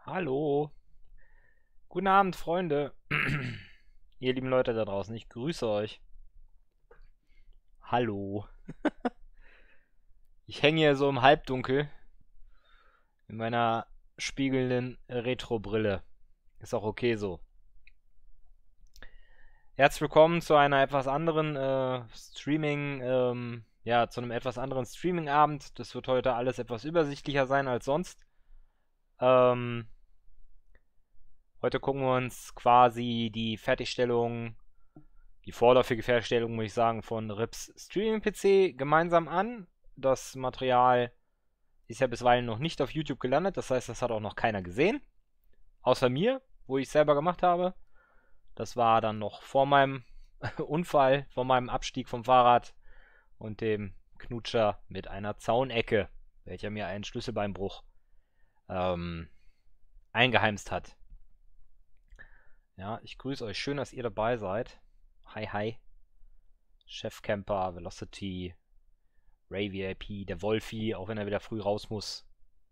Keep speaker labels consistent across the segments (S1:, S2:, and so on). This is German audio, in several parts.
S1: Hallo, guten Abend, Freunde. Ihr lieben Leute da draußen, ich grüße euch. Hallo. Ich hänge hier so im Halbdunkel in meiner spiegelnden Retro-Brille. Ist auch okay so. Herzlich willkommen zu einer etwas anderen zu einem etwas anderen Streaming-Abend. Das wird heute alles etwas übersichtlicher sein als sonst. Ähm, Heute gucken wir uns quasi die vorläufige Fertigstellung, muss ich sagen, von Rips Streaming-PC gemeinsam an. Das Material ist ja bisweilen noch nicht auf YouTube gelandet, das heißt, das hat auch noch keiner gesehen. Außer mir, wo ich es selber gemacht habe. Das war dann noch vor meinem Unfall, vor meinem Abstieg vom Fahrrad und dem Knutscher mit einer Zaunecke, welcher mir einen Schlüsselbeinbruch ähm, eingeheimst hat. Ja, ich grüße euch. Schön, dass ihr dabei seid. Hi, hi. Chefcamper, Velocity, Ray VIP, der Wolfi, auch wenn er wieder früh raus muss.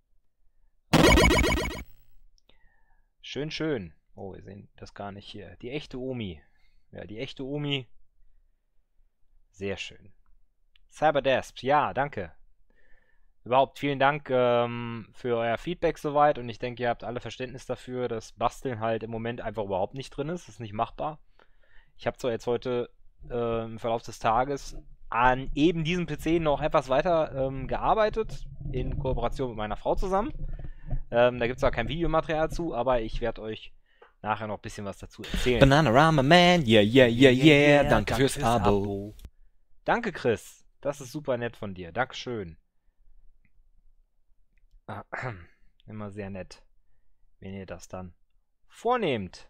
S1: Schön, schön. Oh, wir sehen das gar nicht hier. Die echte Omi. Ja, die echte Omi. Sehr schön. Cyberdesp, ja, danke. Überhaupt vielen Dank für euer Feedback soweit und ich denke, ihr habt alle Verständnis dafür, dass Basteln halt im Moment einfach überhaupt nicht drin ist. Das ist nicht machbar. Ich habe zwar jetzt heute im Verlauf des Tages an eben diesem PC noch etwas weiter gearbeitet, in Kooperation mit meiner Frau zusammen. Da gibt es auch kein Videomaterial zu, aber ich werde euch nachher noch ein bisschen was dazu erzählen.
S2: Bananarama Man, yeah, yeah, yeah, yeah, danke fürs Abo.
S1: Danke, Chris. Das ist super nett von dir. Dankeschön. Immer sehr nett, wenn ihr das dann vornehmt.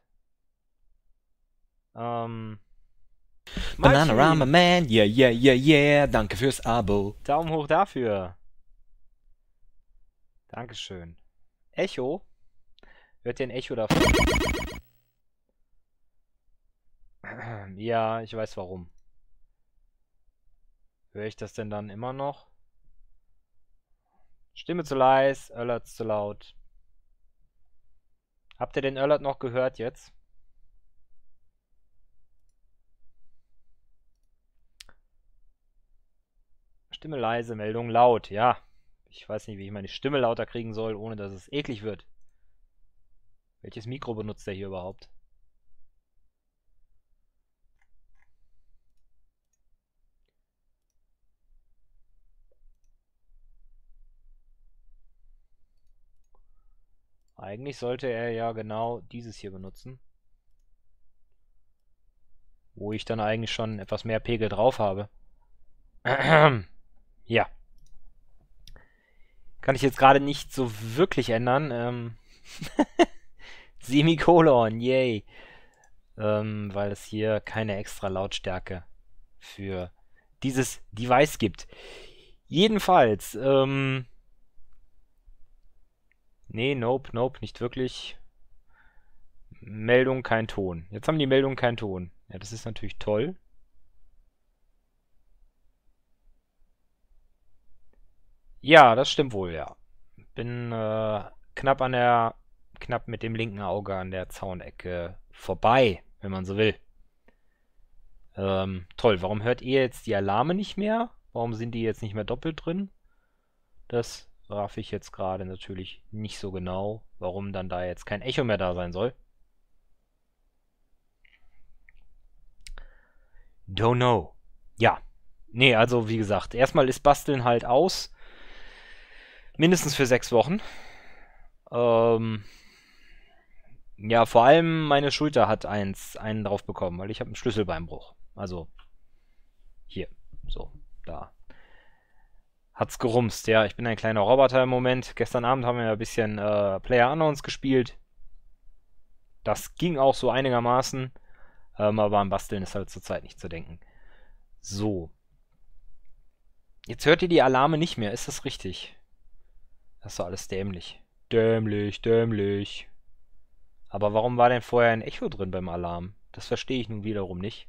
S2: Bananarama Man, yeah, yeah, yeah, yeah, danke fürs Abo.
S1: Daumen hoch dafür. Dankeschön. Echo? Hört ihr ein Echo davon? Ja, ich weiß warum. Höre ich das denn dann immer noch? Stimme zu leise, Alerts zu laut. Habt ihr den Alert noch gehört jetzt? Stimme leise, Meldung laut. Ja, ich weiß nicht, wie ich meine Stimme lauter kriegen soll, ohne dass es eklig wird. Welches Mikro benutzt der hier überhaupt? Eigentlich sollte er ja genau dieses hier benutzen. Wo ich dann eigentlich schon etwas mehr Pegel drauf habe. Ja. Kann ich jetzt gerade nicht so wirklich ändern. Semikolon, yay. Weil es hier keine extra Lautstärke für dieses Device gibt. Jedenfalls, nee, nope, nope, nicht wirklich. Meldung, kein Ton. Jetzt haben die Meldungen keinen Ton. Ja, das ist natürlich toll. Ja, das stimmt wohl, ja. Bin knapp mit dem linken Auge an der Zaunecke vorbei, wenn man so will. Toll, warum hört ihr jetzt die Alarme nicht mehr? Warum sind die jetzt nicht mehr doppelt drin? Das raff ich jetzt gerade natürlich nicht so genau, warum dann da jetzt kein Echo mehr da sein soll. Don't know. Ja. Nee, also wie gesagt, erstmal ist Basteln halt aus. Mindestens für 6 Wochen. Ja, vor allem meine Schulter hat einen drauf bekommen, weil ich habe einen Schlüsselbeinbruch. Also hier, so, da. Hat's gerumst, ja. Ich bin ein kleiner Roboter im Moment. Gestern Abend haben wir ein bisschen PlayerUnknown's gespielt. Das ging auch so einigermaßen. Aber am Basteln ist halt zurzeit nicht zu denken. So. Jetzt hört ihr die Alarme nicht mehr, ist das richtig? Das ist doch alles dämlich. Dämlich, dämlich. Aber warum war denn vorher ein Echo drin beim Alarm? Das verstehe ich nun wiederum nicht.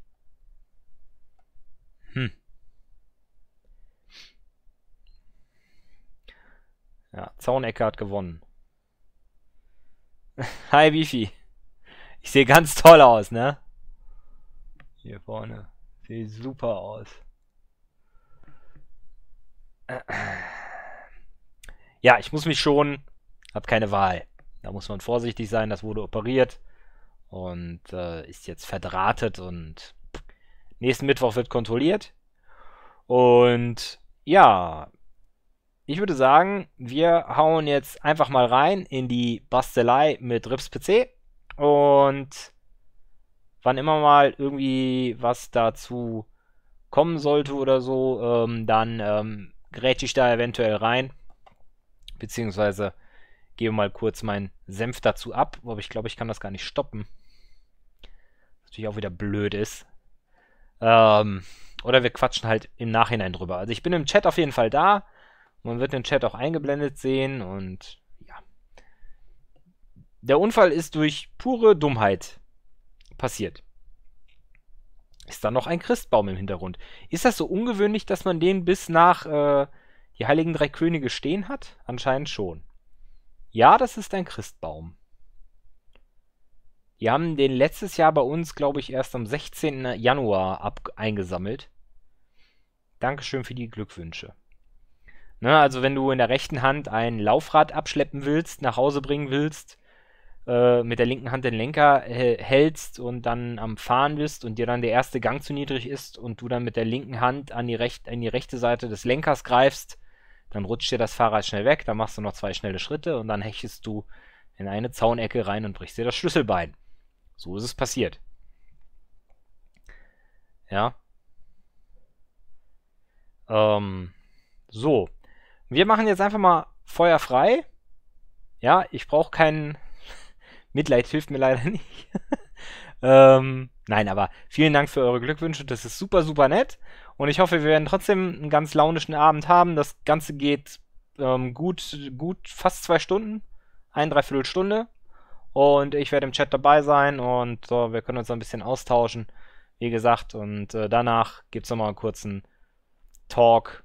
S1: Ja, Zaunecke hat gewonnen. Hi, Bifi. Ich sehe ganz toll aus, ne? Hier vorne. Sieht super aus. Ja, ich muss mich schonen. Hab keine Wahl. Da muss man vorsichtig sein. Das wurde operiert. Und ist jetzt verdrahtet. Und nächsten Mittwoch wird kontrolliert. Und ja, ich würde sagen, wir hauen jetzt einfach mal rein in die Bastelei mit Rips PC. Und wann immer mal irgendwie was dazu kommen sollte oder so, dann grätsch ich da eventuell rein. Beziehungsweise gebe mal kurz meinen Senf dazu ab. Aber ich glaube, ich kann das gar nicht stoppen. Was natürlich auch wieder blöd ist. Oder wir quatschen halt im Nachhinein drüber. Also ich bin im Chat auf jeden Fall da. Man wird den Chat auch eingeblendet sehen. Und ja. Der Unfall ist durch pure Dummheit passiert. Ist da noch ein Christbaum im Hintergrund? Ist das so ungewöhnlich, dass man den bis nach die Heiligen Drei Könige stehen hat? Anscheinend schon. Ja, das ist ein Christbaum. Die haben den letztes Jahr bei uns, glaube ich, erst am 16. Januar eingesammelt. Dankeschön für die Glückwünsche. Ne, also wenn du in der rechten Hand ein Laufrad abschleppen willst, nach Hause bringen willst, mit der linken Hand den Lenker hältst und dann am Fahren bist und dir dann der erste Gang zu niedrig ist und du dann mit der linken Hand an die rechte Seite des Lenkers greifst, dann rutscht dir das Fahrrad schnell weg, dann machst du noch 2 schnelle Schritte und dann hechtest du in eine Zaunecke rein und brichst dir das Schlüsselbein. So ist es passiert. Ja. So. Wir machen jetzt einfach mal Feuer frei. Ja, ich brauche keinen... Mitleid hilft mir leider nicht. Nein, aber vielen Dank für eure Glückwünsche. Das ist super, super nett. Und ich hoffe, wir werden trotzdem einen ganz launischen Abend haben. Das Ganze geht gut, fast 2 Stunden. 1 Dreiviertelstunde. Und ich werde im Chat dabei sein und wir können uns ein bisschen austauschen. Wie gesagt, und danach gibt es nochmal einen kurzen Talk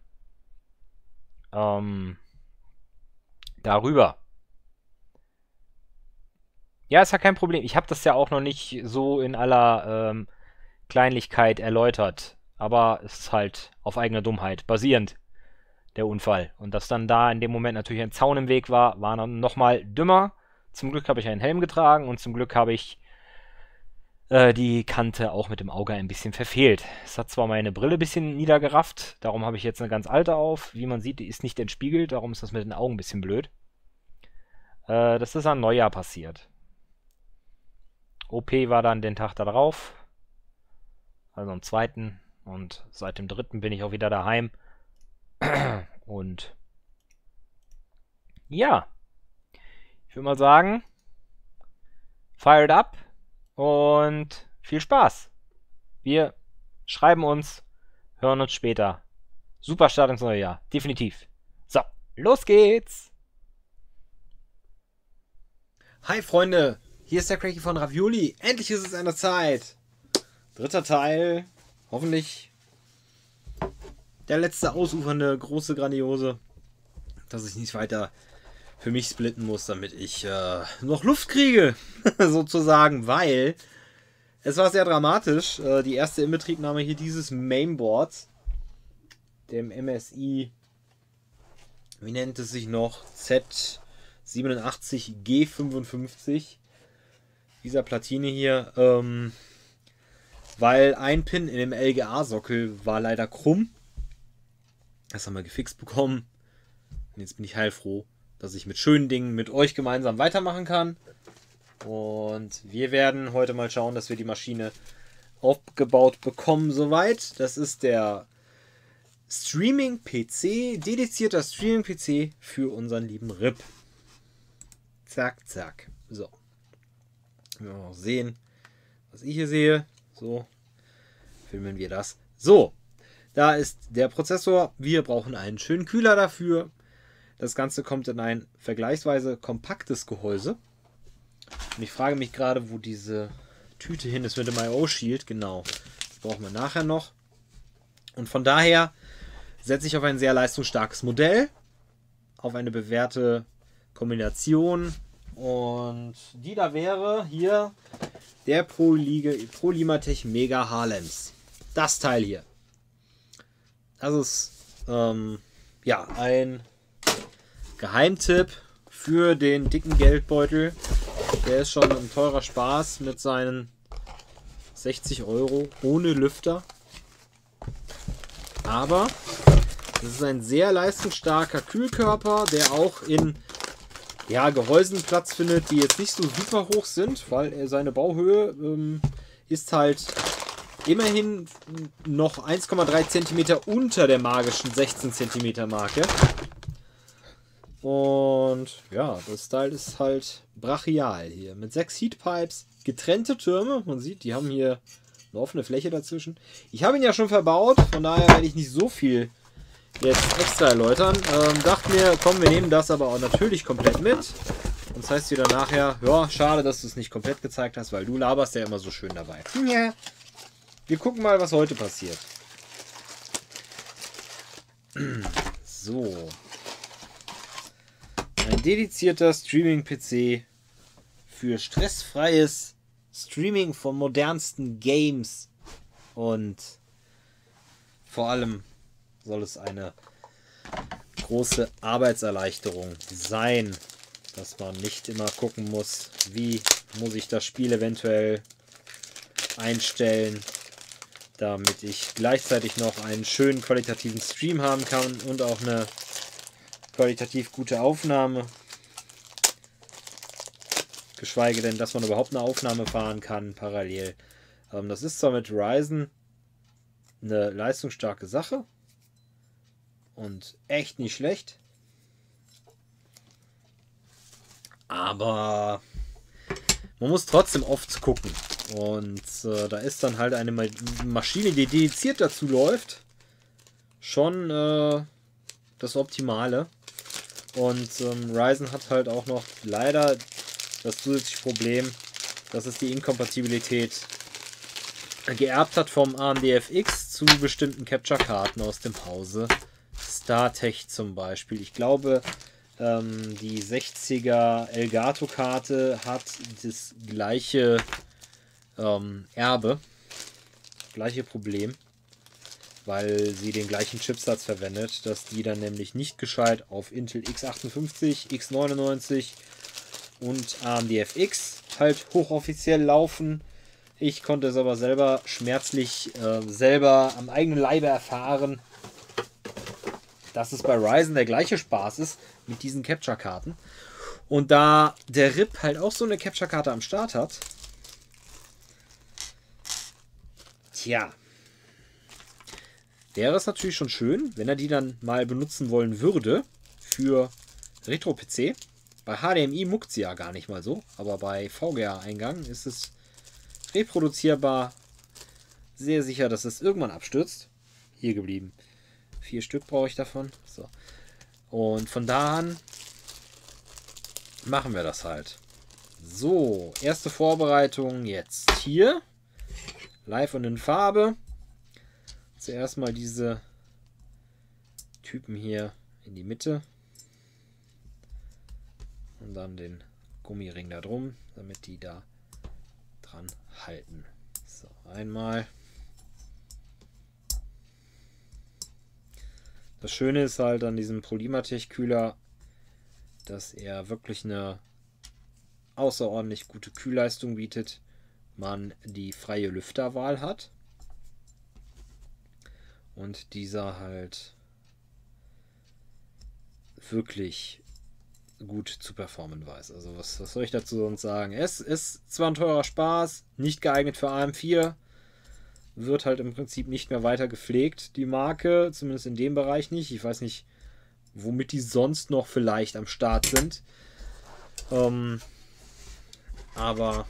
S1: darüber. Ja, ist ja kein Problem. Ich habe das ja auch noch nicht so in aller Kleinlichkeit erläutert. Aber es ist halt auf eigene Dummheit basierend, der Unfall. Und dass dann da in dem Moment natürlich ein Zaun im Weg war, war dann nochmal dümmer. Zum Glück habe ich einen Helm getragen und zum Glück habe ich die Kante auch mit dem Auge ein bisschen verfehlt. Es hat zwar meine Brille ein bisschen niedergerafft, darum habe ich jetzt eine ganz alte auf. Wie man sieht, die ist nicht entspiegelt, darum ist das mit den Augen ein bisschen blöd. Das ist am Neujahr passiert. OP war dann den Tag darauf, also am 2. Und seit dem 3. bin ich auch wieder daheim. Und ja, ich würde mal sagen, fired up und viel Spaß. Wir schreiben uns, hören uns später. Super Start ins neue Jahr, definitiv. So, los geht's!
S3: Hi Freunde, hier ist der Cracky von Ravioli. Endlich ist es an der Zeit. 3. Teil, hoffentlich der letzte ausufernde, große, grandiose, dass ich nicht weiter für mich splitten muss, damit ich noch Luft kriege, sozusagen, weil es war sehr dramatisch. Die erste Inbetriebnahme hier dieses Mainboards, dem MSI, wie nennt es sich noch, Z87G55, dieser Platine hier, weil ein Pin in dem LGA-Sockel war leider krumm. Das haben wir gefixt bekommen. Und jetzt bin ich heilfroh, dass ich mit schönen Dingen mit euch gemeinsam weitermachen kann. Und wir werden heute mal schauen, dass wir die Maschine aufgebaut bekommen soweit. Das ist der Streaming-PC, dedizierter Streaming-PC für unseren lieben Rip. Zack, zack. So. Wir mal sehen, was ich hier sehe. So. Filmen wir das. So. Da ist der Prozessor. Wir brauchen einen schönen Kühler dafür. Das Ganze kommt in ein vergleichsweise kompaktes Gehäuse. Und ich frage mich gerade, wo diese Tüte hin ist mit dem I/O-Shield. Genau. Das brauchen wir nachher noch. Und von daher setze ich auf ein sehr leistungsstarkes Modell. Auf eine bewährte Kombination Und die da wäre hier der ProLimatech Mega Harlems. Das Teil hier. Das ist ja ein Geheimtipp für den dicken Geldbeutel. Der ist schon ein teurer Spaß mit seinen 60 € ohne Lüfter. Aber das ist ein sehr leistungsstarker Kühlkörper, der auch in Gehäusen Platz findet, die jetzt nicht so super hoch sind, weil seine Bauhöhe ist halt immerhin noch 1,3 cm unter der magischen 16 cm Marke. Und ja, das Teil ist halt brachial hier. Mit 6 Heatpipes, getrennte Türme. Man sieht, die haben hier eine offene Fläche dazwischen. Ich habe ihn ja schon verbaut, von daher werde ich nicht so viel jetzt extra erläutern. Dachte mir, komm, wir nehmen das aber auch natürlich komplett mit. Und das heißt wieder nachher, ja, schade, dass du es nicht komplett gezeigt hast, weil du laberst ja immer so schön dabei. Ja. Wir gucken mal, was heute passiert. So. Ein dedizierter Streaming-PC für stressfreies Streaming von modernsten Games. Und vor allem soll es eine große Arbeitserleichterung sein, dass man nicht immer gucken muss, wie muss ich das Spiel eventuell einstellen, damit ich gleichzeitig noch einen schönen qualitativen Stream haben kann und auch eine qualitativ gute Aufnahme. Geschweige denn, dass man überhaupt eine Aufnahme fahren kann parallel. Das ist zwar mit Ryzen eine leistungsstarke Sache und echt nicht schlecht, aber man muss trotzdem oft gucken. Und da ist dann halt eine Maschine, die dediziert dazu läuft, schon das Optimale. Und Ryzen hat halt auch noch leider das zusätzliche Problem, dass es die Inkompatibilität geerbt hat vom AMD FX zu bestimmten Capture-Karten aus dem Hause StarTech zum Beispiel. Ich glaube, die 60er Elgato-Karte hat das gleiche gleiche Problem, weil sie den gleichen Chipsatz verwendet, dass die dann nämlich nicht gescheit auf Intel x58, x99 und AMD FX halt hochoffiziell laufen. Ich konnte es aber selber schmerzlich selber am eigenen Leibe erfahren, dass es bei Ryzen der gleiche Spaß ist mit diesen Capture-Karten. Und da der RIP halt auch so eine Capture-Karte am Start hat, tja, wäre es natürlich schon schön, wenn er die dann mal benutzen wollen würde für Retro-PC. Bei HDMI muckt sie ja gar nicht mal so, aber bei VGA-Eingang ist es reproduzierbar. Sehr sicher, dass es irgendwann abstürzt. Hier geblieben. 4 Stück brauche ich davon. So. Und von da an machen wir das halt. So, erste Vorbereitung jetzt hier. Live und in Farbe. Zuerst mal diese Typen hier in die Mitte. Und dann den Gummiring da drum, damit die da dran halten. So, einmal. Das Schöne ist halt an diesem ProLimatech Kühler, dass er wirklich eine außerordentlich gute Kühlleistung bietet. Man die freie Lüfterwahl hat. Und dieser halt wirklich gut zu performen weiß. Also was soll ich dazu sonst sagen? Es ist zwar ein teurer Spaß, nicht geeignet für AM4, wird halt im Prinzip nicht mehr weiter gepflegt, die Marke, zumindest in dem Bereich nicht. Ich weiß nicht, womit die sonst noch vielleicht am Start sind. Aber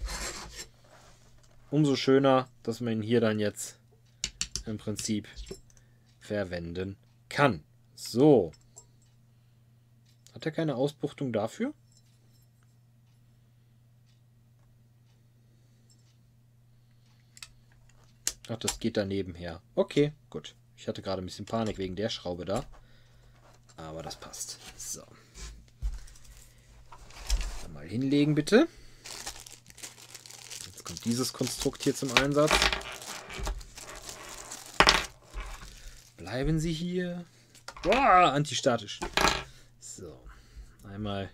S3: umso schöner, dass man ihn hier dann jetzt im Prinzip verwenden kann. So. Hat er keine Ausbuchtung dafür? Ach, das geht da nebenher. Okay, gut. Ich hatte gerade ein bisschen Panik wegen der Schraube da. Aber das passt. So. Dann Einmal hinlegen, bitte. Jetzt kommt dieses Konstrukt hier zum Einsatz. Bleiben Sie hier. Boah, antistatisch. So. Einmal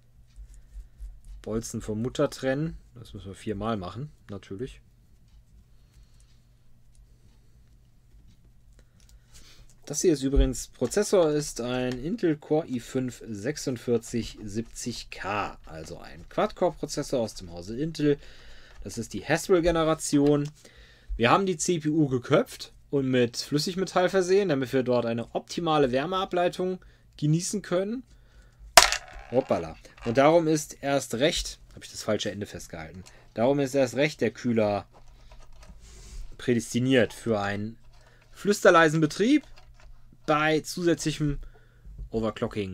S3: Bolzen vom Mutter trennen. Das müssen wir 4-mal machen, natürlich. Das hier ist übrigens, Prozessor ist ein Intel Core i5 4670K, also ein Quad-Core-Prozessor aus dem Hause Intel. Das ist die Haswell-Generation. Wir haben die CPU geköpft und mit Flüssigmetall versehen, damit wir dort eine optimale Wärmeableitung genießen können. Hoppala. Und darum ist erst recht, habe ich das falsche Ende festgehalten, darum ist erst recht der Kühler prädestiniert für einen flüsterleisen Betrieb bei zusätzlichem Overclocking,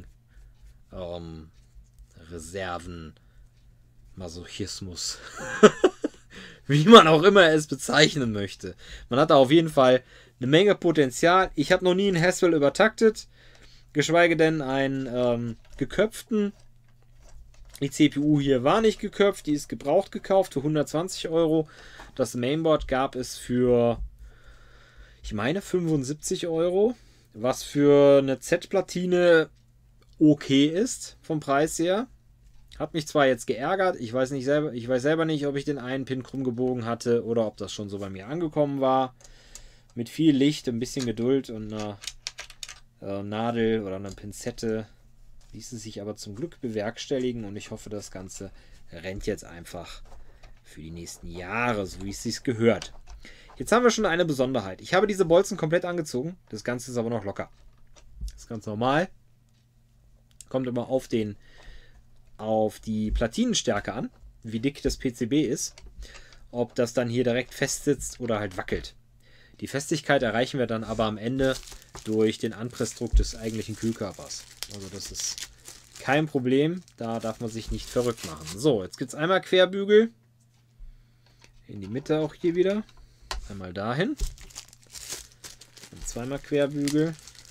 S3: Reserven, Masochismus, wie man auch immer es bezeichnen möchte. Man hat da auf jeden Fall eine Menge Potenzial. Ich habe noch nie einen Haswell übertaktet, geschweige denn einen geköpften. Die CPU hier war nicht geköpft, die ist gebraucht gekauft für 120 Euro. Das Mainboard gab es für, ich meine, 75 Euro. Was für eine Z-Platine okay ist, vom Preis her. Hat mich zwar jetzt geärgert, ich weiß selber nicht, ob ich den einen Pin krumm gebogen hatte oder ob das schon so bei mir angekommen war. Mit viel Licht, ein bisschen Geduld und einer Nadel oder einer Pinzette ließ es sich aber zum Glück bewerkstelligen und ich hoffe, das Ganze rennt jetzt einfach für die nächsten Jahre, so wie es sich gehört. Jetzt haben wir schon eine Besonderheit. Ich habe diese Bolzen komplett angezogen. Das Ganze ist aber noch locker. Das ist ganz normal. Kommt immer auf die Platinenstärke an, wie dick das PCB ist. Ob das dann hier direkt fest sitzt oder halt wackelt. Die Festigkeit erreichen wir dann aber am Ende durch den Anpressdruck des eigentlichen Kühlkörpers. Also das ist kein Problem. Da darf man sich nicht verrückt machen. So, jetzt gibt es einmal Querbügel. In die Mitte auch hier wieder. Einmal dahin. Und zweimal Querbügel.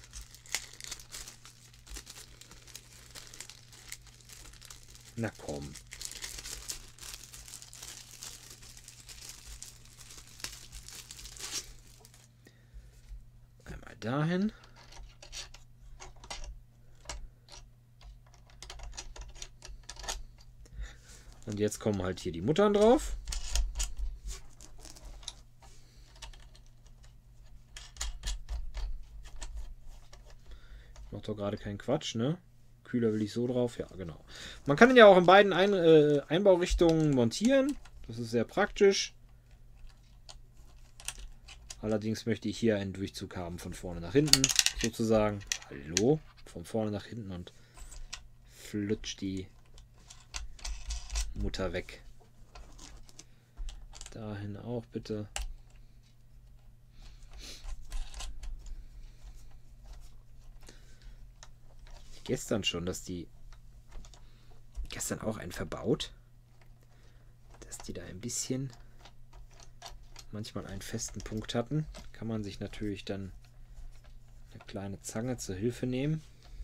S3: Na komm. Einmal dahin. Und jetzt kommen halt hier die Muttern drauf. Macht doch gerade keinen Quatsch, ne? Kühler will ich so drauf. Ja, genau. Man kann ihn ja auch in beiden Einbaurichtungen montieren. Das ist sehr praktisch. Allerdings möchte ich hier einen Durchzug haben von vorne nach hinten, sozusagen. Hallo? Von vorne nach hinten und flutscht die Mutter weg. Dahin auch bitte. Gestern schon, dass die gestern auch einen verbaut, dass die da ein bisschen manchmal einen festen Punkt hatten. Kann man sich natürlich dann eine kleine Zange zur Hilfe nehmen.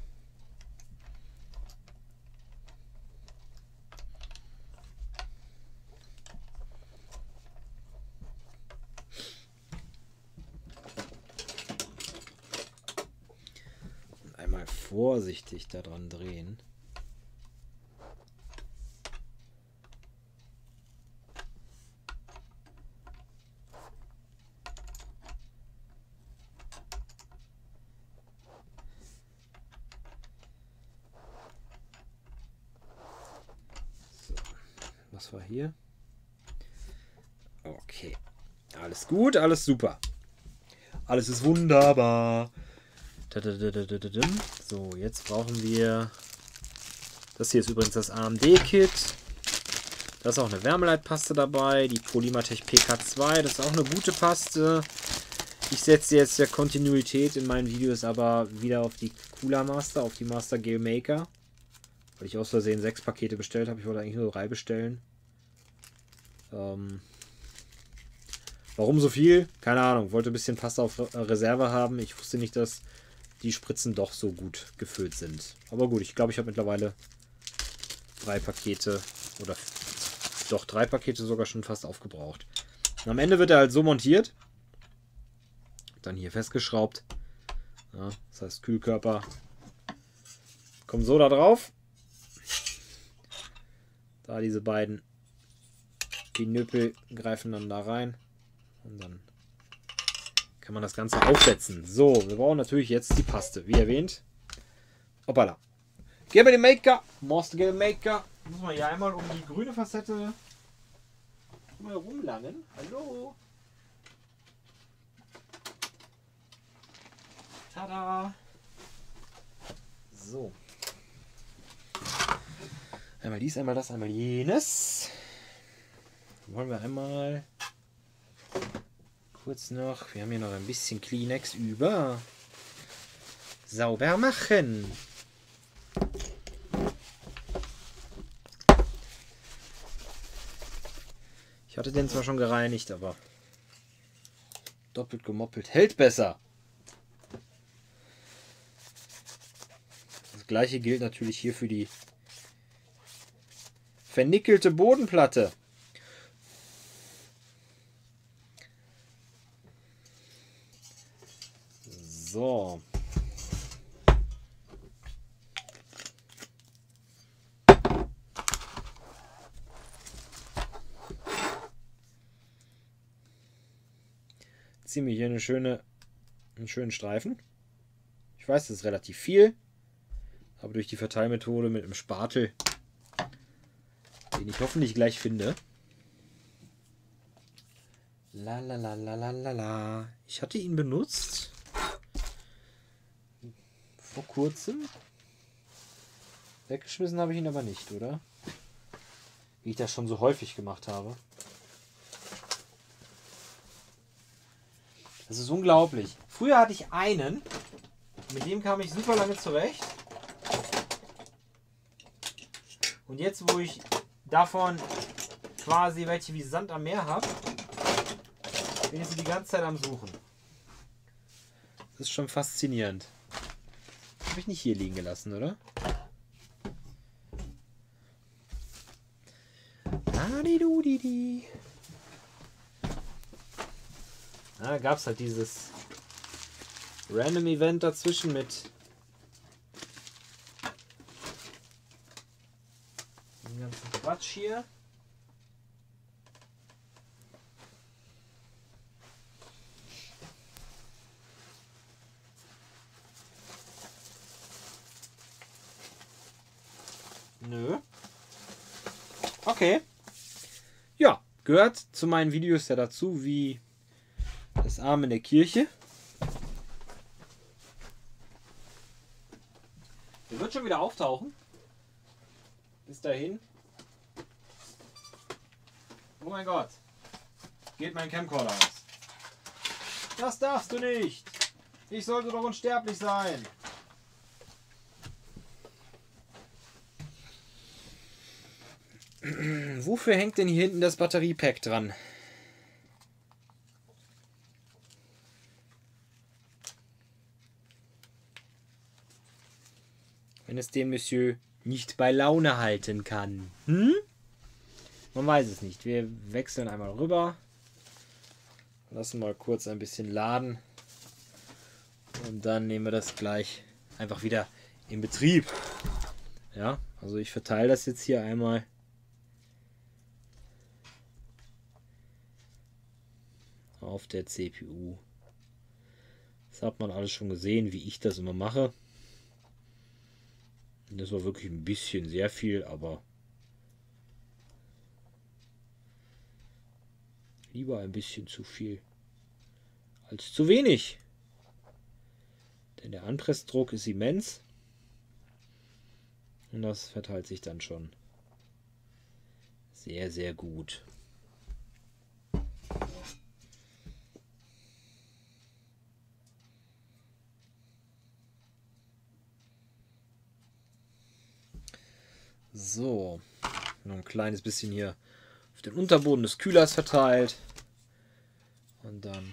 S3: Vorsichtig daran drehen. So, was war hier? Okay, alles gut, alles super. Alles ist wunderbar. So, jetzt brauchen wir, das hier ist übrigens das AMD-Kit. Da ist auch eine Wärmeleitpaste dabei, die Polymatech PK2, das ist auch eine gute Paste. Ich setze jetzt der Kontinuität in meinen Videos aber wieder auf die Cooler Master, auf die Master Gel Maker. Weil ich aus Versehen 6 Pakete bestellt habe, ich wollte eigentlich nur 3 bestellen. Warum so viel? Keine Ahnung, wollte ein bisschen Paste auf Reserve haben. Ich wusste nicht, dass die Spritzen doch so gut gefüllt sind. Aber gut, ich glaube, ich habe mittlerweile 3 Pakete oder doch 3 Pakete sogar schon fast aufgebraucht. Und am Ende wird er halt so montiert. Dann hier festgeschraubt. Ja, das heißt Kühlkörper kommen so da drauf. Da diese beiden Pinöpel greifen dann da rein. Und dann kann man das Ganze aufsetzen. So, wir brauchen natürlich jetzt die Paste. Wie erwähnt. Hoppala. Gib mir den Maker. Monster Game Maker. Muss man hier einmal um die grüne Facette mal rumlangen. Hallo. Tada. So. Einmal dies, einmal das, einmal jenes. Dann wollen wir einmal kurz noch, wir haben hier noch ein bisschen Kleenex über. Sauber machen. Ich hatte den zwar schon gereinigt, aber doppelt gemoppelt hält besser. Das gleiche gilt natürlich hier für die vernickelte Bodenplatte. So. Ziehen wir hier einen schönen Streifen. Ich weiß, das ist relativ viel, aber durch die Verteilmethode mit einem Spatel, den ich hoffentlich gleich finde. La la la la la la la. Ich hatte ihn benutzt vor kurzem. Weggeschmissen habe ich ihn aber nicht, oder? Wie ich das schon so häufig gemacht habe. Das ist unglaublich. Früher hatte ich einen, mit dem kam ich super lange zurecht. Und jetzt, wo ich davon quasi welche wie Sand am Meer habe, bin ich sie die ganze Zeit am Suchen. Das ist schon faszinierend. Habe ich nicht hier liegen gelassen, oder? Da gab es halt dieses Random Event dazwischen mit dem ganzen Quatsch hier. Nö. Okay. Ja, gehört zu meinen Videos ja dazu, wie das Arm in der Kirche. Der wird schon wieder auftauchen. Bis dahin. Oh mein Gott. Geht mein Camcorder aus. Das darfst du nicht. Ich sollte doch unsterblich sein. Wofür hängt denn hier hinten das Batteriepack dran? Wenn es den Monsieur nicht bei Laune halten kann. Hm? Man weiß es nicht. Wir wechseln einmal rüber. Lassen mal kurz ein bisschen laden. Und dann nehmen wir das gleich einfach wieder in Betrieb. Ja, also ich verteile das jetzt hier einmal. Auf der CPU. Das hat man alles schon gesehen, wie ich das immer mache. Das war wirklich ein bisschen sehr viel, aber lieber ein bisschen zu viel als zu wenig. Denn der Anpressdruck ist immens und das verteilt sich dann schon sehr, sehr gut. So, noch ein kleines bisschen hier auf den Unterboden des Kühlers verteilt. Und dann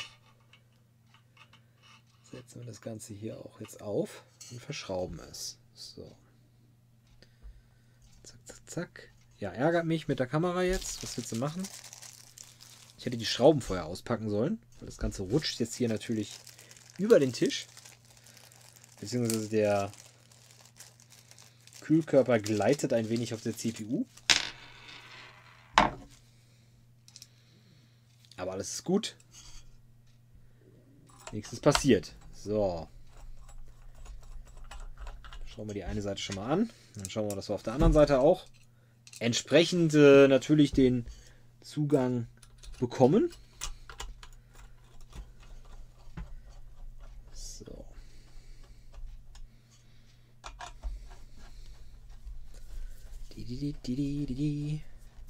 S3: setzen wir das Ganze hier auch jetzt auf und verschrauben es. So. Zack, zack, zack. Ja, ärgert mich mit der Kamera jetzt. Was willst du machen? Ich hätte die Schrauben vorher auspacken sollen. Weil das Ganze rutscht jetzt hier natürlich über den Tisch. Beziehungsweise der Kühlkörper gleitet ein wenig auf der CPU. Aber alles ist gut. Nichts ist passiert. So. Schauen wir die eine Seite schon mal an. Dann schauen wir, dass wir auf der anderen Seite auch entsprechend natürlich den Zugang bekommen. So. Die.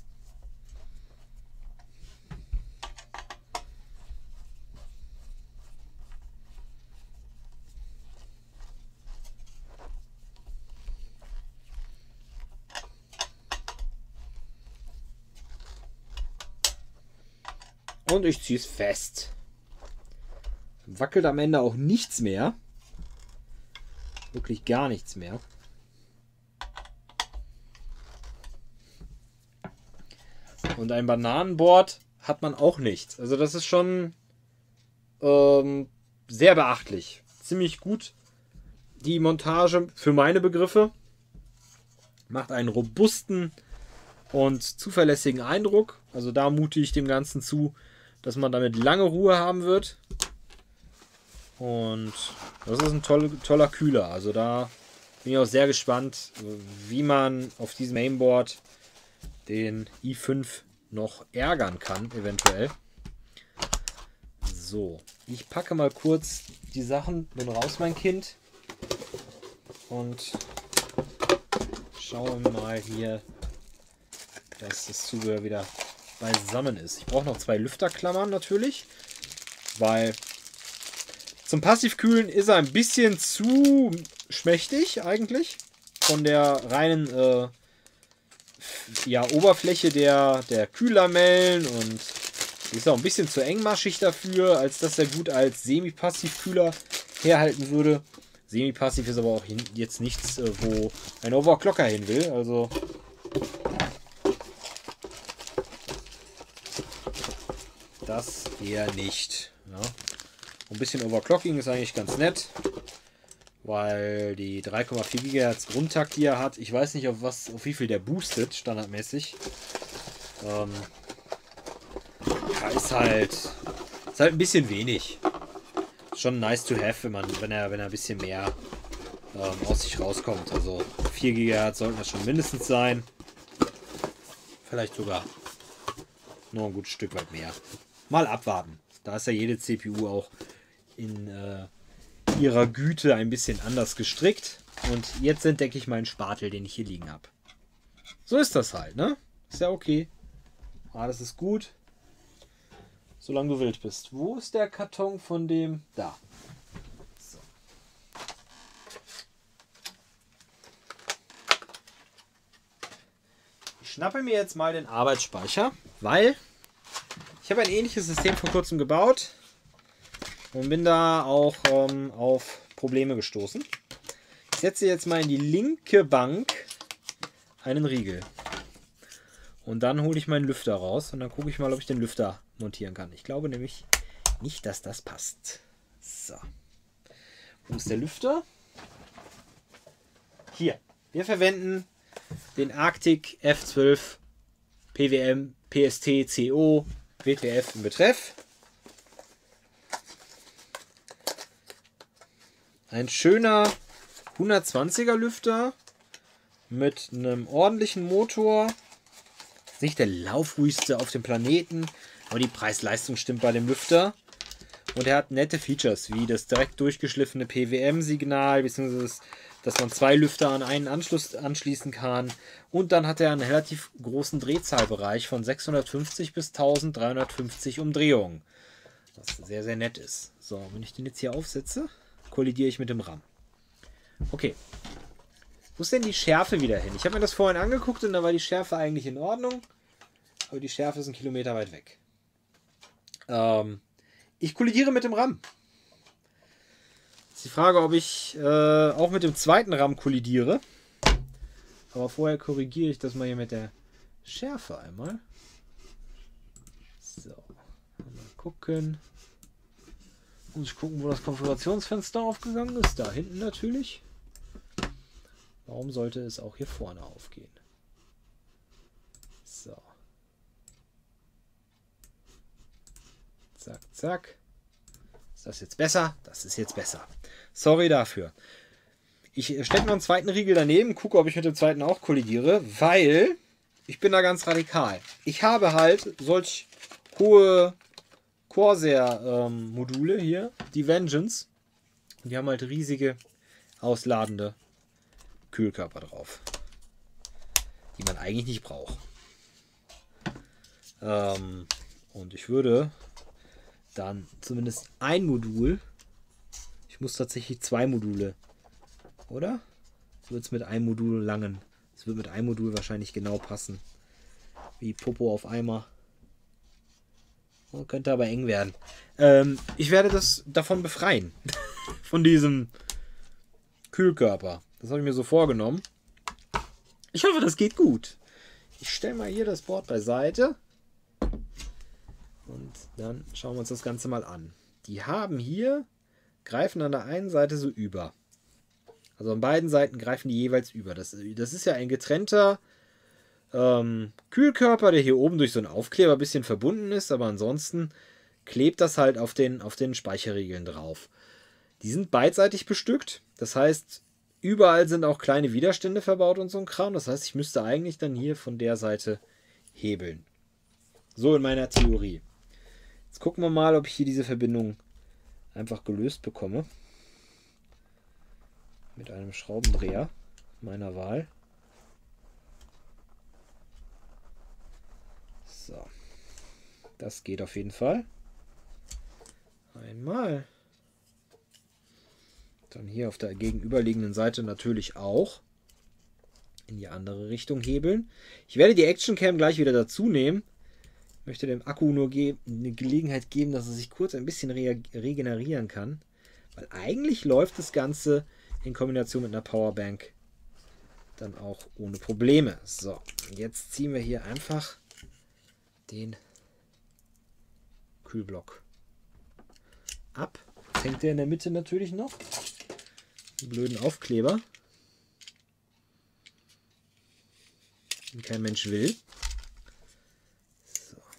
S3: Und ich ziehe es fest. Wackelt am Ende auch nichts mehr. Wirklich gar nichts mehr. Und ein Bananenboard hat man auch nicht. Also das ist schon sehr beachtlich. Ziemlich gut. Die Montage für meine Begriffe macht einen robusten und zuverlässigen Eindruck. Also da mute ich dem Ganzen zu, dass man damit lange Ruhe haben wird. Und das ist ein toller Kühler. Also da bin ich auch sehr gespannt, wie man auf diesem Mainboard den i5 noch ärgern kann, eventuell. So, ich packe mal kurz die Sachen, bin raus, mein Kind. Und schaue mal hier, dass das Zubehör wieder beisammen ist. Ich brauche noch 2 Lüfterklammern natürlich, weil zum Passivkühlen ist er ein bisschen zu schmächtig eigentlich. Von der reinen Oberfläche der Kühllamellen, und ist auch ein bisschen zu engmaschig dafür, als dass er gut als Semi-Passivkühler herhalten würde. Semi-Passiv ist aber auch jetzt nichts, wo ein Overclocker hin will. Also das eher nicht. Ja. Ein bisschen Overclocking ist eigentlich ganz nett, weil die 3,4 GHz Grundtakt, die er hat, ich weiß nicht, auf wie viel der boostet, standardmäßig. Ja, ist halt ein bisschen wenig. Schon nice to have, wenn er ein bisschen mehr aus sich rauskommt. Also 4 GHz sollten das schon mindestens sein. Vielleicht sogar noch ein gutes Stück weit mehr. Mal abwarten. Da ist ja jede CPU auch in ihrer Güte ein bisschen anders gestrickt. Und jetzt entdecke ich meinen Spatel, den ich hier liegen habe. So ist das halt, ne? Ist ja okay. Alles ist gut. Solange du wild bist. Wo ist der Karton von dem? Da. So. Ich schnappe mir jetzt mal den Arbeitsspeicher, weil ich habe ein ähnliches System vor kurzem gebaut und bin da auch auf Probleme gestoßen. Ich setze jetzt mal in die linke Bank einen Riegel. Und dann hole ich meinen Lüfter raus und dann gucke ich mal, ob ich den Lüfter montieren kann. Ich glaube nämlich nicht, dass das passt. So. Wo ist der Lüfter? Hier. Wir verwenden den Arctic F12 PWM PST CO WTF im Betreff. Ein schöner 120er Lüfter mit einem ordentlichen Motor. Nicht der laufruhigste auf dem Planeten, aber die Preis-Leistung stimmt bei dem Lüfter. Und er hat nette Features, wie das direkt durchgeschliffene PWM-Signal, beziehungsweise dass man 2 Lüfter an einen Anschluss anschließen kann. Und dann hat er einen relativ großen Drehzahlbereich von 650 bis 1350 Umdrehungen. Was sehr, sehr nett ist. So, wenn ich den jetzt hier aufsetze, kollidiere ich mit dem RAM. Okay. Wo ist denn die Schärfe wieder hin? Ich habe mir das vorhin angeguckt und da war die Schärfe eigentlich in Ordnung. Aber die Schärfe ist 1 Kilometer weit weg. Ich kollidiere mit dem RAM. Ist die Frage, ob ich auch mit dem zweiten RAM kollidiere. Aber vorher korrigiere ich das mal hier mit der Schärfe einmal. So, mal gucken. Muss ich gucken, wo das Konfigurationsfenster aufgegangen ist. Da hinten natürlich. Warum sollte es auch hier vorne aufgehen? So. Zack, zack. Ist das jetzt besser? Das ist jetzt besser. Sorry dafür. Ich stecke noch einen zweiten Riegel daneben, gucke, ob ich mit dem zweiten auch kollidiere, weil ich bin da ganz radikal. Ich habe halt solch hohe Corsair hier, die Vengeance. Und die haben halt riesige, ausladende Kühlkörper drauf. Die man eigentlich nicht braucht. Und ich würde dann zumindest ein Modul, ich muss tatsächlich 2 Module, oder? Wird es mit einem Modul langen? Es wird mit einem Modul wahrscheinlich genau passen. Wie Popo auf Eimer. Könnte aber eng werden. Ich werde das davon befreien. Von diesem Kühlkörper. Das habe ich mir so vorgenommen. Ich hoffe, das geht gut. Ich stelle mal hier das Board beiseite. Und dann schauen wir uns das Ganze mal an. Die haben hier, greifen an der einen Seite so über. Also an beiden Seiten greifen die jeweils über. Das ist ja ein getrennter Kühlkörper, der hier oben durch so einen Aufkleber ein bisschen verbunden ist, aber ansonsten klebt das halt auf den Speicherriegeln drauf. Die sind beidseitig bestückt, das heißt, überall sind auch kleine Widerstände verbaut und so ein Kram. Das heißt, ich müsste eigentlich dann hier von der Seite hebeln. So in meiner Theorie. Jetzt gucken wir mal, ob ich hier diese Verbindung einfach gelöst bekomme. Mit einem Schraubendreher meiner Wahl. So. Das geht auf jeden Fall. Einmal. Dann hier auf der gegenüberliegenden Seite natürlich auch. In die andere Richtung hebeln. Ich werde die Actioncam gleich wieder dazu nehmen. Ich möchte dem Akku nur eine Gelegenheit geben, dass er sich kurz ein bisschen regenerieren kann. Weil eigentlich läuft das Ganze in Kombination mit einer Powerbank dann auch ohne Probleme. So, jetzt ziehen wir hier einfach den Kühlblock ab. Jetzt hängt der in der Mitte natürlich noch. Die blöden Aufkleber. Den kein Mensch will. So.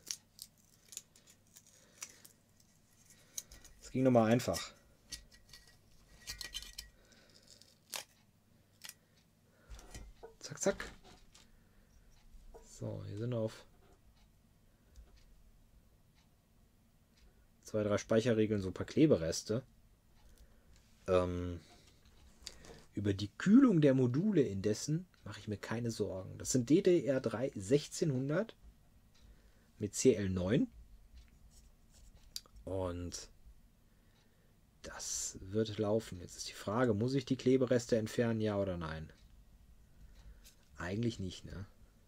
S3: Das ging nochmal einfach. Zack, zack. So, hier sind auf 2, 3 Speicherregeln so ein paar Klebereste. Über die Kühlung der Module indessen mache ich mir keine Sorgen. Das sind DDR3 1600 mit CL9. Und das wird laufen. Jetzt ist die Frage, muss ich die Klebereste entfernen, ja oder nein? Eigentlich nicht, ne?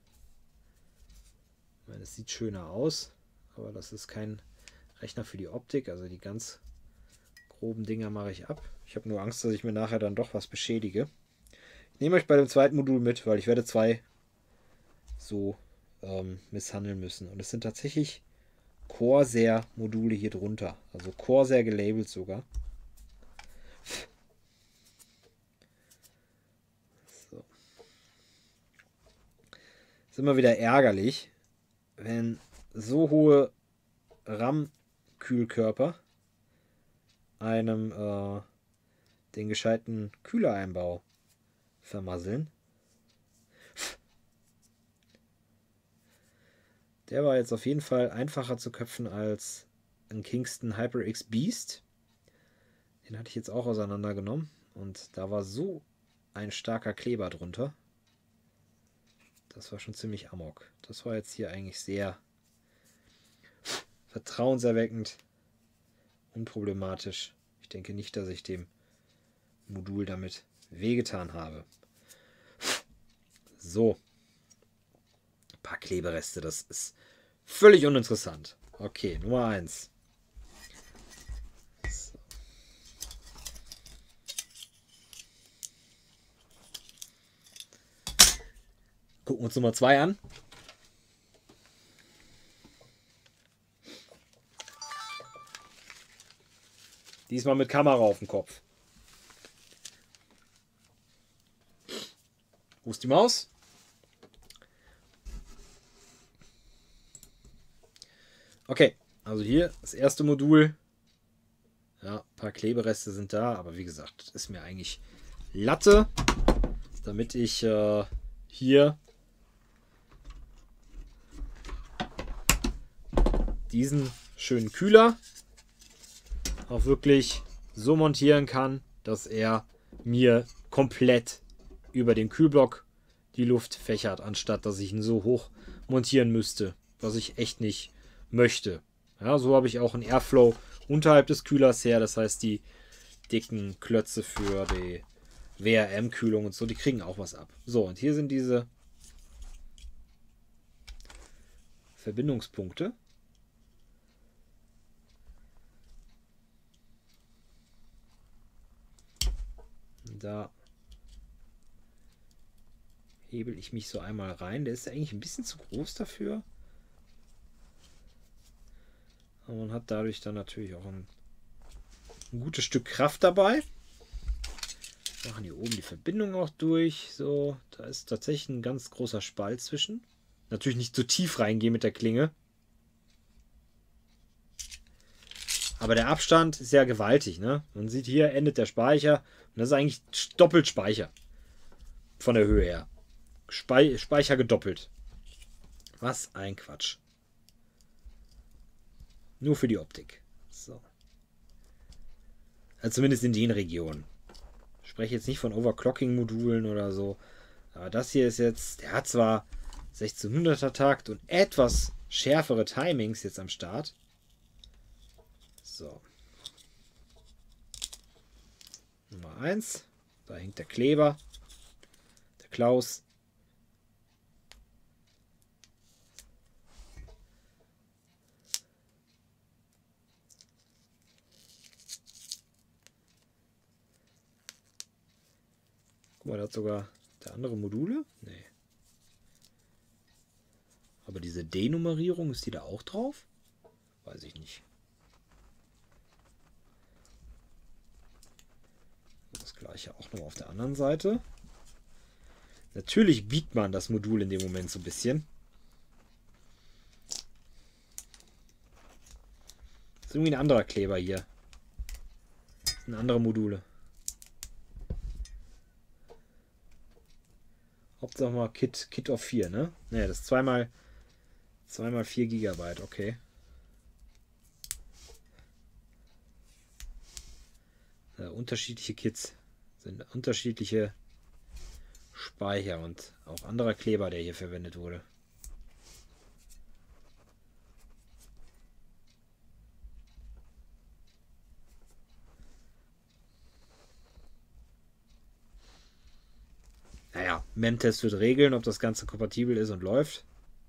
S3: Ich meine, es sieht schöner aus, aber das ist kein Rechner für die Optik. Also die ganz groben Dinger mache ich ab. Ich habe nur Angst, dass ich mir nachher dann doch was beschädige. Ich nehme euch bei dem zweiten Modul mit, weil ich werde 2 so misshandeln müssen. Und es sind tatsächlich Corsair-Module hier drunter. Also Corsair gelabelt sogar. So. Ist immer wieder ärgerlich, wenn so hohe RAM-Kühlkörper einem den gescheiten Kühlereinbau vermasseln. Der war jetzt auf jeden Fall einfacher zu köpfen als ein Kingston HyperX Beast. Den hatte ich jetzt auch auseinandergenommen und da war so ein starker Kleber drunter. Das war schon ziemlich amok. Das war jetzt hier eigentlich sehr vertrauenserweckend, unproblematisch. Ich denke nicht, dass ich dem Modul damit wehgetan habe. So. Ein paar Klebereste, das ist völlig uninteressant. Okay, Nummer 1. So. Gucken wir uns Nummer 2 an. Diesmal mit Kamera auf dem Kopf. Wo ist die Maus? Okay, also hier das erste Modul. Ja, ein paar Klebereste sind da, aber wie gesagt, das ist mir eigentlich Latte, damit ich hier diesen schönen Kühler auch wirklich so montieren kann, dass er mir komplett über den Kühlblock die Luft fächert, anstatt dass ich ihn so hoch montieren müsste, was ich echt nicht möchte. Ja, so habe ich auch einen Airflow unterhalb des Kühlers her, das heißt die dicken Klötze für die WRM-Kühlung und so, die kriegen auch was ab. So, und hier sind diese Verbindungspunkte. Da hebel ich mich so einmal rein. Der ist eigentlich ein bisschen zu groß dafür. Aber man hat dadurch dann natürlich auch ein gutes Stück Kraft dabei. Machen hier oben die Verbindung auch durch. So, da ist tatsächlich ein ganz großer Spalt zwischen. Natürlich nicht zu tief reingehen mit der Klinge. Aber der Abstand ist ja gewaltig, ne? Man sieht, hier endet der Speicher. Und das ist eigentlich doppelt Speicher. Von der Höhe her. Speicher gedoppelt. Was ein Quatsch. Nur für die Optik. So. Also zumindest in den Regionen. Ich spreche jetzt nicht von Overclocking-Modulen oder so. Aber das hier ist jetzt... Der hat zwar 1600er Takt und etwas schärfere Timings jetzt am Start. So. Nummer 1. Da hängt der Kleber. Der Klaus. Guck mal, da hat sogar der andere Module. Nee. Aber diese D-Nummerierung, ist die da auch drauf? Weiß ich nicht. Das gleiche auch noch auf der anderen Seite. Natürlich biegt man das Modul in dem Moment so ein bisschen. Das ist irgendwie ein anderer Kleber hier. Das sind andere Module. Hauptsache mal Kit of 4, ne? Ne, das ist 2x 4 GB, okay. Ja, unterschiedliche Kits sind unterschiedliche Speicher und auch anderer Kleber, der hier verwendet wurde. Naja, Memtest wird regeln, ob das Ganze kompatibel ist und läuft.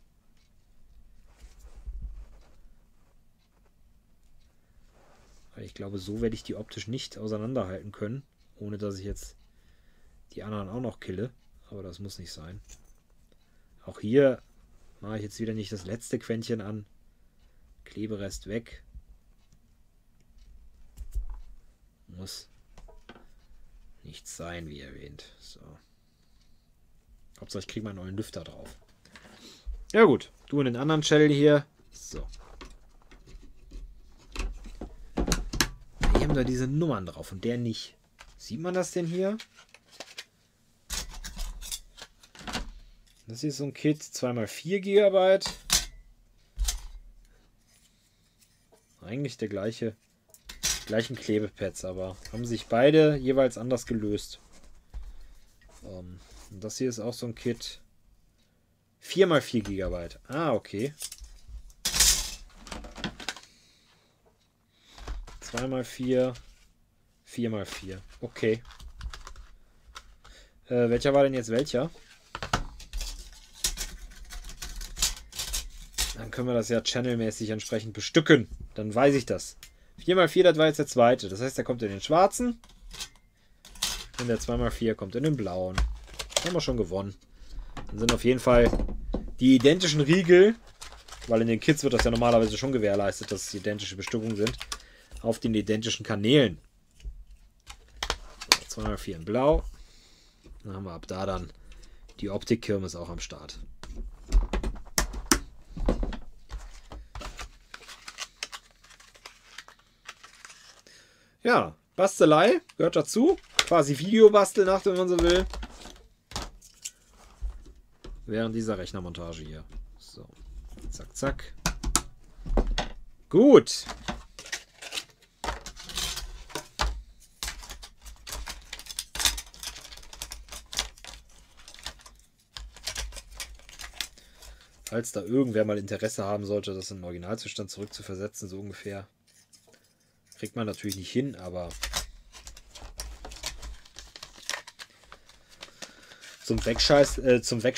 S3: Ich glaube, so werde ich die optisch nicht auseinanderhalten können, ohne dass ich jetzt die anderen auch noch kille. Aber das muss nicht sein. Auch hier mache ich jetzt wieder nicht das letzte Quäntchen an. Kleberest weg. Muss nichts sein, wie erwähnt. So. Hauptsache ich kriege meinen neuen Lüfter drauf. Ja gut, du in den anderen Shell hier. So. Hier haben da diese Nummern drauf und der nicht. Sieht man das denn hier? Das hier ist so ein Kit, 2x4 GB. Eigentlich der gleichen Klebepads, aber haben sich beide jeweils anders gelöst. Und das hier ist auch so ein Kit. 4x4 GB. Ah, okay. 2x4, 4x4. Okay. Welcher war denn jetzt welcher? Dann können wir das ja channelmäßig entsprechend bestücken. Dann weiß ich das. 4x4, das war jetzt der zweite. Das heißt, der kommt in den schwarzen. Und der 2x4 kommt in den blauen. Haben wir schon gewonnen. Dann sind auf jeden Fall die identischen Riegel, weil in den Kits wird das ja normalerweise schon gewährleistet, dass es identische Bestückungen sind, auf den identischen Kanälen. So, 204 in Blau. Dann haben wir ab da dann die Optik-Kirmes auch am Start. Ja, Bastelei gehört dazu. Quasi Videobastel nach, wenn man so will. Während dieser Rechnermontage hier. So, zack, zack. Gut. Falls da irgendwer mal Interesse haben sollte, das in den Originalzustand zurückzuversetzen, so ungefähr. Kriegt man natürlich nicht hin, aber zum Wegscheißen.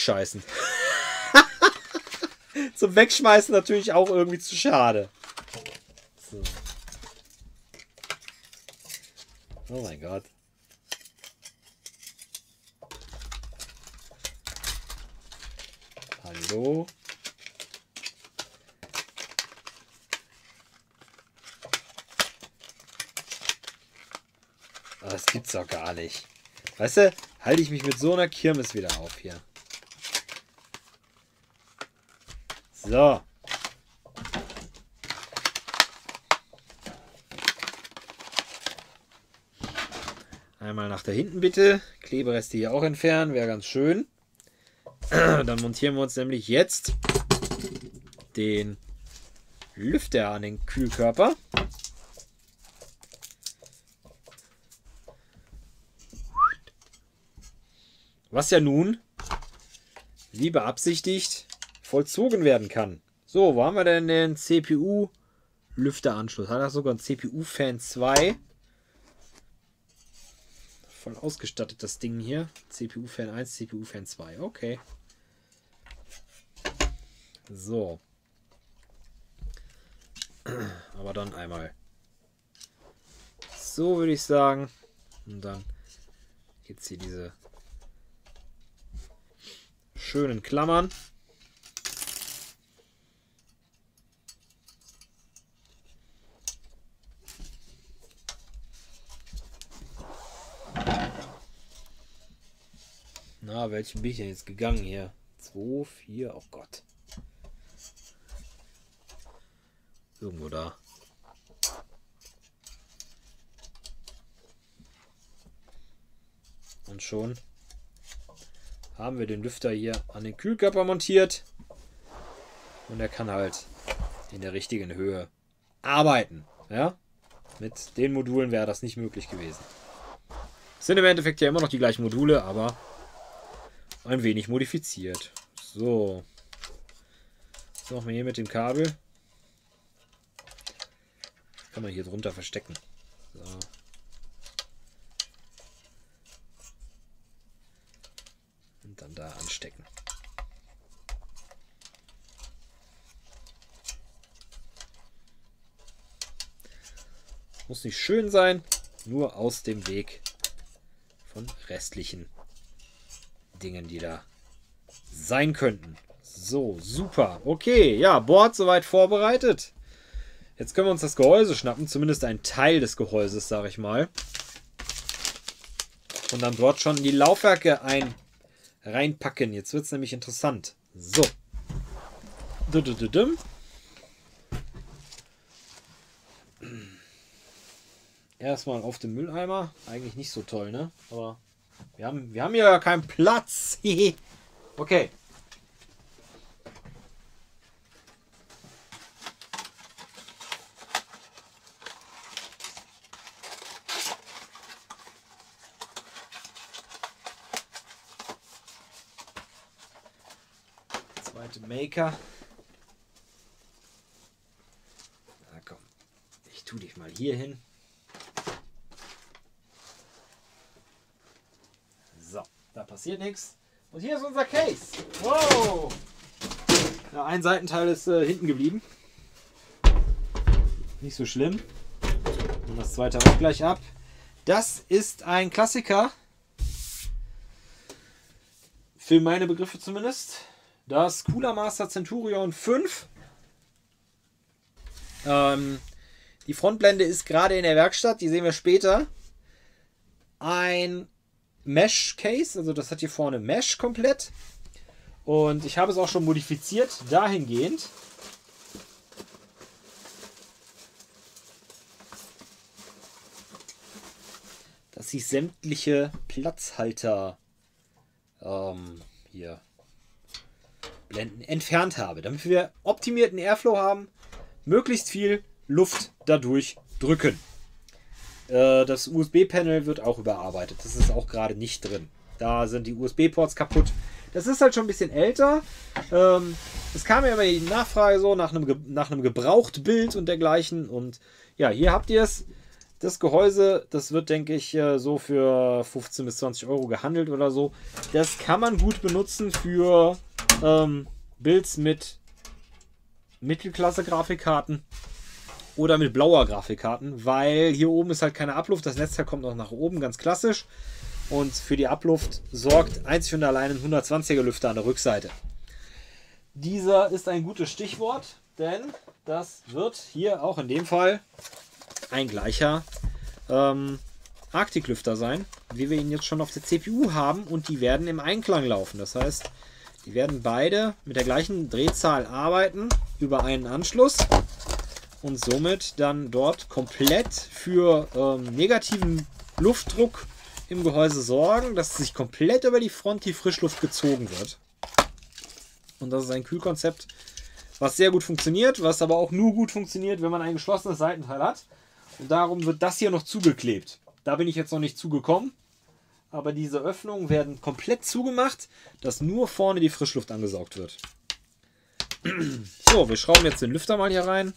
S3: Zum Wegschmeißen natürlich auch irgendwie zu schade. So. Oh mein Gott. Hallo. Das gibt's doch gar nicht. Weißt du, halte ich mich mit so einer Kirmes wieder auf hier. So. Einmal nach da hinten bitte. Klebereste hier auch entfernen, wäre ganz schön. Dann montieren wir uns nämlich jetzt den Lüfter an den Kühlkörper. Was ja nun, wie beabsichtigt, vollzogen werden kann. So, wo haben wir denn den CPU-Lüfteranschluss? Hat er sogar ein CPU-Fan 2? Voll ausgestattet das Ding hier. CPU-Fan 1, CPU-Fan 2. Okay. So. Aber dann einmal. So würde ich sagen. Und dann gibt es hier diese schönen Klammern. Na, welchen bin ich denn jetzt gegangen hier? 2, 4, oh Gott. Irgendwo da. Und schon haben wir den Lüfter hier an den Kühlkörper montiert. Und er kann halt in der richtigen Höhe arbeiten. Ja? Mit den Modulen wäre das nicht möglich gewesen. Sind im Endeffekt ja immer noch die gleichen Module, aber ein wenig modifiziert. So. Was machen wir hier mit dem Kabel? Kann man hier drunter verstecken. So. Und dann da anstecken. Muss nicht schön sein, nur aus dem Weg von restlichen Dingen, die da sein könnten. So, super. Okay, ja, Board soweit vorbereitet. Jetzt können wir uns das Gehäuse schnappen, zumindest ein Teil des Gehäuses, sage ich mal. Und dann dort schon die Laufwerke reinpacken. Jetzt wird es nämlich interessant. So. Erstmal auf den Mülleimer. Eigentlich nicht so toll, ne? Aber wir haben hier ja keinen Platz. Okay. Zweite Maker. Na komm. Ich tue dich mal hier hin. So, da passiert nichts. Und hier ist unser Case. Wow! Ja, ein Seitenteil ist hinten geblieben. Nicht so schlimm. Und das zweite auch gleich ab. Das ist ein Klassiker Für meine Begriffe zumindest. Das Cooler Master Centurion 5. Die Frontblende ist gerade in der Werkstatt, die sehen wir später. Ein Mesh-Case, also das hat hier vorne Mesh komplett. Und ich habe es auch schon modifiziert, dahingehend, dass ich sämtliche Platzhalter hier Blenden entfernt habe, damit wir optimierten Airflow haben, möglichst viel Luft dadurch drücken. Das USB-Panel wird auch überarbeitet, das ist auch gerade nicht drin. Da sind die USB-Ports kaputt. Das ist halt schon ein bisschen älter. Es kam ja immer die Nachfrage so nach einem Gebrauchtbild und dergleichen. Und ja, hier habt ihr es. Das Gehäuse, das wird, denke ich, so für 15 bis 20 Euro gehandelt oder so. Das kann man gut benutzen für Builds mit Mittelklasse-Grafikkarten oder mit blauer Grafikkarten, weil hier oben ist halt keine Abluft. Das Netzteil kommt noch nach oben, ganz klassisch. Und für die Abluft sorgt einzig und allein ein 120er Lüfter an der Rückseite. Dieser ist ein gutes Stichwort, denn das wird hier auch in dem Fall ein gleicher Arctic-Lüfter sein, wie wir ihn jetzt schon auf der CPU haben, und die werden im Einklang laufen. Das heißt, die werden beide mit der gleichen Drehzahl arbeiten über einen Anschluss und somit dann dort komplett für negativen Luftdruck im Gehäuse sorgen, dass sich komplett über die Front die Frischluft gezogen wird. Und das ist ein Kühlkonzept, was sehr gut funktioniert, was aber auch nur gut funktioniert, wenn man ein geschlossenes Seitenteil hat. Und darum wird das hier noch zugeklebt. Da bin ich jetzt noch nicht zugekommen. Aber diese Öffnungen werden komplett zugemacht, dass nur vorne die Frischluft angesaugt wird. So, wir schrauben jetzt den Lüfter mal hier rein.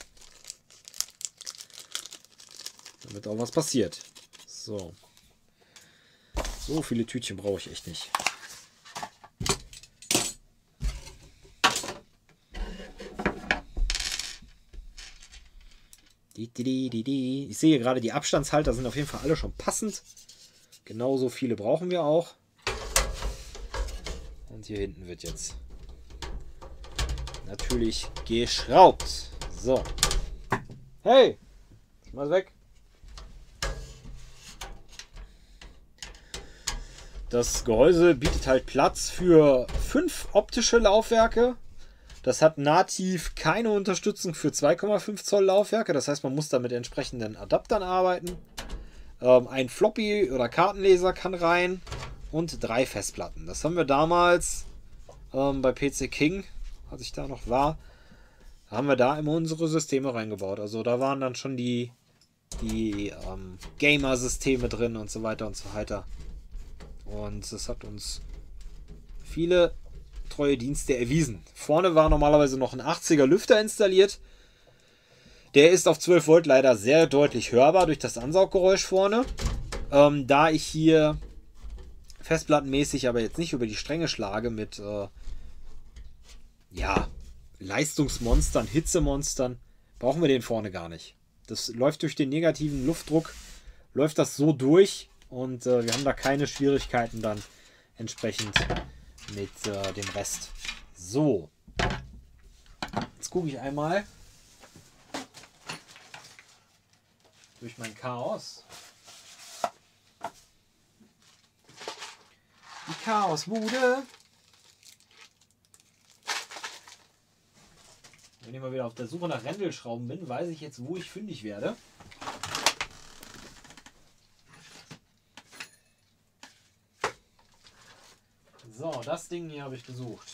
S3: Damit auch was passiert. So. So viele Tütchen brauche ich echt nicht. Ich sehe gerade, die Abstandshalter sind auf jeden Fall alle schon passend. Genauso viele brauchen wir auch. Und hier hinten wird jetzt natürlich geschraubt. So. Hey! Mal weg. Das Gehäuse bietet halt Platz für 5 optische Laufwerke. Das hat nativ keine Unterstützung für 2,5 Zoll Laufwerke. Das heißt, man muss da mit entsprechenden Adaptern arbeiten. Ein Floppy oder Kartenleser kann rein und 3 Festplatten. Das haben wir damals bei PC King, als ich da noch war, haben wir da immer unsere Systeme reingebaut. Also da waren dann schon die Gamer-Systeme drin und so weiter und so weiter. Und das hat uns viele treue Dienste erwiesen. Vorne war normalerweise noch ein 80er Lüfter installiert. Der ist auf 12 Volt leider sehr deutlich hörbar durch das Ansauggeräusch vorne. Da ich hier festplattenmäßig aber jetzt nicht über die Stränge schlage mit Leistungsmonstern, Hitzemonstern, brauchen wir den vorne gar nicht. Das läuft durch den negativen Luftdruck, läuft das so durch und wir haben da keine Schwierigkeiten dann entsprechend mit dem Rest. So. Jetzt gucke ich einmal durch mein Chaos. Die Chaosbude. Wenn ich mal wieder auf der Suche nach Rändelschrauben bin, weiß ich jetzt, wo ich fündig werde. So, das Ding hier habe ich gesucht.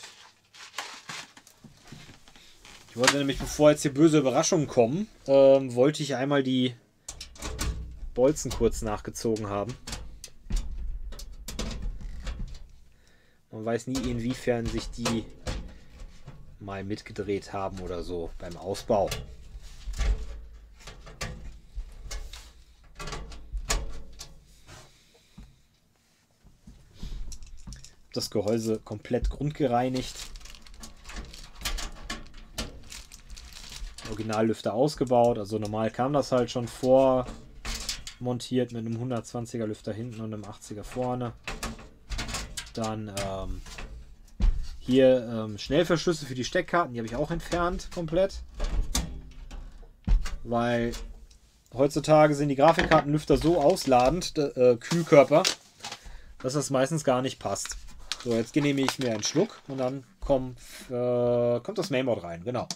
S3: Ich wollte nämlich, bevor jetzt hier böse Überraschungen kommen, wollte ich einmal die Bolzen kurz nachgezogen haben. Man weiß nie, inwiefern sich die mal mitgedreht haben oder so beim Ausbau. Das Gehäuse komplett grundgereinigt. Originallüfter ausgebaut. Also normal kam das halt schon vormontiert mit einem 120er Lüfter hinten und einem 80er vorne. Dann Hier Schnellverschlüsse für die Steckkarten, die habe ich auch entfernt komplett. Weil heutzutage sind die Grafikkartenlüfter so ausladend, Kühlkörper, dass das meistens gar nicht passt. So, jetzt genehmige ich mir einen Schluck und dann kommt das Mainboard rein. Genau.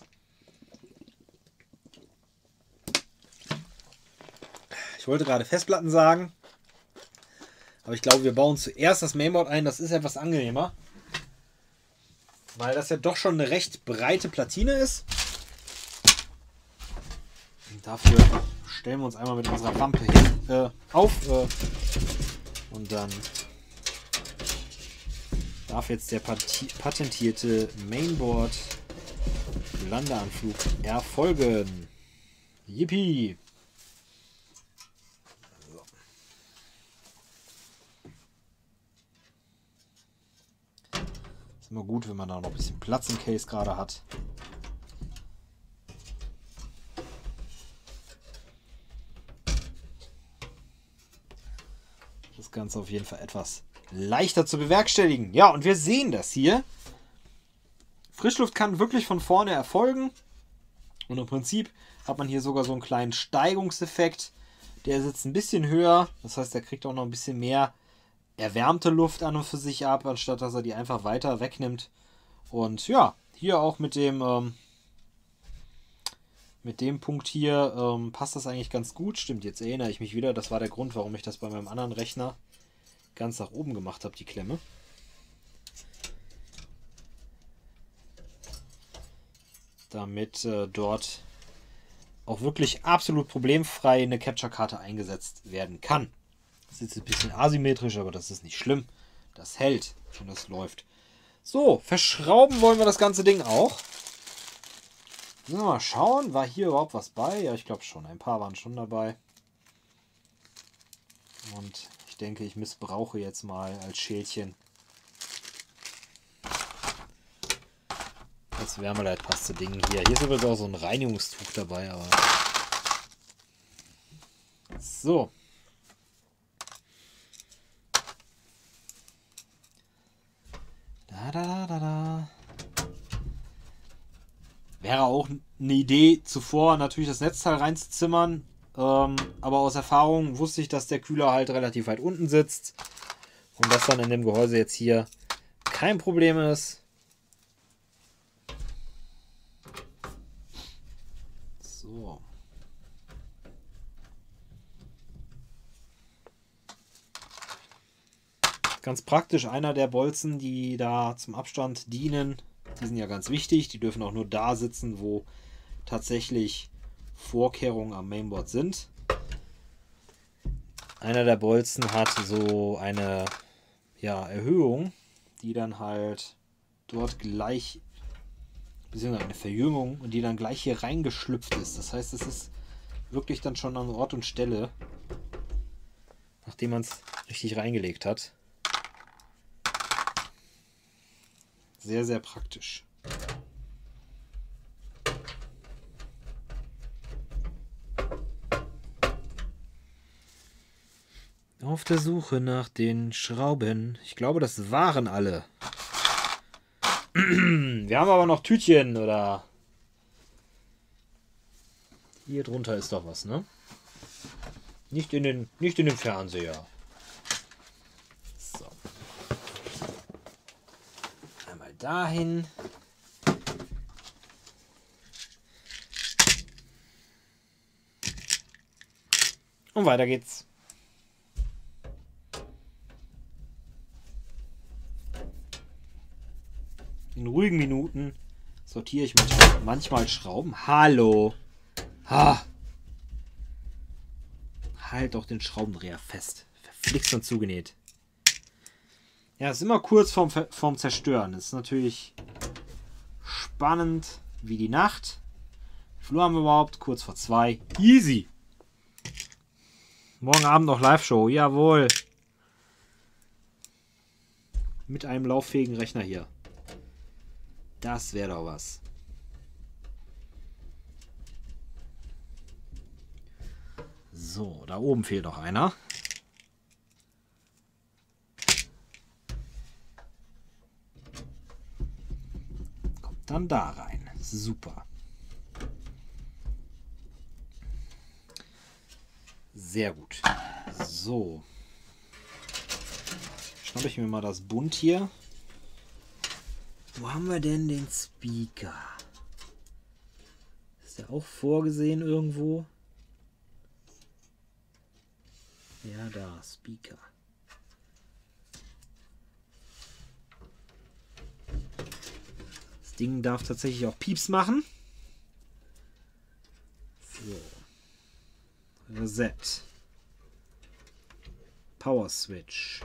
S3: Ich wollte gerade Festplatten sagen, aber ich glaube, wir bauen zuerst das Mainboard ein. Das ist etwas angenehmer, weil das ja doch schon eine recht breite Platine ist. Und dafür stellen wir uns einmal mit unserer Lampe hin, auf und dann darf jetzt der patentierte Mainboard Landeanflug erfolgen. Yippie! So. Ist immer gut, wenn man da noch ein bisschen Platz im Case gerade hat. Das Ganze auf jeden Fall etwas leichter zu bewerkstelligen. Ja, und wir sehen das hier. Frischluft kann wirklich von vorne erfolgen. Und im Prinzip hat man hier sogar so einen kleinen Steigungseffekt. Der sitzt ein bisschen höher. Das heißt, der kriegt auch noch ein bisschen mehr erwärmte Luft an und für sich ab, anstatt dass er die einfach weiter wegnimmt. Und ja, hier auch mit dem Punkt hier passt das eigentlich ganz gut. Stimmt, jetzt erinnere ich mich wieder. Das war der Grund, warum ich das bei meinem anderen Rechner ganz nach oben gemacht habe, die Klemme. Damit dort auch wirklich absolut problemfrei eine Capture-Karte eingesetzt werden kann. Das ist jetzt ein bisschen asymmetrisch, aber das ist nicht schlimm. Das hält und das läuft. So, verschrauben wollen wir das ganze Ding auch. Mal schauen, war hier überhaupt was bei? Ja, ich glaube schon. Ein paar waren schon dabei. Und ich denke, ich missbrauche jetzt mal als Schälchen das Wärmeleitpaste Ding hier. Hier ist übrigens auch so ein Reinigungstuch dabei, aber so. Da. Wäre auch eine Idee, zuvor natürlich das Netzteil reinzuzimmern. Aber aus Erfahrung wusste ich, dass der Kühler halt relativ weit unten sitzt. Und das dann in dem Gehäuse jetzt hier kein Problem ist. So. Ganz praktisch, einer der Bolzen, die da zum Abstand dienen, die sind ja ganz wichtig. Die dürfen auch nur da sitzen, wo tatsächlich Vorkehrungen am Mainboard sind. Einer der Bolzen hat so eine Erhöhung, die dann halt dort gleich, beziehungsweise eine Verjüngung, und die dann gleich hier reingeschlüpft ist. Das heißt, es ist wirklich dann schon an Ort und Stelle, nachdem man es richtig reingelegt hat. Sehr, sehr praktisch. Auf der Suche nach den Schrauben. Ich glaube, das waren alle. Wir haben aber noch Tütchen, oder? Hier drunter ist doch was, ne? Nicht in den Fernseher. So. Einmal dahin. Und weiter geht's. In ruhigen Minuten sortiere ich manchmal Schrauben. Hallo. Ha. Halt doch den Schraubendreher fest. Verflixt und zugenäht. Ja, ist immer kurz vorm Zerstören. Das ist natürlich spannend wie die Nacht. Wie viel Uhr haben wir überhaupt? Kurz vor 2. Easy. Morgen Abend noch Live-Show. Jawohl. Mit einem lauffähigen Rechner hier. Das wäre doch was. So, da oben fehlt noch einer. dann da rein. Super. Sehr gut. So. Schnappe ich mir mal das Bunt hier. Wo haben wir denn den Speaker? Ist der auch vorgesehen irgendwo? Ja, da, Speaker. Das Ding darf tatsächlich auch Pieps machen. So. Reset. Power Switch.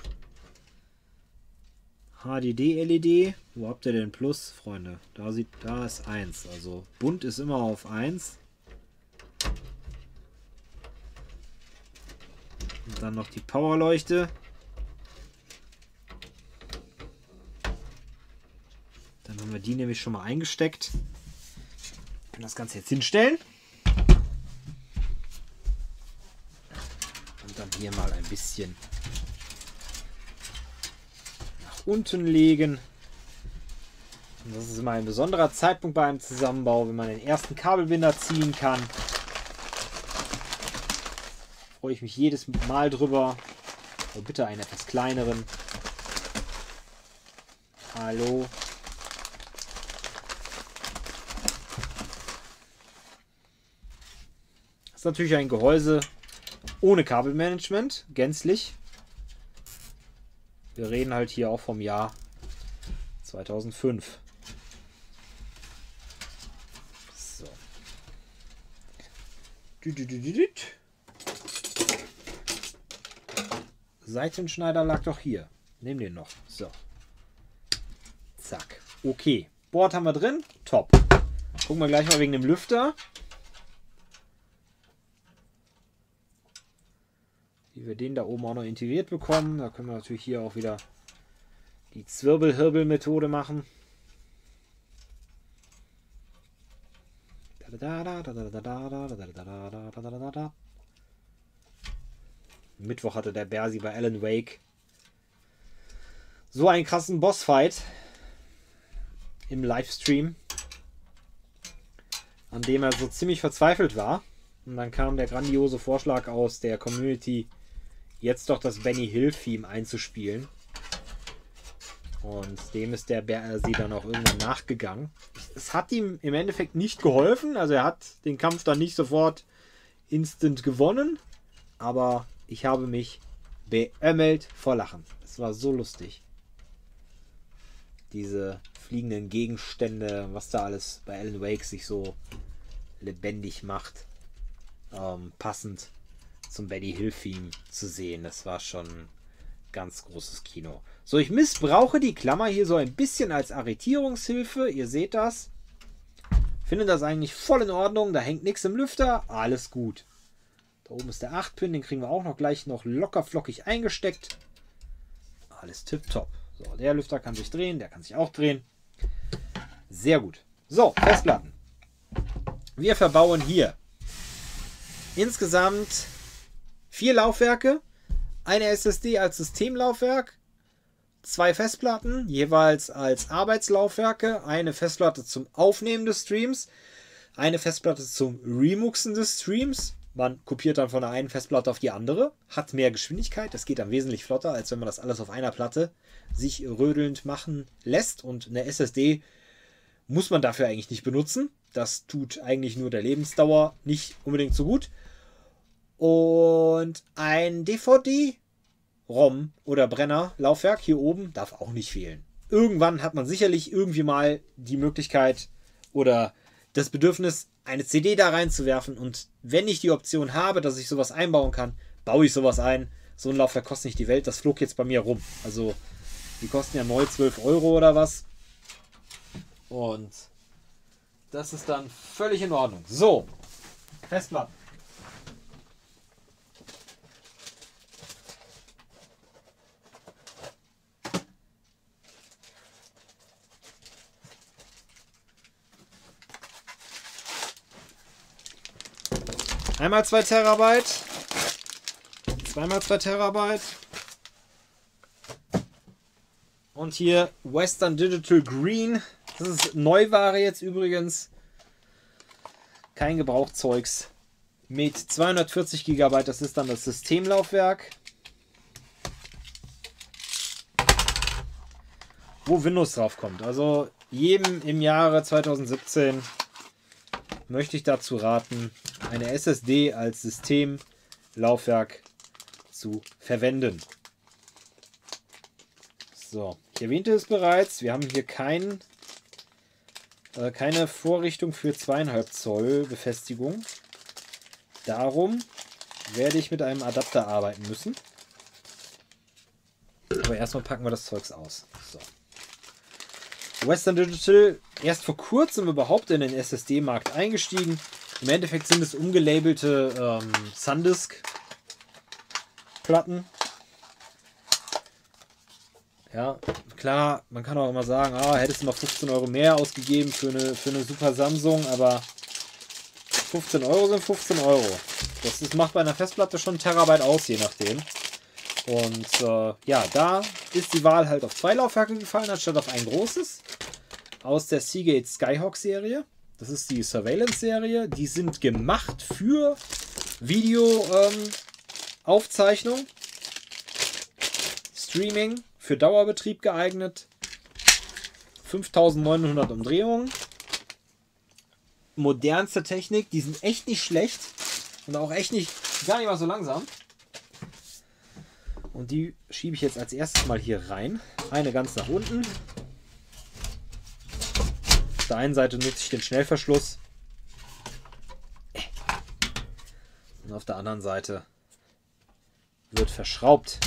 S3: HDD-LED. Wo habt ihr denn Plus, Freunde? Da ist 1. Also bunt ist immer auf 1. Und dann noch die Powerleuchte. Dann haben wir die nämlich schon mal eingesteckt. Wir können das Ganze jetzt hinstellen. Und dann hier mal ein bisschen nach unten legen. Und das ist immer ein besonderer Zeitpunkt bei einem Zusammenbau, wenn man den ersten Kabelbinder ziehen kann. Freue ich mich jedes Mal drüber. Aber bitte einen etwas kleineren. Hallo. Das ist natürlich ein Gehäuse ohne Kabelmanagement, gänzlich. Wir reden halt hier auch vom Jahr 2005. So. Seitenschneider lag doch hier. Nehmen den noch. So. Zack. Okay. Board haben wir drin. Top. Gucken wir gleich mal wegen dem Lüfter. Wie wir den da oben auch noch integriert bekommen. Da können wir natürlich hier auch wieder die Zwirbelhirbel-Methode machen. Mittwoch hatte der Bersi bei Alan Wake so einen krassen Bossfight im Livestream, an dem er so ziemlich verzweifelt war. Und dann kam der grandiose Vorschlag aus der Community, jetzt doch das Benny Hill-Theme einzuspielen. Und dem ist der Bersi dann auch irgendwann nachgegangen. Es hat ihm im Endeffekt nicht geholfen. Also er hat den Kampf dann nicht sofort instant gewonnen. Aber ich habe mich beömmelt vor Lachen. Es war so lustig. Diese fliegenden Gegenstände, was da alles bei Alan Wake sich so lebendig macht. Passend zum Benny Hill-Theme zu sehen. Das war schon ganz großes Kino. So, ich missbrauche die Klammer hier so ein bisschen als Arretierungshilfe. Ihr seht das. Finde das eigentlich voll in Ordnung. Da hängt nichts im Lüfter. Alles gut. Da oben ist der 8-Pin. Den kriegen wir auch noch gleich noch locker flockig eingesteckt. Alles tipptopp. So, der Lüfter kann sich drehen. Der kann sich auch drehen. Sehr gut. So, Festplatten. Wir verbauen hier insgesamt 4 Laufwerke. Eine SSD als Systemlaufwerk, 2 Festplatten, jeweils als Arbeitslaufwerke, eine Festplatte zum Aufnehmen des Streams, eine Festplatte zum Remuxen des Streams. Man kopiert dann von der einen Festplatte auf die andere, hat mehr Geschwindigkeit, das geht dann wesentlich flotter, als wenn man das alles auf einer Platte sich rödelnd machen lässt. Und eine SSD muss man dafür eigentlich nicht benutzen. Das tut eigentlich nur der Lebensdauer nicht unbedingt so gut. Und ein DVD-ROM oder Brenner-Laufwerk hier oben darf auch nicht fehlen. Irgendwann hat man sicherlich irgendwie mal die Möglichkeit oder das Bedürfnis, eine CD da reinzuwerfen. Und wenn ich die Option habe, dass ich sowas einbauen kann, baue ich sowas ein. So ein Laufwerk kostet nicht die Welt. Das flog jetzt bei mir rum. Also die kosten ja neu 12 Euro oder was. Und das ist dann völlig in Ordnung. So, Festplatten. Einmal 2 Terabyte, zweimal 2 Terabyte und hier Western Digital Green Das ist Neuware jetzt übrigens. Kein Gebrauchzeugs. Mit 240 GB, das ist dann das Systemlaufwerk. Wo Windows drauf kommt. Also jedem im Jahre 2017 möchte ich dazu raten, eine SSD als Systemlaufwerk zu verwenden. So, ich erwähnte es bereits, wir haben hier keine Vorrichtung für 2,5 Zoll Befestigung. Darum werde ich mit einem Adapter arbeiten müssen. Aber erstmal packen wir das Zeugs aus. So. Western Digital erst vor kurzem überhaupt in den SSD-Markt eingestiegen. Im Endeffekt sind es umgelabelte SanDisk-Platten. Ja, klar, man kann auch immer sagen, hättest du mal 15 Euro mehr ausgegeben für eine super Samsung, aber 15 Euro sind 15 Euro. Das macht bei einer Festplatte schon 1 Terabyte aus, je nachdem. Und ja, da ist die Wahl halt auf 2 Laufwerke gefallen, anstatt auf ein großes. Aus der Seagate Skyhawk-Serie. Das ist die Surveillance-Serie. Die sind gemacht für Video-Aufzeichnung. Streaming. Für Dauerbetrieb geeignet. 5900 Umdrehungen. Modernste Technik. Die sind echt nicht schlecht. Und auch echt gar nicht mal so langsam. Und die schiebe ich jetzt als erstes mal hier rein. Eine ganz nach unten. Auf der einen Seite nutze ich den Schnellverschluss. Und auf der anderen Seite wird verschraubt.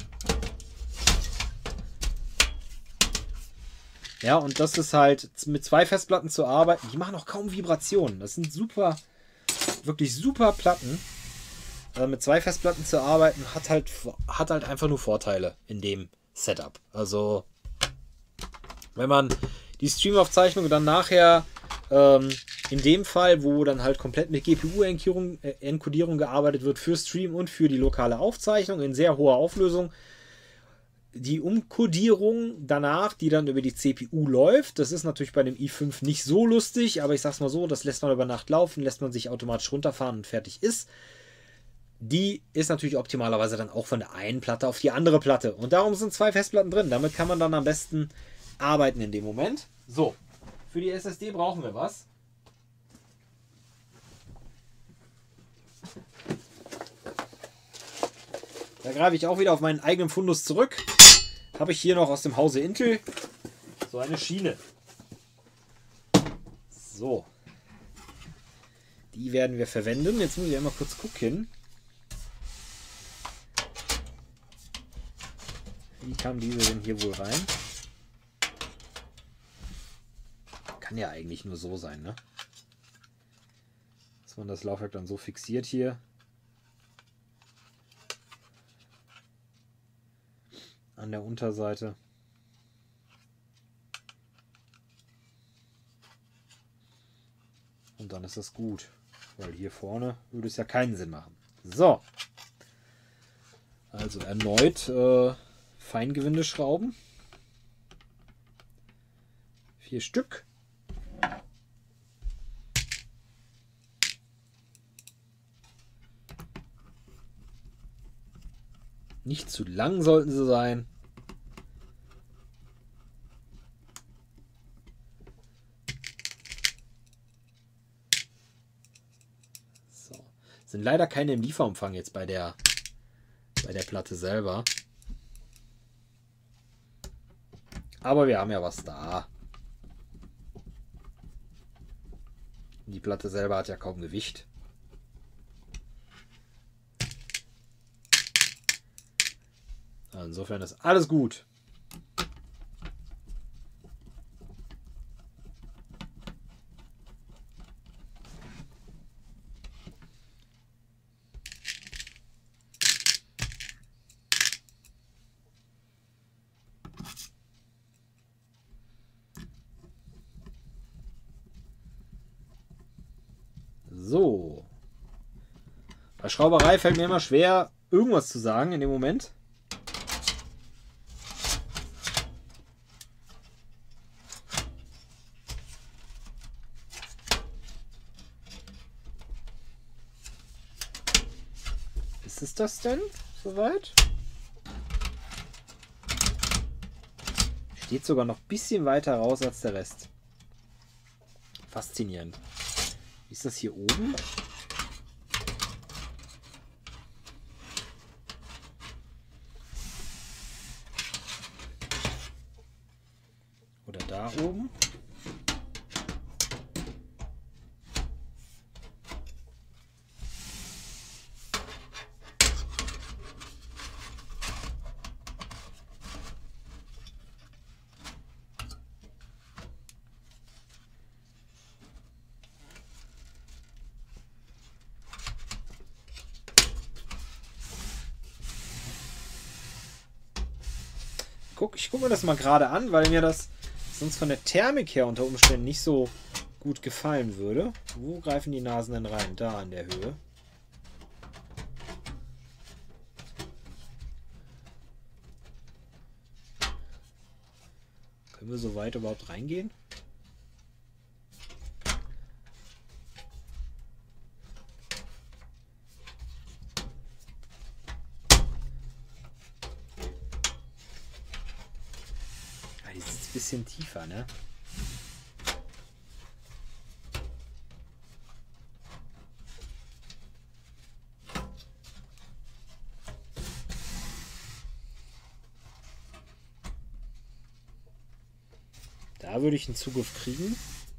S3: Ja, und das ist halt mit 2 Festplatten zu arbeiten. Die machen auch kaum Vibrationen. Das sind super, wirklich super Platten. Mit 2 Festplatten zu arbeiten hat halt einfach nur Vorteile in dem Setup. Also wenn man die Streamaufzeichnung dann nachher in dem Fall, wo dann halt komplett mit GPU-Enkodierung gearbeitet wird für Stream und für die lokale Aufzeichnung in sehr hoher Auflösung, die Umkodierung danach, die dann über die CPU läuft, das ist natürlich bei dem i5 nicht so lustig, aber ich sag's mal so, das lässt man über Nacht laufen, lässt man sich automatisch runterfahren und fertig ist. Die ist natürlich optimalerweise dann auch von der einen Platte auf die andere Platte. Und darum sind 2 Festplatten drin. Damit kann man dann am besten arbeiten in dem Moment. So, für die SSD brauchen wir was. Da greife ich auch wieder auf meinen eigenen Fundus zurück. Habe ich hier noch aus dem Hause Intel so eine Schiene. So. Die werden wir verwenden. Jetzt muss ich einmal kurz gucken. Wie kam diese denn hier wohl rein? Kann ja eigentlich nur so sein, ne? Dass man das Laufwerk dann so fixiert hier. An der Unterseite. Und dann ist das gut. Weil hier vorne würde es ja keinen Sinn machen. So. Also erneut Feingewindeschrauben. 4 Stück. Nicht zu lang sollten sie sein. So. Sind leider keine im Lieferumfang jetzt bei der Platte selber. Aber wir haben ja was da. Die Platte selber hat ja kaum Gewicht. Insofern ist alles gut. So. Bei Schrauberei fällt mir immer schwer, irgendwas zu sagen in dem Moment. Ist es das denn? Soweit? Steht sogar noch ein bisschen weiter raus als der Rest. Faszinierend. Wie ist das hier oben? Oder da oben? Ich gucke mir das mal gerade an, weil mir das sonst von der Thermik her unter Umständen nicht so gut gefallen würde. Wo greifen die Nasen denn rein? Da an der Höhe. Können wir so weit überhaupt reingehen? Bisschen tiefer, ne? Da würde ich einen Zugriff kriegen.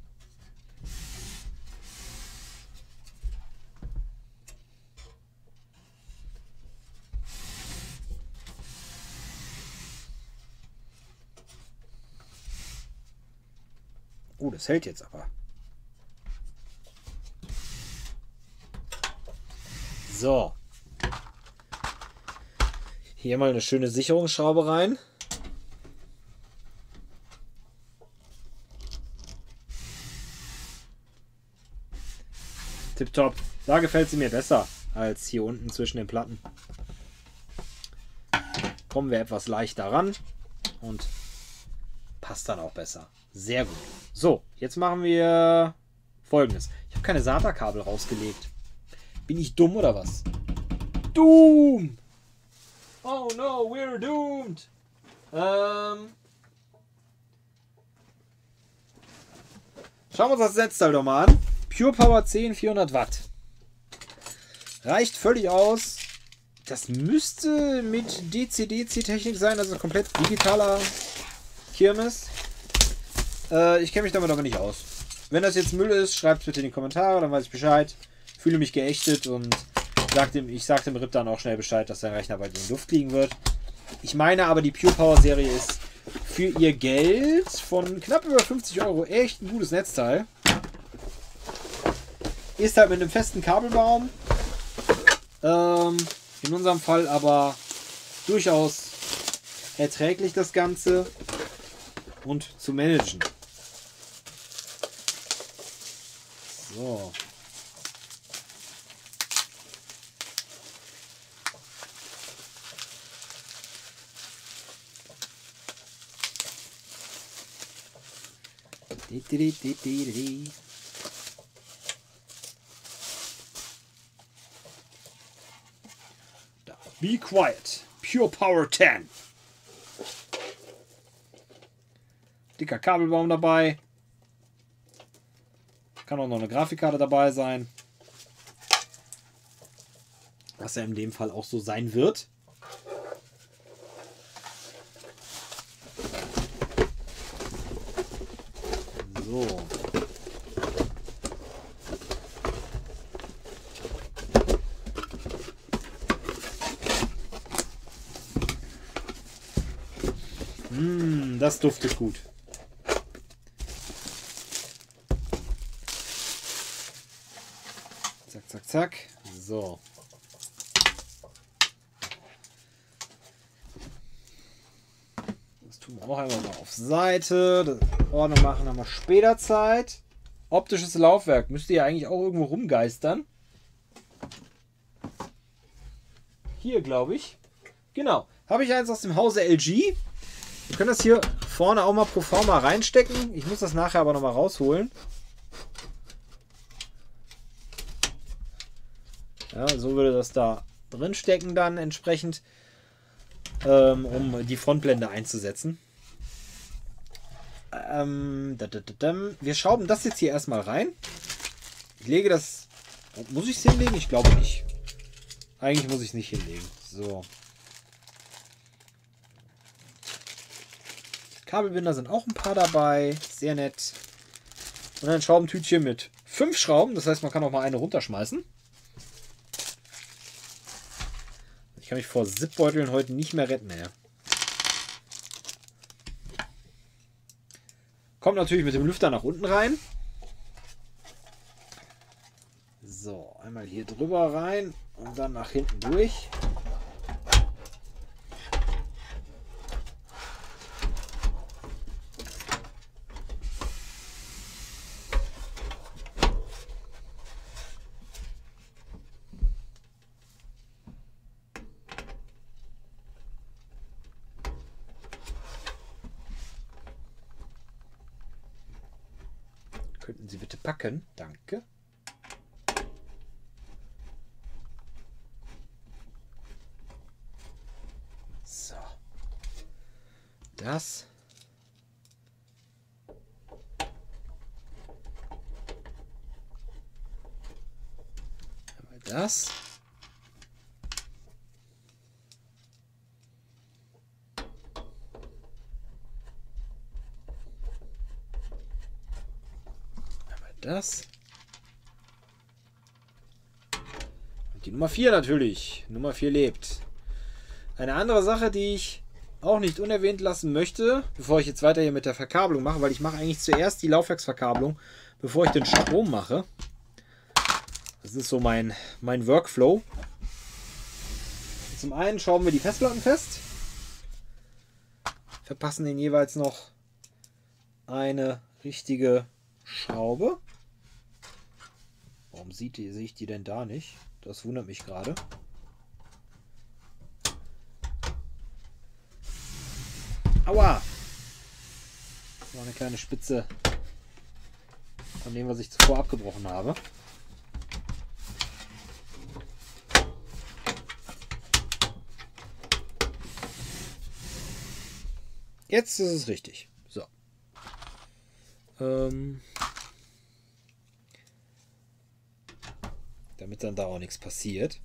S3: Oh, das hält jetzt aber. So. Hier mal eine schöne Sicherungsschraube rein. Tipptopp. Da gefällt sie mir besser als hier unten zwischen den Platten. Kommen wir etwas leichter ran und passt dann auch besser. Sehr gut. So, jetzt machen wir Folgendes. Ich habe keine SATA-Kabel rausgelegt. Bin ich dumm oder was? Doom! Oh no, we're doomed! Schauen wir uns das Netzteil doch mal an. Pure Power 10, 400 Watt. Reicht völlig aus. Das müsste mit DC-DC-Technik sein, also komplett digitaler Kirmes. Ich kenne mich damit aber nicht aus. Wenn das jetzt Müll ist, schreibt es bitte in die Kommentare, dann weiß ich Bescheid. Fühle mich geächtet und ich sage dem Rip dann auch schnell Bescheid, dass sein Rechner bald in die Luft fliegen wird. Ich meine aber, die Pure Power Serie ist für ihr Geld von knapp über 50 € echt ein gutes Netzteil. Ist halt mit einem festen Kabelbaum. In unserem Fall aber durchaus erträglich das Ganze und zu managen. So. Da. Be quiet. Pure Power 10. Dicker Kabelbaum dabei. Kann auch noch eine Grafikkarte dabei sein. Was ja in dem Fall auch so sein wird. So. Das duftet gut. Zack, zack, zack. So. Das tun wir auch einmal mal auf Seite. Das Ordnung machen haben wir später Zeit. Optisches Laufwerk. Müsste ja eigentlich auch irgendwo rumgeistern. Hier, glaube ich. Genau. Habe ich eins aus dem Hause LG. Wir können das hier vorne auch mal pro forma reinstecken. Ich muss das nachher aber nochmal rausholen. Ja, so würde das da drinstecken dann entsprechend, um die Frontblende einzusetzen. Wir schrauben das jetzt hier erstmal rein. Ich lege das... Muss ich es hinlegen? Ich glaube nicht. Eigentlich muss ich es nicht hinlegen. So. Kabelbinder sind auch ein paar dabei. Sehr nett. Und ein Schraubentütchen mit 5 Schrauben. Das heißt, man kann auch mal eine runterschmeißen. Ich kann mich vor Zipbeuteln heute nicht mehr retten, ey. Kommt natürlich mit dem Lüfter nach unten rein. So, einmal hier drüber rein und dann nach hinten durch. Könnten Sie bitte packen? Danke. So. Das. Einmal das. Das. Und die Nummer 4 natürlich. Nummer 4 lebt. Eine andere Sache, die ich auch nicht unerwähnt lassen möchte, bevor ich jetzt weiter hier mit der Verkabelung mache, weil ich mache eigentlich zuerst die Laufwerksverkabelung, bevor ich den Strom mache. Das ist so mein Workflow. Zum einen schrauben wir die Festplatten fest. Verpassen den jeweils noch eine richtige Schraube. Warum sehe ich die denn da nicht? Das wundert mich gerade. Aua! Das war eine kleine Spitze von dem, was ich zuvor abgebrochen habe. Jetzt ist es richtig. So. Damit dann da auch nichts passiert.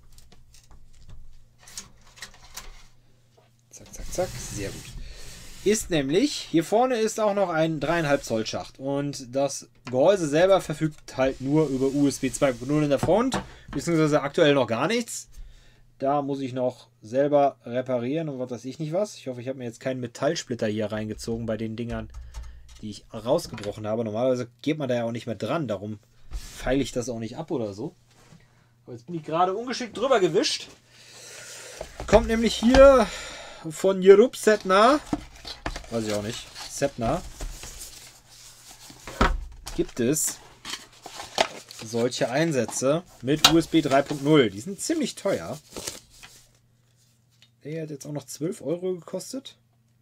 S3: Zack, zack, zack. Sehr gut. Ist nämlich, hier vorne ist auch noch ein 3,5 Zoll Schacht. Und das Gehäuse selber verfügt halt nur über USB 2.0 in der Front. Beziehungsweise aktuell noch gar nichts. Da muss ich noch selber reparieren und was weiß ich nicht was. Ich hoffe, ich habe mir jetzt keinen Metallsplitter hier reingezogen bei den Dingern, die ich rausgebrochen habe. Normalerweise geht man da ja auch nicht mehr dran. Darum feile ich das auch nicht ab oder so. Aber jetzt bin ich gerade ungeschickt drüber gewischt. Kommt nämlich hier von Jerup Setna. Weiß ich auch nicht. Setna. Gibt es solche Einsätze mit USB 3.0. Die sind ziemlich teuer. Der hat jetzt auch noch 12 Euro gekostet.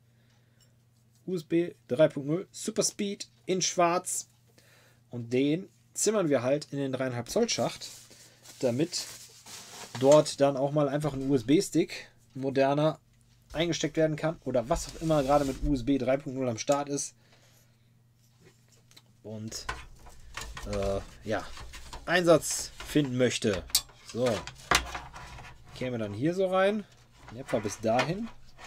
S3: USB 3.0 Super Speed in schwarz. Und den zimmern wir halt in den 3,5 Zoll Schacht, damit dort dann auch mal einfach ein USB-Stick moderner eingesteckt werden kann oder was auch immer gerade mit USB 3.0 am Start ist. Und ja, Einsatz finden möchte. So. Käme dann hier so rein. In etwa bis dahin.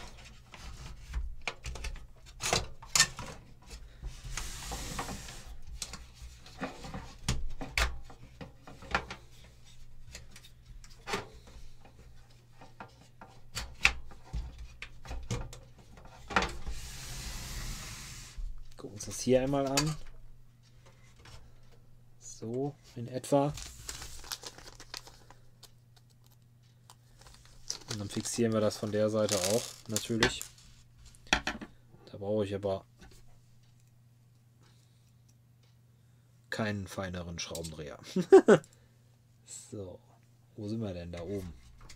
S3: Gucken uns das hier einmal an. So in etwa. Und dann fixieren wir das von der Seite auch natürlich. Da brauche ich aber keinen feineren Schraubendreher. So, wo sind wir denn da oben?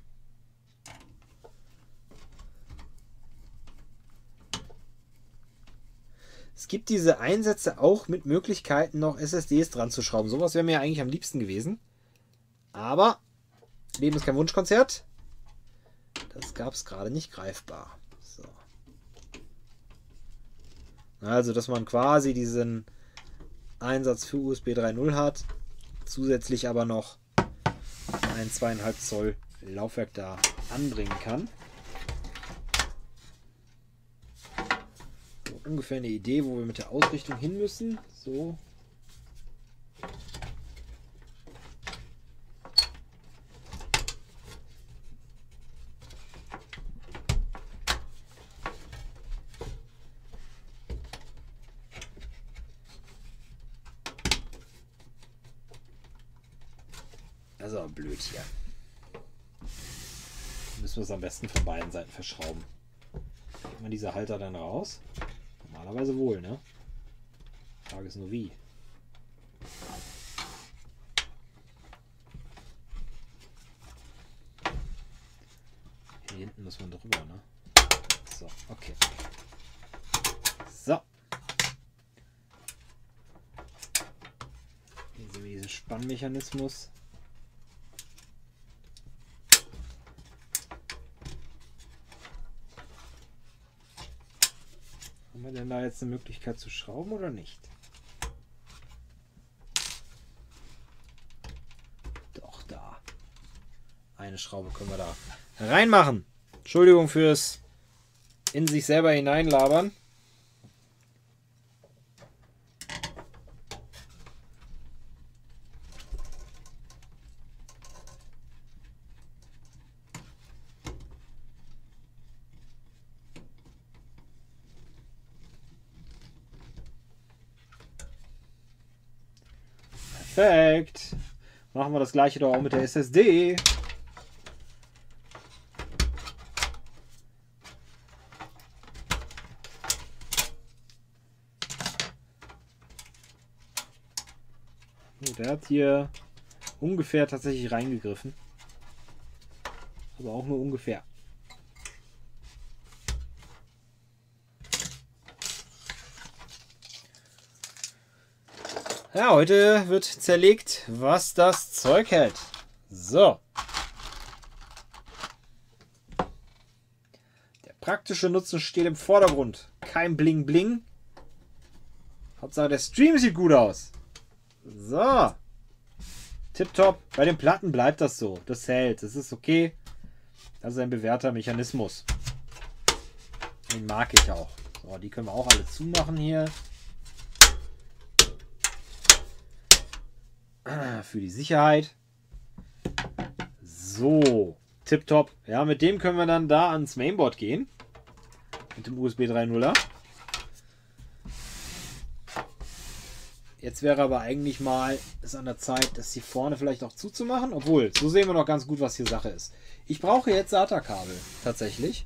S3: Es gibt diese Einsätze auch mit Möglichkeiten, noch SSDs dran zu schrauben. Sowas wäre mir eigentlich am liebsten gewesen. Aber Leben ist kein Wunschkonzert. Das gab es gerade nicht greifbar. So. Also, dass man quasi diesen Einsatz für USB 3.0 hat, zusätzlich aber noch ein 2,5 Zoll Laufwerk da anbringen kann. So, ungefähr eine Idee, wo wir mit der Ausrichtung hin müssen. So. Das ist aber blöd hier. Müssen wir es am besten von beiden Seiten verschrauben. Kriegt man diese Halter dann raus? Normalerweise wohl, ne? Die Frage ist nur wie. Hier hinten muss man drüber, ne? So, okay. So. Hier sehen wir diesen Spannmechanismus. Haben wir denn da jetzt eine Möglichkeit zu schrauben oder nicht? Doch, da. Eine Schraube können wir da reinmachen. Entschuldigung fürs in sich selber hineinlabern. Perfekt. Machen wir das gleiche doch auch mit der SSD. Der hat hier ungefähr tatsächlich reingegriffen. Aber auch nur ungefähr. Ja, heute wird zerlegt, was das Zeug hält. So. Der praktische Nutzen steht im Vordergrund. Kein Bling Bling. Hauptsache der Stream sieht gut aus. So. Tipptopp. Bei den Platten bleibt das so. Das hält. Das ist okay. Das ist ein bewährter Mechanismus. Den mag ich auch. So, die können wir auch alle zumachen hier. Für die Sicherheit. So. Tipptopp. Ja, mit dem können wir dann da ans Mainboard gehen. Mit dem USB 3.0er. Jetzt wäre aber eigentlich mal es an der Zeit, das hier vorne vielleicht auch zuzumachen. Obwohl, so sehen wir noch ganz gut, was hier Sache ist. Ich brauche jetzt SATA-Kabel. Tatsächlich.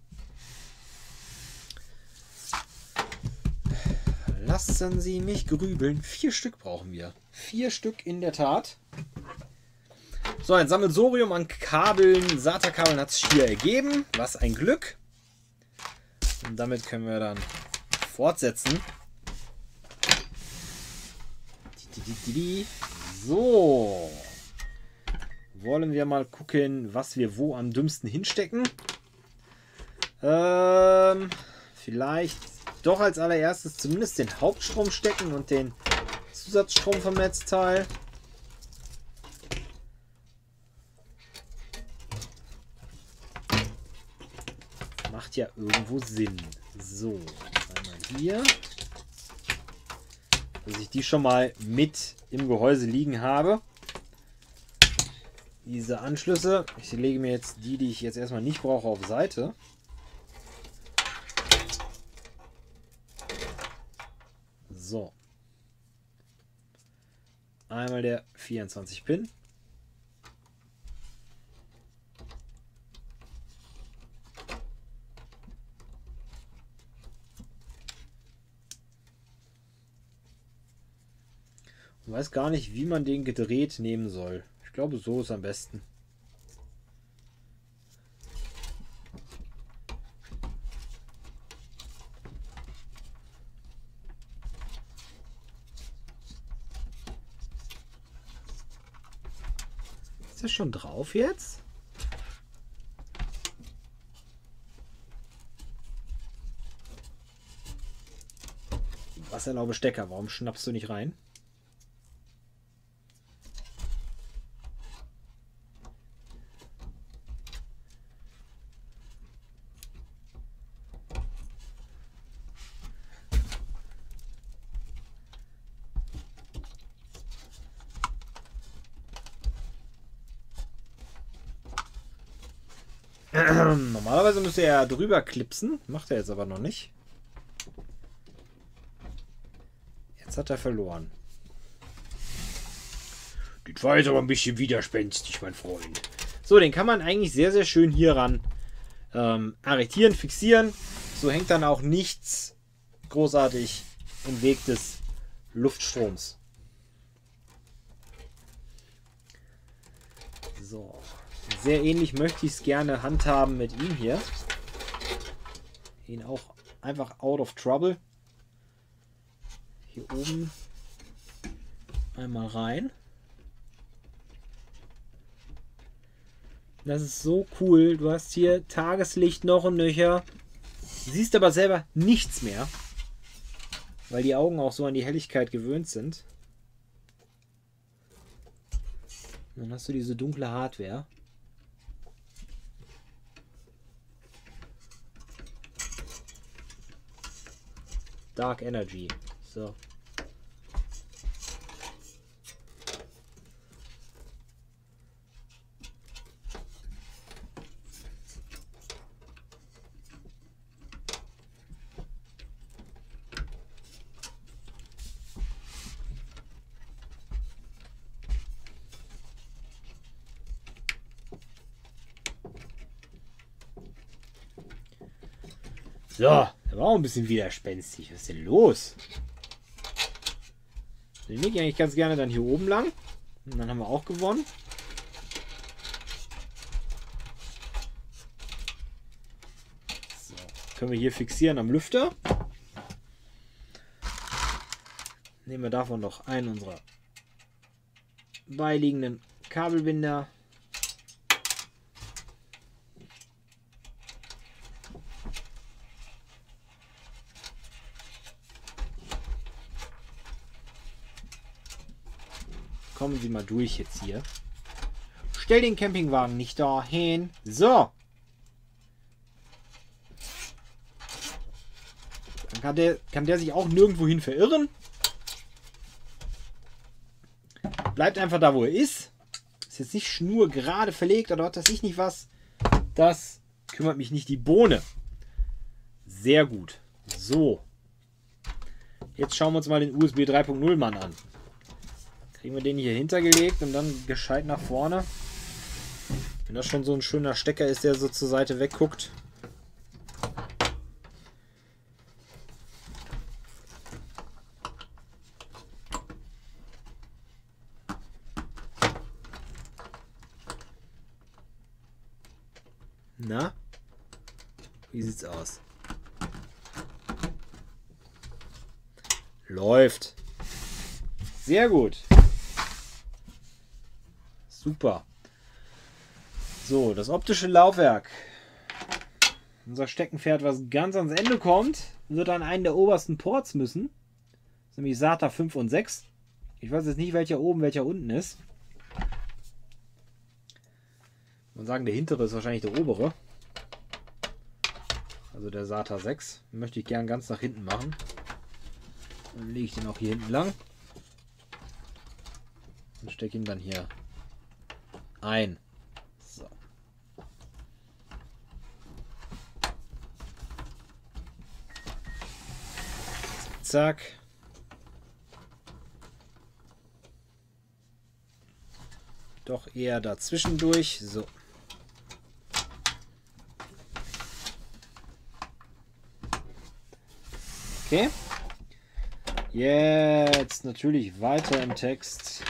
S3: Lassen Sie mich grübeln. 4 Stück brauchen wir. 4 Stück in der Tat. So, ein Sammelsurium an Kabeln. SATA-Kabeln hat es hier ergeben. Was ein Glück. Und damit können wir dann fortsetzen. So. Wollen wir mal gucken, was wir wo am dümmsten hinstecken. Vielleicht doch als allererstes zumindest den Hauptstrom stecken und den Zusatzstrom vom Netzteil. Macht ja irgendwo Sinn. So, einmal hier. Dass ich die schon mal mit im Gehäuse liegen habe. Diese Anschlüsse. Ich lege mir jetzt die ich jetzt erstmal nicht brauche, auf Seite. So. Einmal der 24 Pin. Ich weiß gar nicht, wie man den gedreht nehmen soll. Ich glaube, so ist am besten. Ist das schon drauf jetzt? Wasserlaube Stecker, warum schnappst du nicht rein? Normalerweise müsste er drüber klipsen. Macht er jetzt aber noch nicht. Jetzt hat er verloren. Das war jetzt aber ein bisschen widerspenstig, mein Freund. So, den kann man eigentlich sehr, sehr schön hier ran arretieren, fixieren. So hängt dann auch nichts großartig im Weg des Luftstroms. So. Sehr ähnlich möchte ich es gerne handhaben mit ihm hier. Ihn auch einfach out of trouble. Hier oben einmal rein. Das ist so cool. Du hast hier Tageslicht noch und nöcher. Siehst aber selber nichts mehr. Weil die Augen auch so an die Helligkeit gewöhnt sind. Dann hast du diese dunkle Hardware. Dark Energy. So. So, der war auch ein bisschen widerspenstig. Was ist denn los? Den lege ich eigentlich ganz gerne dann hier oben lang. Und dann haben wir auch gewonnen. So, können wir hier fixieren am Lüfter. Nehmen wir davon noch einen unserer beiliegenden Kabelbinder. Kommen Sie mal durch jetzt hier. Stell den Campingwagen nicht dahin. So. Dann kann der sich auch nirgendwo hin verirren. Bleibt einfach da, wo er ist. Ist jetzt nicht schnurgerade verlegt oder was weiß ich nicht was. Das kümmert mich nicht die Bohne. Sehr gut. So. Jetzt schauen wir uns mal den USB 3.0 Mann an. Kriegen wir den hier hintergelegt und dann gescheit nach vorne. Wenn das schon so ein schöner Stecker ist, der so zur Seite wegguckt. Na? Wie sieht's aus? Läuft. Sehr gut. Super. So, das optische Laufwerk. Unser Steckenpferd, was ganz ans Ende kommt, wird an einen der obersten Ports müssen. Das ist nämlich SATA 5 und 6. Ich weiß jetzt nicht, welcher oben, welcher unten ist. Man sagen, der hintere ist wahrscheinlich der obere. Also der SATA 6. Den möchte ich gern ganz nach hinten machen. Dann lege ich den auch hier hinten lang. Und stecke ihn dann hier ein. So. Zack. Doch eher dazwischen durch. So. Okay. Jetzt natürlich weiter im Text.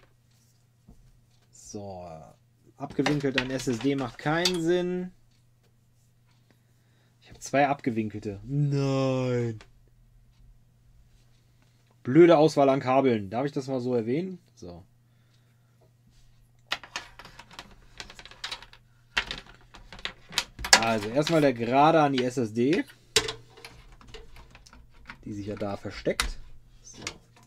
S3: So. Abgewinkelt an SSD macht keinen Sinn. Ich habe zwei abgewinkelte. Nein. Blöde Auswahl an Kabeln. Darf ich das mal so erwähnen? So. Also erstmal der Gerade an die SSD, die sich ja da versteckt. So.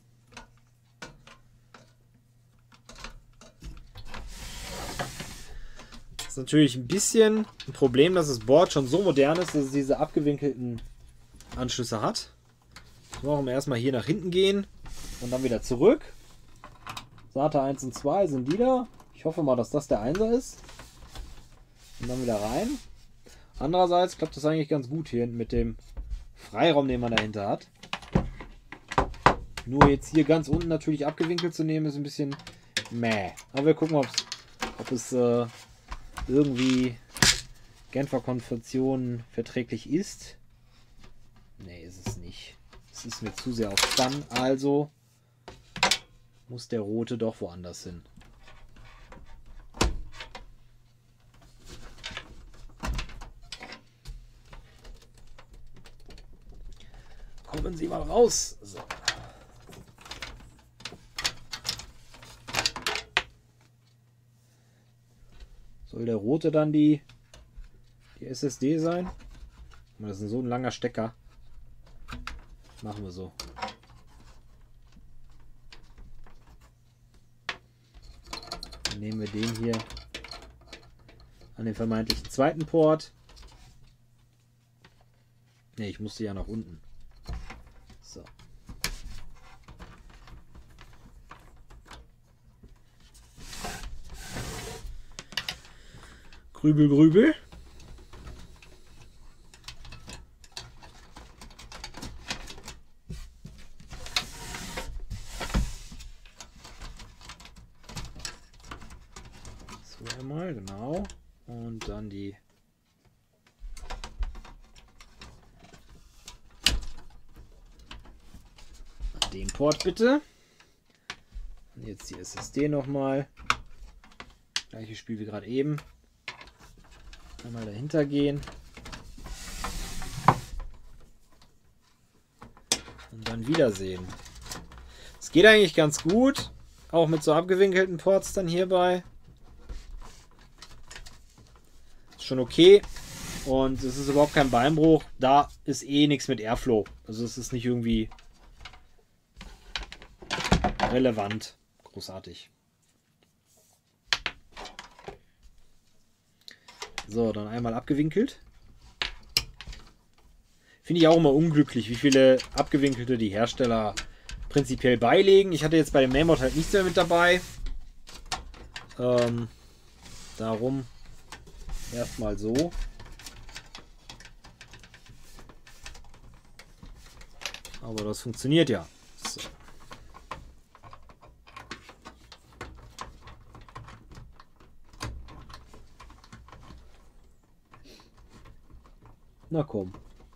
S3: Das ist natürlich ein bisschen ein Problem, dass das Board schon so modern ist, dass es diese abgewinkelten Anschlüsse hat. So, machen wir erstmal hier nach hinten gehen und dann wieder zurück. SATA 1 und 2 sind die da. Ich hoffe mal, dass das der 1er ist. Und dann wieder rein. Andererseits klappt das eigentlich ganz gut hier mit dem Freiraum, den man dahinter hat. Nur jetzt hier ganz unten natürlich abgewinkelt zu nehmen, ist ein bisschen meh. Aber wir gucken, ob es irgendwie Genfer Konvention verträglich ist. Nee, ist es nicht. Es ist mir zu sehr auf Spann, also muss der rote doch woanders hin. Kommen Sie mal raus. So. Soll der rote dann die SSD sein? Das ist so ein langer Stecker. Machen wir so. Dann nehmen wir den hier an den vermeintlichen zweiten Port. Ne, ich musste ja nach unten. So. Grübel, grübel. Zweimal, genau. Und dann die den Port bitte. Und jetzt die SSD nochmal. Gleiches Spiel wie gerade eben. Einmal dahinter gehen. Und dann wiedersehen. Es geht eigentlich ganz gut. Auch mit so abgewinkelten Ports dann hierbei. Ist schon okay. Und es ist überhaupt kein Beinbruch. Da ist eh nichts mit Airflow. Also es ist nicht irgendwie relevant. Großartig. So, dann einmal abgewinkelt. Finde ich auch immer unglücklich, wie viele abgewinkelte die Hersteller prinzipiell beilegen. Ich hatte jetzt bei dem Mainboard halt nichts mehr mit dabei. Darum erstmal so. Aber das funktioniert ja. So. Na komm.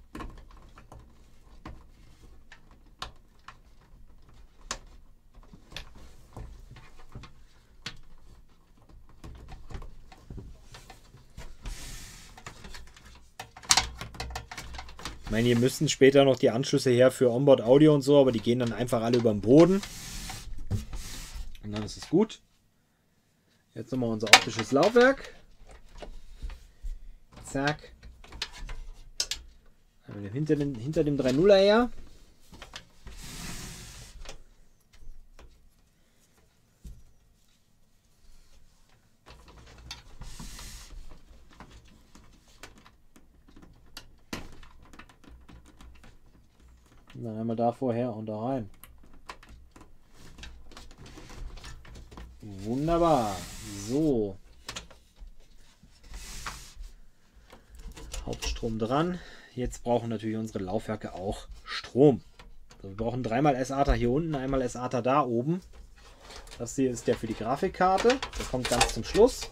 S3: Ich meine, hier müssen später noch die Anschlüsse her für Onboard Audio und so, aber die gehen dann einfach alle über den Boden. Und dann ist es gut. Jetzt nochmal unser optisches Laufwerk. Zack. Hinter dem 3.0er her. Und dann einmal da vorher und da rein. Wunderbar. So. Hauptstrom dran. Jetzt brauchen natürlich unsere Laufwerke auch Strom. Also wir brauchen dreimal SATA hier unten, einmal SATA da oben. Das hier ist der für die Grafikkarte. Der kommt ganz zum Schluss.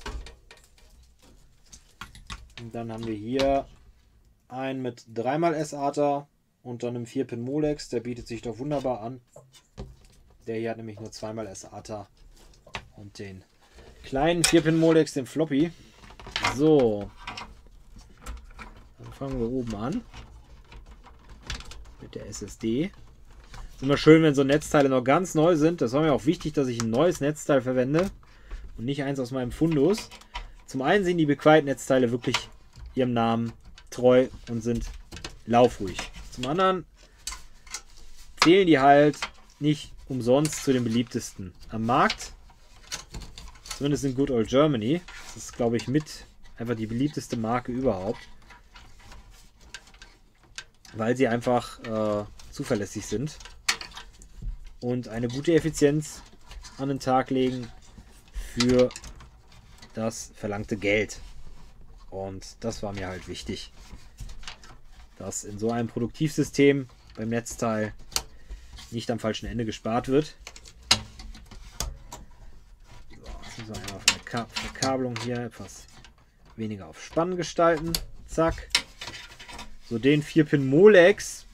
S3: Und dann haben wir hier einen mit dreimal SATA und dann einem 4-Pin Molex. Der bietet sich doch wunderbar an. Der hier hat nämlich nur zweimal SATA und den kleinen 4-Pin Molex, den Floppy. So. Dann fangen wir oben an mit der SSD. Ist immer schön, wenn so Netzteile noch ganz neu sind. Das war mir auch wichtig, dass ich ein neues Netzteil verwende und nicht eins aus meinem Fundus. Zum einen sehen die Be Quiet Netzteile wirklich ihrem Namen treu und sind laufruhig. Zum anderen zählen die halt nicht umsonst zu den beliebtesten am Markt. Zumindest in Good Old Germany. Das ist, glaube ich, mit einfach die beliebteste Marke überhaupt. Weil sie einfach zuverlässig sind und eine gute Effizienz an den Tag legen für das verlangte Geld. Und das war mir halt wichtig, dass in so einem Produktivsystem beim Netzteil nicht am falschen Ende gespart wird. So, jetzt müssen wir einmal auf der Verkabelung hier etwas weniger auf Spannen gestalten. Zack. So, den 4-Pin Molex.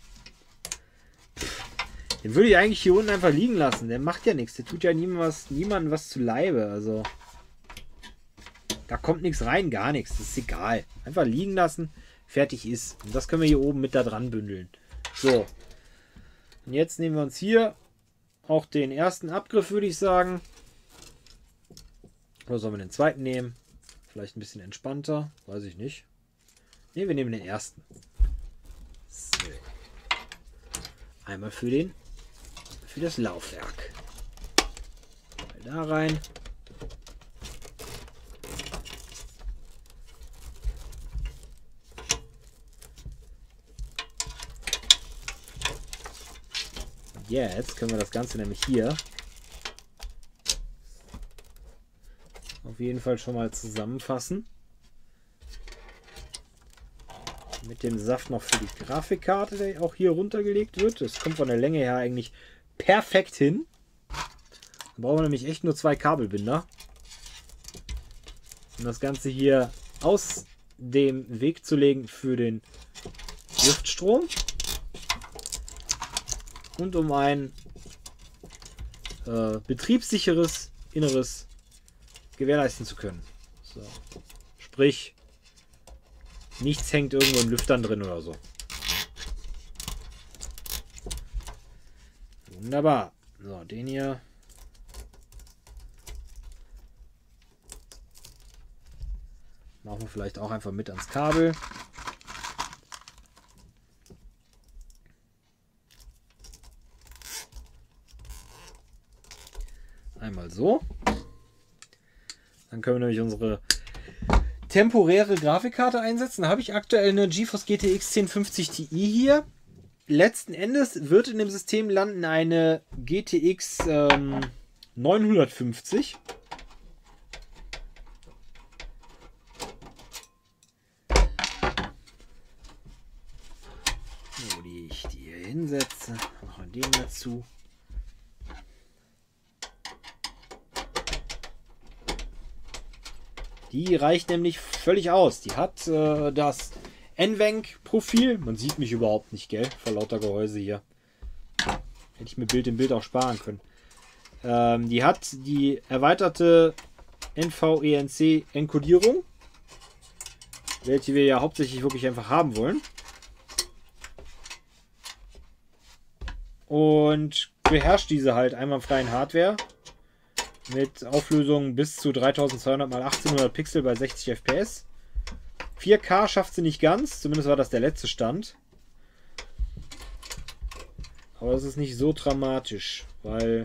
S3: Den würde ich eigentlich hier unten einfach liegen lassen. Der macht ja nichts. Der tut ja niemandem was zu Leibe. Also, da kommt nichts rein, gar nichts. Das ist egal. Einfach liegen lassen. Fertig ist. Und das können wir hier oben mit da dran bündeln. So. Und jetzt nehmen wir uns hier auch den ersten Abgriff, würde ich sagen. Oder sollen wir den zweiten nehmen? Vielleicht ein bisschen entspannter. Weiß ich nicht. Ne, wir nehmen den ersten. So. Einmal für das Laufwerk. Mal da rein. Jetzt können wir das Ganze nämlich hier auf jeden Fall schon mal zusammenfassen. Mit dem Saft noch für die Grafikkarte, der auch hier runtergelegt wird. Das kommt von der Länge her eigentlich perfekt hin. Dann brauchen wir nämlich echt nur 2 Kabelbinder, um das Ganze hier aus dem Weg zu legen für den Luftstrom. Und um ein betriebssicheres Inneres gewährleisten zu können. So. Sprich, nichts hängt irgendwo in Lüftern drin oder so. Wunderbar. So, den hier. Machen wir vielleicht auch einfach mit ans Kabel. Einmal so. Dann können wir nämlich unsere temporäre Grafikkarte einsetzen. Da habe ich aktuell eine GeForce GTX 1050 Ti hier. Letzten Endes wird in dem System landen eine GTX 950. Wo ich die hier hinsetze, machen wir den dazu. Die reicht nämlich völlig aus. Die hat das NVENC-Profil. Man sieht mich überhaupt nicht, gell? Vor lauter Gehäuse hier. Hätte ich mir Bild im Bild auch sparen können. Die hat die erweiterte NVENC-Enkodierung, welche wir ja hauptsächlich wirklich einfach haben wollen. Und beherrscht diese halt einwandfrei in Hardware. Mit Auflösung bis zu 3200 x 1800 Pixel bei 60 FPS. 4K schafft sie nicht ganz, zumindest war das der letzte Stand. Aber das ist nicht so dramatisch, weil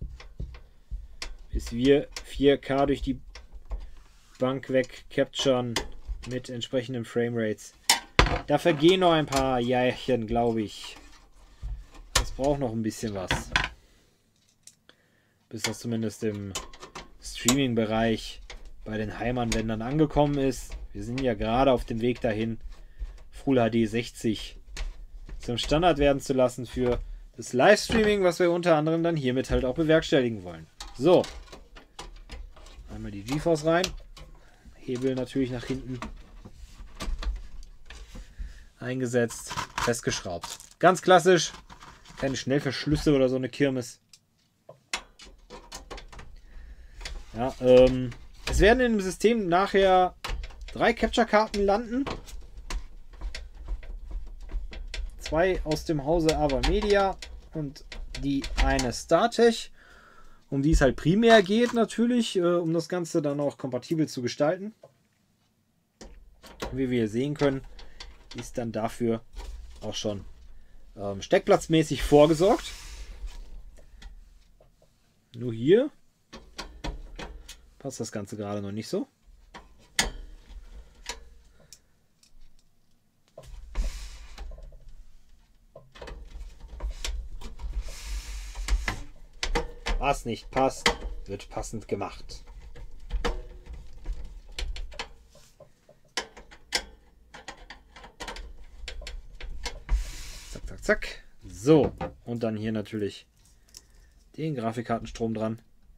S3: bis wir 4K durch die Bank weg capturen mit entsprechenden Framerates. Da vergehen noch ein paar Jährchen, glaube ich. Das braucht noch ein bisschen was. Bis das zumindest im Streaming-Bereich bei den Heimanwendern angekommen ist. Wir sind ja gerade auf dem Weg dahin, Full HD 60 zum Standard werden zu lassen für das Livestreaming, was wir unter anderem dann hiermit halt auch bewerkstelligen wollen. So. Einmal die GeForce rein. Hebel natürlich nach hinten eingesetzt, festgeschraubt. Ganz klassisch. Keine Schnellverschlüsse oder so eine Kirmes. Ja, es werden in dem System nachher 3 Capture-Karten landen. 2 aus dem Hause AVerMedia und die eine StarTech, um die es halt primär geht natürlich, um das Ganze dann auch kompatibel zu gestalten. Wie wir hier sehen können, ist dann dafür auch schon steckplatzmäßig vorgesorgt. Nur hier passt das Ganze gerade noch nicht so. Was nicht passt, wird passend gemacht. Zack, zack, zack. So, und dann hier natürlich den Grafikkartenstrom dran.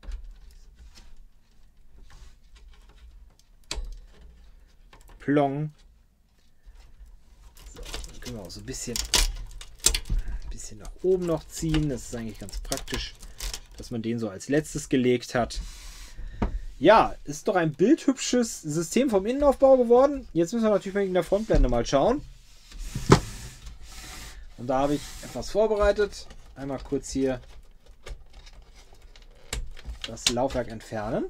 S3: Plong. So, dann können wir auch so ein bisschen nach oben noch ziehen. Das ist eigentlich ganz praktisch, dass man den so als letztes gelegt hat. Ja, ist doch ein bildhübsches System vom Innenaufbau geworden. Jetzt müssen wir natürlich wegen der Frontblende mal schauen. Und da habe ich etwas vorbereitet. Einmal kurz hier das Laufwerk entfernen.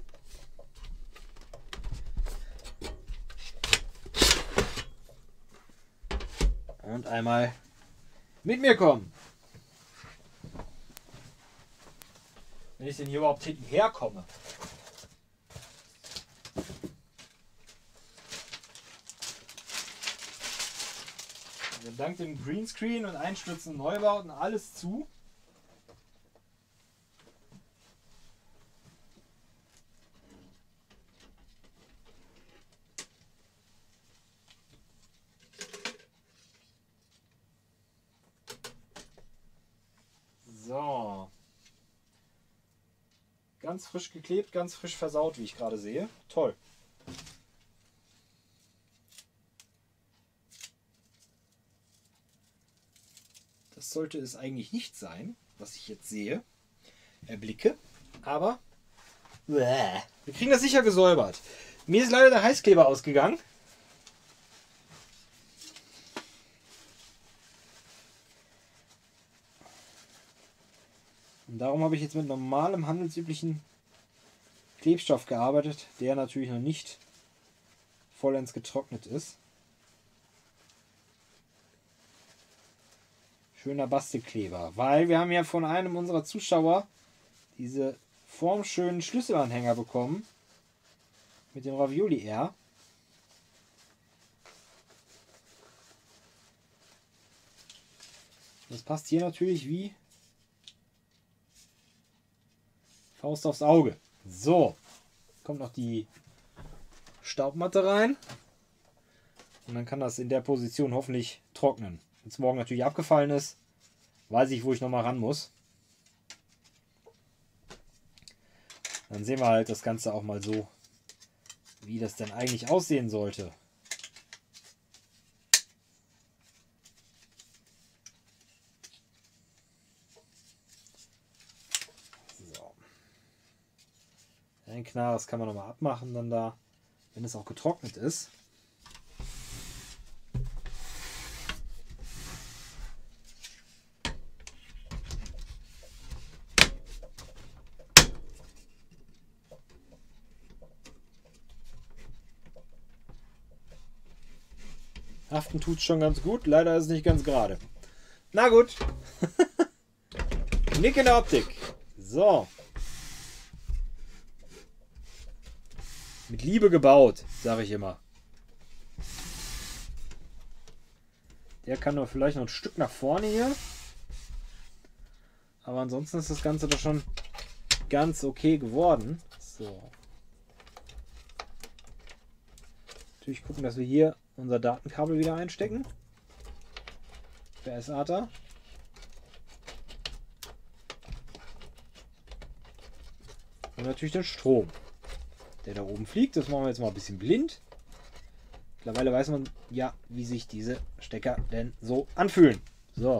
S3: Und einmal mit mir kommen. Wenn ich denn hier überhaupt hinten herkomme. Also dank dem Greenscreen und einstürzenden Neubauten alles zu. So. Ganz frisch geklebt, ganz frisch versaut, wie ich gerade sehe. Toll. Das sollte es eigentlich nicht sein, was ich jetzt sehe, erblicke. Aber wir kriegen das sicher gesäubert. Mir ist leider der Heißkleber ausgegangen. Und darum habe ich jetzt mit normalem handelsüblichen Klebstoff gearbeitet, der natürlich noch nicht vollends getrocknet ist. Schöner Bastelkleber, weil wir haben ja von einem unserer Zuschauer diese formschönen Schlüsselanhänger bekommen mit dem Ravioli R. Das passt hier natürlich wie Faust aufs Auge. So, kommt noch die Staubmatte rein und dann kann das in der Position hoffentlich trocknen. Wenn es morgen natürlich abgefallen ist, weiß ich, wo ich nochmal ran muss. Dann sehen wir halt das Ganze auch mal so, wie das denn eigentlich aussehen sollte. So. Ein Knarr, das kann man nochmal abmachen dann da, wenn es auch getrocknet ist. Haften tut es schon ganz gut, leider ist es nicht ganz gerade. Na gut. Knick in der Optik. So. Mit Liebe gebaut, sage ich immer. Der kann nur vielleicht noch ein Stück nach vorne hier. Aber ansonsten ist das Ganze doch schon ganz okay geworden. So. Natürlich gucken, dass wir hier unser Datenkabel wieder einstecken. Per SATA. Und natürlich den Strom, der da oben fliegt. Das machen wir jetzt mal ein bisschen blind. Mittlerweile weiß man ja, wie sich diese Stecker denn so anfühlen. So.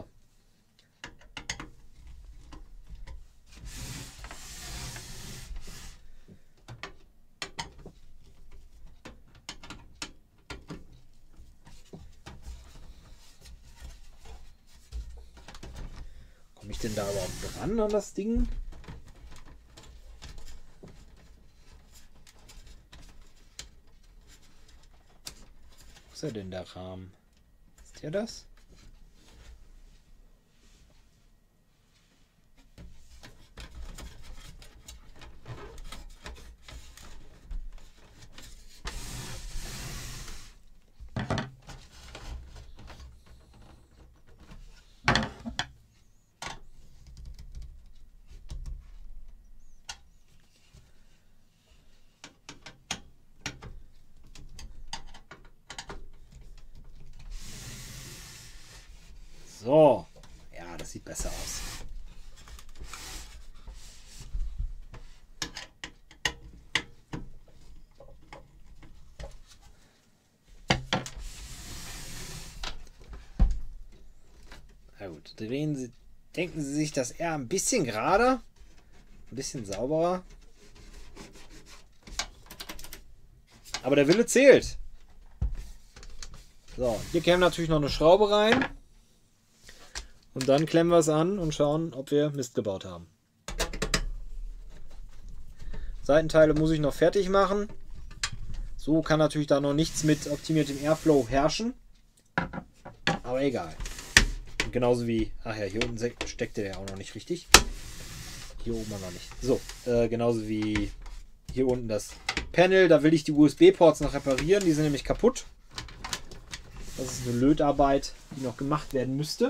S3: Komme ich denn da überhaupt dran an das Ding? ist er denn, der Rahmen? Ist der das? So. Ja, das sieht besser aus. Na gut, denken Sie sich das eher ein bisschen gerader, ein bisschen sauberer. Aber der Wille zählt. So, hier käme natürlich noch eine Schraube rein. Und dann klemmen wir es an und schauen, ob wir Mist gebaut haben. Seitenteile muss ich noch fertig machen. So kann natürlich da noch nichts mit optimiertem Airflow herrschen. Aber egal. Und genauso wie, ach ja, hier unten steckte der auch noch nicht richtig. Hier oben auch noch nicht. So, genauso wie hier unten das Panel. Da will ich die USB-Ports noch reparieren. Die sind nämlich kaputt. Das ist eine Lötarbeit, die noch gemacht werden müsste.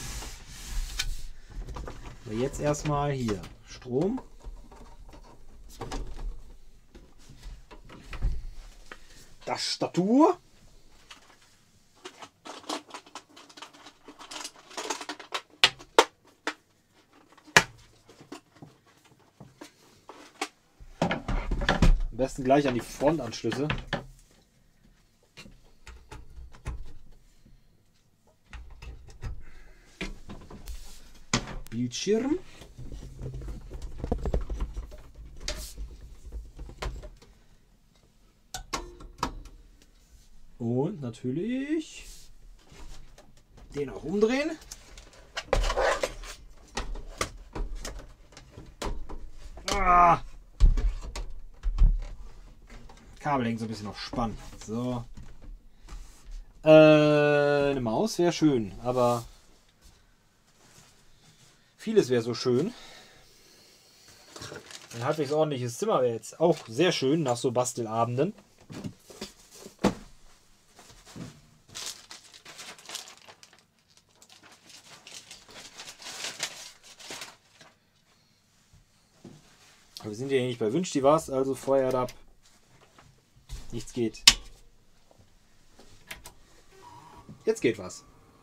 S3: Aber jetzt erstmal hier Strom. Das Statur. Am besten gleich an die Frontanschlüsse. Bildschirm. Und natürlich den auch umdrehen. Ah! Kabel hängt so ein bisschen noch spannend. So. Eine Maus wäre schön, aber vieles wäre so schön. Ein halbwegs ordentliches Zimmer wäre jetzt auch sehr schön nach so Bastelabenden. Aber wir sind ja nicht bei Wünsch die was, also feuert ab. Nichts geht. Jetzt geht was.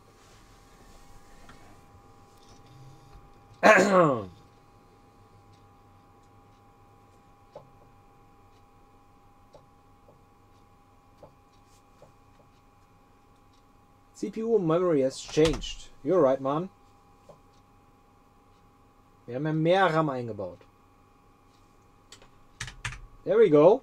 S3: CPU memory has changed. You're right, man. Wir haben ja mehr RAM eingebaut. There we go.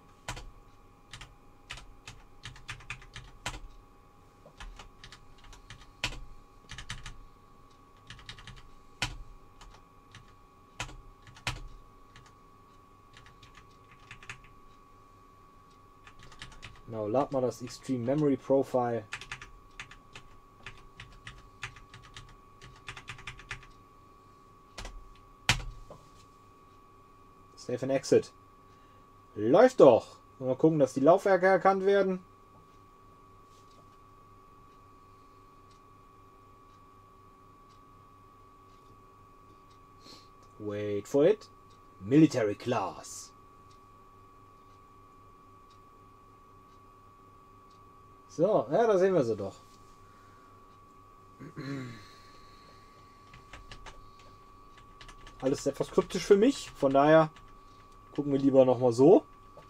S3: Genau, lad mal das Extreme Memory Profile. Save and Exit. Läuft doch. Mal gucken, dass die Laufwerke erkannt werden. Wait for it. Military Class. So, ja, da sehen wir sie doch. Alles etwas kryptisch für mich, von daher gucken wir lieber nochmal so.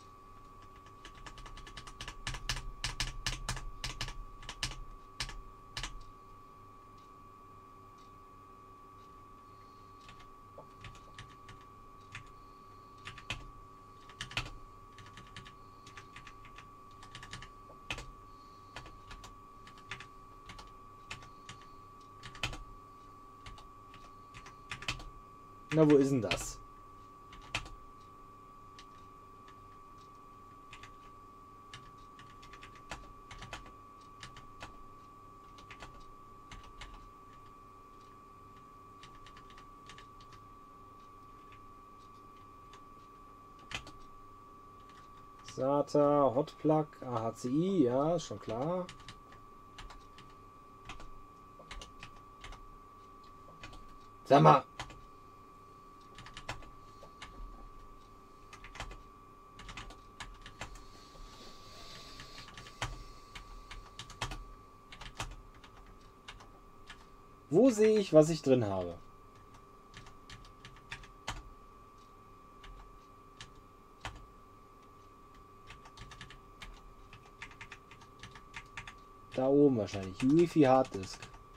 S3: Na, wo ist denn das? SATA, Hotplug, AHCI, ja, ist schon klar. Sag mal. Wo sehe ich, was ich drin habe? Da oben wahrscheinlich. UEFI Harddisk.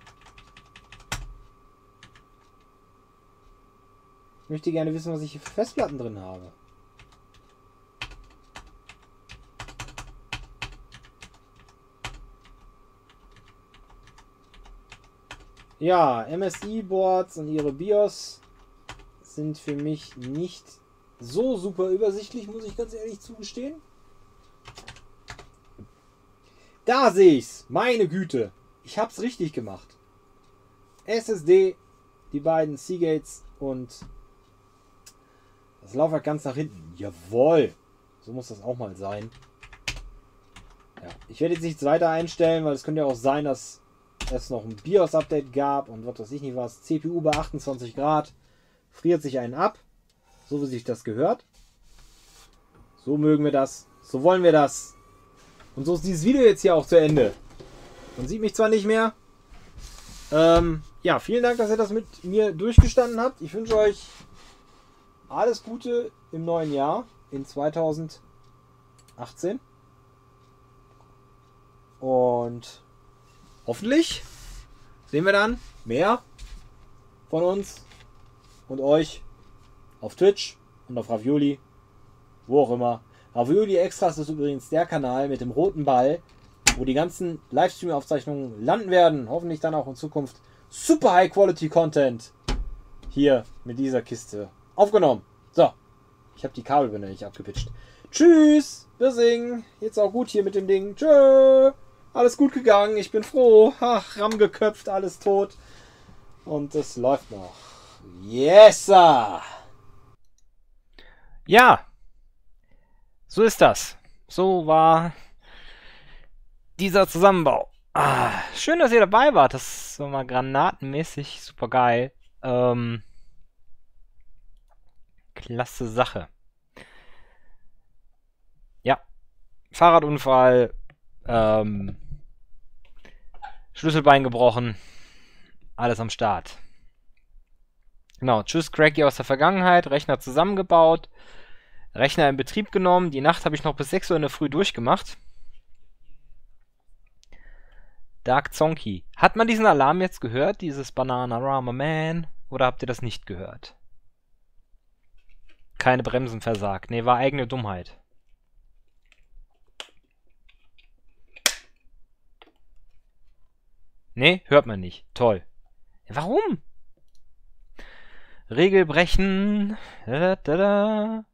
S3: Ich möchte gerne wissen, was ich hier für Festplatten drin habe. Ja, MSI-Boards und ihre BIOS sind für mich nicht so super übersichtlich, muss ich ganz ehrlich zugestehen. Da sehe ich's. Meine Güte. Ich hab's richtig gemacht. SSD, die beiden Seagates und das Laufwerk ganz nach hinten. Jawohl. So muss das auch mal sein. Ja, ich werde jetzt nichts weiter einstellen, weil es könnte ja auch sein, dass es noch ein BIOS-Update gab und was weiß ich nicht was. CPU bei 28 Grad. Friert sich einen ab. So wie sich das gehört. So mögen wir das. So wollen wir das. Und so ist dieses Video jetzt hier auch zu Ende. Man sieht mich zwar nicht mehr. Ja, vielen Dank, dass ihr das mit mir durchgestanden habt. Ich wünsche euch alles Gute im neuen Jahr. In 2018. Und hoffentlich sehen wir dann mehr von uns und euch auf Twitch und auf Ravioli, wo auch immer. Ravioli Extras ist übrigens der Kanal mit dem roten Ball, wo die ganzen Livestream-Aufzeichnungen landen werden. Hoffentlich dann auch in Zukunft super High-Quality-Content hier mit dieser Kiste aufgenommen. So, ich habe die Kabelbinder nicht abgepitcht. Tschüss, wir singen. Jetzt auch gut hier mit dem Ding. Tschö. Alles gut gegangen, ich bin froh. Ach, Ram geköpft, alles tot. Und es läuft noch. Yes, sir.
S1: Ja, so ist das. So war dieser Zusammenbau. Schön, dass ihr dabei wart. Das ist so mal granatenmäßig super geil. Klasse Sache. Ja, Fahrradunfall. Schlüsselbein gebrochen. Alles am Start. Genau, tschüss Cracky aus der Vergangenheit. Rechner zusammengebaut. Rechner in Betrieb genommen. Die Nacht habe ich noch bis 6 Uhr in der Früh durchgemacht. Dark Zonky. Hat man diesen Alarm jetzt gehört? Dieses Bananarama Man? Oder habt ihr das nicht gehört? Keine Bremsen versagt. Ne, war eigene Dummheit. Ne, hört man nicht. Toll. Warum? Regel brechen. Da, da, da.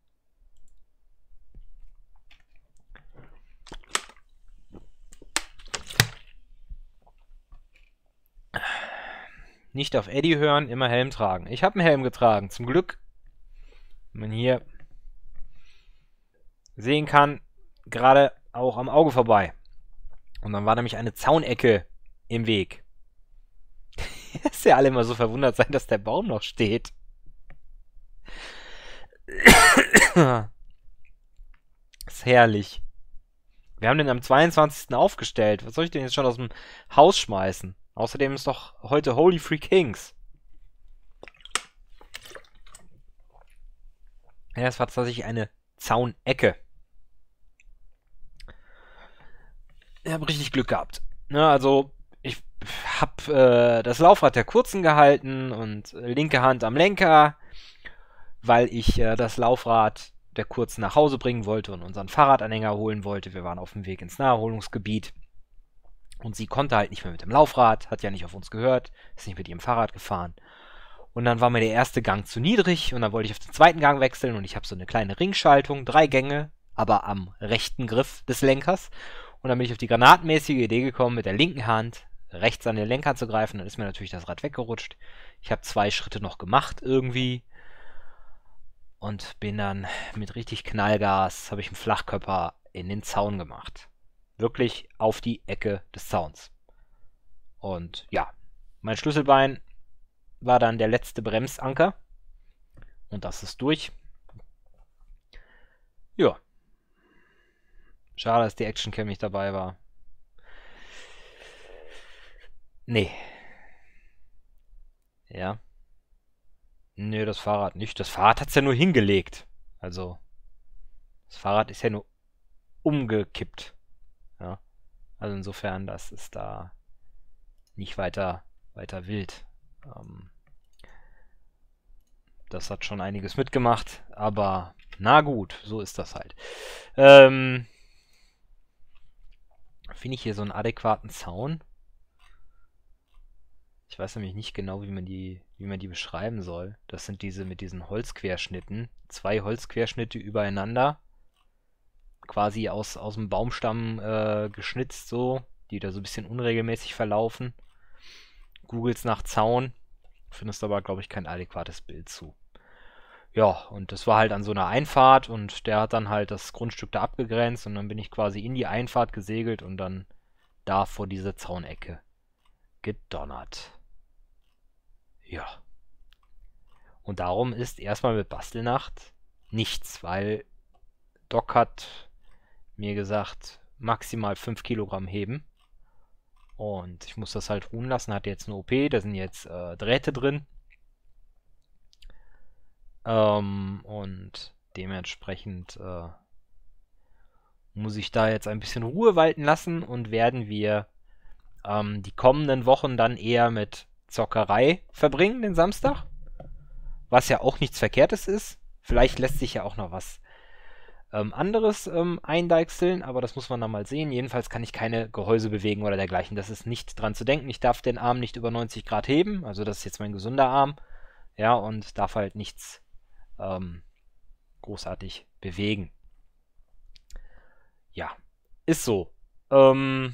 S1: Nicht auf Eddie hören, immer Helm tragen. Ich habe einen Helm getragen. Zum Glück, wenn man hier sehen kann, gerade auch am Auge vorbei. Und dann war nämlich eine Zaunecke im Weg. Dass ja alle immer so verwundert sein, dass der Baum noch steht. Ist herrlich. Wir haben den am 22. aufgestellt. Was soll ich denn jetzt schon aus dem Haus schmeißen? Außerdem ist doch heute Holy Free Kings. Ja, das war tatsächlich eine Zaunecke. Ich habe richtig Glück gehabt. Ja, also, ich habe das Laufrad der Kurzen gehalten und linke Hand am Lenker, weil ich das Laufrad der Kurzen nach Hause bringen wollte und unseren Fahrradanhänger holen wollte. Wir waren auf dem Weg ins Naherholungsgebiet. Und sie konnte halt nicht mehr mit dem Laufrad, hat ja nicht auf uns gehört, ist nicht mit ihrem Fahrrad gefahren. Und dann war mir der erste Gang zu niedrig und dann wollte ich auf den zweiten Gang wechseln und ich habe so eine kleine Ringschaltung, 3 Gänge, aber am rechten Griff des Lenkers. Und dann bin ich auf die granatenmäßige Idee gekommen, mit der linken Hand rechts an den Lenker zu greifen. Dann ist mir natürlich das Rad weggerutscht. Ich habe 2 Schritte noch gemacht irgendwie. und bin dann mit richtig Knallgas, habe ich einen Flachkörper in den Zaun gemacht. Wirklich auf die Ecke des Zauns. Und ja, mein Schlüsselbein war dann der letzte Bremsanker. Und das ist durch. Ja. Schade, dass die Actioncam nicht dabei war. Nee. Ja. Nee, das Fahrrad nicht. Das Fahrrad hat's ja nur hingelegt. Also, das Fahrrad ist ja nur umgekippt. Ja. Also insofern, das ist da nicht weiter wild. Das hat schon einiges mitgemacht, aber na gut, so ist das halt. Finde ich hier so einen adäquaten Zaun? Ich weiß nämlich nicht genau, wie man die beschreiben soll. Das sind diese mit diesen Holzquerschnitten. 2 Holzquerschnitte übereinander. Quasi aus dem Baumstamm geschnitzt so, die da so ein bisschen unregelmäßig verlaufen. Googles nach Zaun, findest aber, glaube ich, kein adäquates Bild zu. Ja, und das war halt an so einer Einfahrt und der hat dann halt das Grundstück da abgegrenzt und dann bin ich quasi in die Einfahrt gesegelt und dann da vor diese Zaunecke gedonnert. Ja. Und darum ist erstmal mit Bastelnacht nichts, weil Doc hat mir gesagt, maximal 5 Kilogramm heben. Und ich muss das halt ruhen lassen. Hat jetzt eine OP, da sind jetzt Drähte drin. Und dementsprechend muss ich da jetzt ein bisschen Ruhe walten lassen und werden wir die kommenden Wochen dann eher mit Zockerei verbringen, den Samstag. Was ja auch nichts Verkehrtes ist. Vielleicht lässt sich ja auch noch was anderes eindeichseln, aber das muss man dann mal sehen. Jedenfalls kann ich keine Gehäuse bewegen oder dergleichen. Das ist nicht dran zu denken. Ich darf den Arm nicht über 90 Grad heben. Also das ist jetzt mein gesunder Arm. Ja, und darf halt nichts großartig bewegen. Ja, ist so. Finger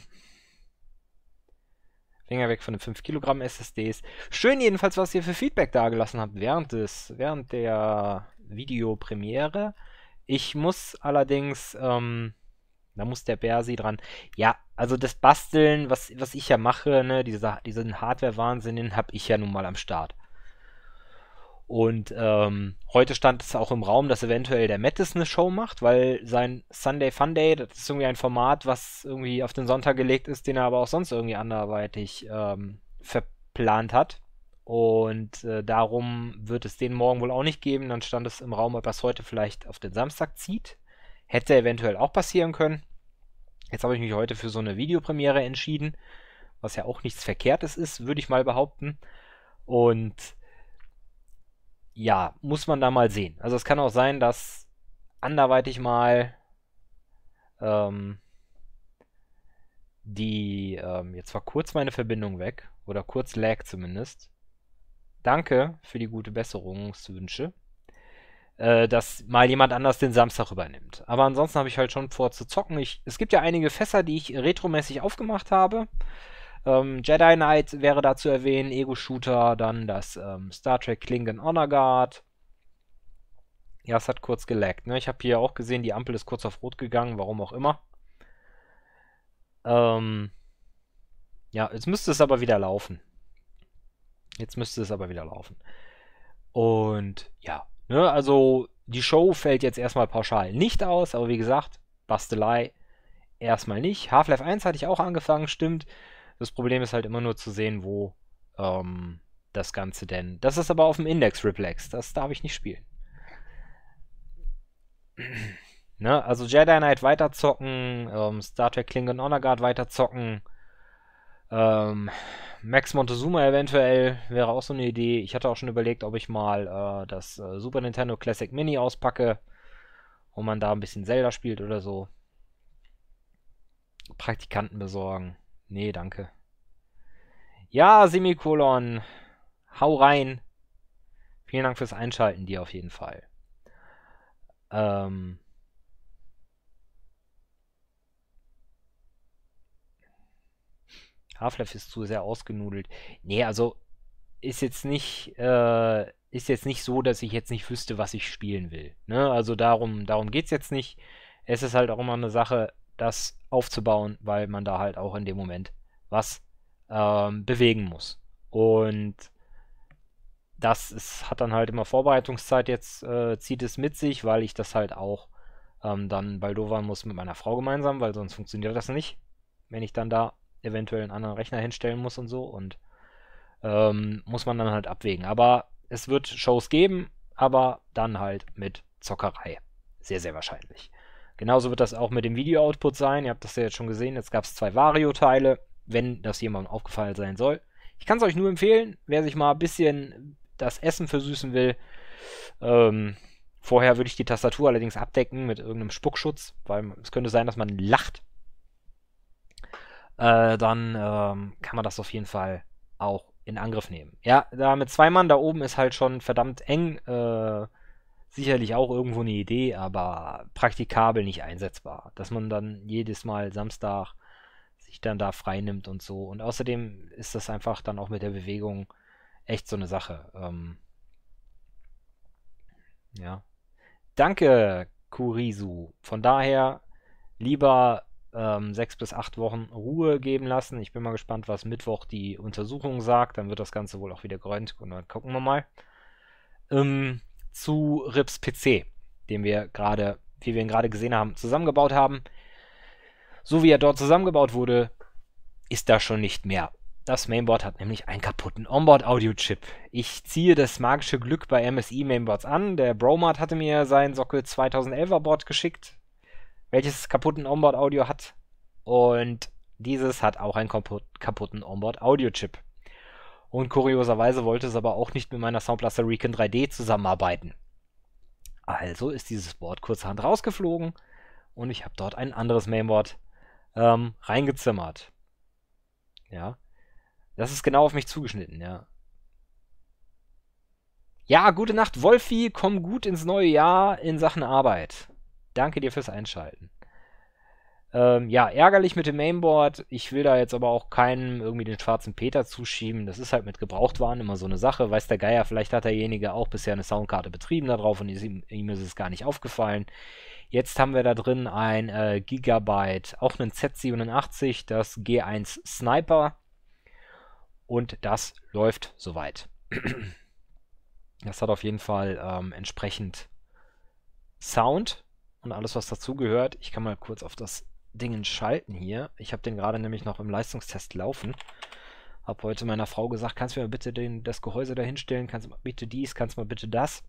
S1: weg von den 5 Kilogramm SSDs. Schön jedenfalls, was ihr für Feedback dagelassen habt während der Videopremiere. Ich muss allerdings, da muss der Bersi dran. Ja, also das Basteln, was ich ja mache, ne, diesen Hardware-Wahnsinn, den habe ich ja nun mal am Start. Und heute stand es auch im Raum, dass eventuell der Mattis eine Show macht, weil sein Sunday Funday, das ist irgendwie ein Format, was irgendwie auf den Sonntag gelegt ist, den er aber auch sonst irgendwie anderweitig verplant hat. Und darum wird es den morgen wohl auch nicht geben. Dann stand es im Raum, ob er es heute vielleicht auf den Samstag zieht. Hätte eventuell auch passieren können. Jetzt habe ich mich heute für so eine Videopremiere entschieden, was ja auch nichts Verkehrtes ist, würde ich mal behaupten. Und ja, muss man da mal sehen. Also es kann auch sein, dass anderweitig mal jetzt war kurz meine Verbindung weg oder kurz lag zumindest. Danke für die gute Besserungswünsche, dass mal jemand anders den Samstag übernimmt. Aber ansonsten habe ich halt schon vor zu zocken. Es gibt ja einige Fässer, die ich retromäßig aufgemacht habe. Jedi Knight wäre da zu erwähnen, Ego-Shooter, dann das Star Trek Klingon Honor Guard. Ja, es hat kurz gelaggt, ne? Ich habe hier auch gesehen, die Ampel ist kurz auf Rot gegangen, warum auch immer. Ja, jetzt müsste es aber wieder laufen. Und ja, ne, also die Show fällt jetzt erstmal pauschal nicht aus, aber wie gesagt, Bastelei erstmal nicht. Half-Life 1 hatte ich auch angefangen, stimmt. Das Problem ist halt immer nur zu sehen, wo das Ganze denn. Das ist aber auf dem Index-Replex. Das darf ich nicht spielen. Ne? Also Jedi Knight weiterzocken, Star Trek Klingon Honor Guard weiterzocken, Max Montezuma eventuell wäre auch so eine Idee. Ich hatte auch schon überlegt, ob ich mal das Super Nintendo Classic Mini auspacke und man da ein bisschen Zelda spielt oder so. Praktikanten besorgen. Nee, danke. Ja, Semikolon. Hau rein. Vielen Dank fürs Einschalten, dir auf jeden Fall. Half-Life ist zu sehr ausgenudelt. Nee, also ist jetzt nicht ist jetzt nicht so, dass ich jetzt nicht wüsste, was ich spielen will. Ne? Also darum geht es jetzt nicht. Es ist halt auch immer eine Sache, das aufzubauen, weil man da halt auch in dem Moment was bewegen muss. Und hat dann halt immer Vorbereitungszeit jetzt, zieht es mit sich, weil ich das halt auch dann baldowern muss mit meiner Frau gemeinsam, weil sonst funktioniert das nicht, wenn ich dann da eventuell einen anderen Rechner hinstellen muss und so. Und muss man dann halt abwägen. Aber es wird Shows geben, aber dann halt mit Zockerei. Sehr, sehr wahrscheinlich. Genauso wird das auch mit dem Video-Output sein. Ihr habt das ja jetzt schon gesehen. Jetzt gab es 2 Vario-Teile, wenn das jemandem aufgefallen sein soll. Ich kann es euch nur empfehlen, wer sich mal ein bisschen das Essen versüßen will. Vorher würde ich die Tastatur allerdings abdecken mit irgendeinem Spuckschutz, weil es könnte sein, dass man lacht. Dann kann man das auf jeden Fall auch in Angriff nehmen. Ja, da mit 2 Mann da oben ist halt schon verdammt eng. Sicherlich auch irgendwo eine Idee, aber praktikabel nicht einsetzbar. Dass man dann jedes Mal Samstag sich dann da frei nimmt und so. Und außerdem ist das einfach dann auch mit der Bewegung echt so eine Sache. Ja. Danke, Kurisu. Von daher lieber 6 bis 8 Wochen Ruhe geben lassen. Ich bin mal gespannt, was Mittwoch die Untersuchung sagt. Dann wird das Ganze wohl auch wieder geröntgt. Und dann gucken wir mal. Zu Rips PC, den wir gerade, wie wir ihn gerade gesehen haben, zusammengebaut haben. So wie er dort zusammengebaut wurde, ist da schon nicht mehr. Das Mainboard hat nämlich einen kaputten Onboard-Audio-Chip. Ich ziehe das magische Glück bei MSI Mainboards an. Der Bromart hatte mir sein Sockel 2011er Board geschickt, welches kaputten Onboard-Audio hat. Und dieses hat auch einen kaputten Onboard-Audio-Chip. Und kurioserweise wollte es aber auch nicht mit meiner Sound Blaster Recon 3D zusammenarbeiten. Also ist dieses Board kurzerhand rausgeflogen und ich habe dort ein anderes Mainboard reingezimmert. Ja. Das ist genau auf mich zugeschnitten, ja. Ja, gute Nacht, Wolfi. Komm gut ins neue Jahr in Sachen Arbeit. Danke dir fürs Einschalten. Ja, ärgerlich mit dem Mainboard. Ich will da jetzt aber auch keinem irgendwie den schwarzen Peter zuschieben. Das ist halt mit Gebrauchtwaren immer so eine Sache. Weiß der Geier, vielleicht hat derjenige auch bisher eine Soundkarte betrieben da drauf und ihm ist es gar nicht aufgefallen. Jetzt haben wir da drin ein Gigabyte, auch einen Z87, das G1 Sniper. Und das läuft soweit. Das hat auf jeden Fall entsprechend Sound und alles, was dazugehört. Ich kann mal kurz auf das Ding schalten hier. Ich habe den gerade nämlich noch im Leistungstest laufen. Habe heute meiner Frau gesagt, kannst du mir bitte das Gehäuse da hinstellen? Kannst du mal bitte dies? Kannst du mal bitte das?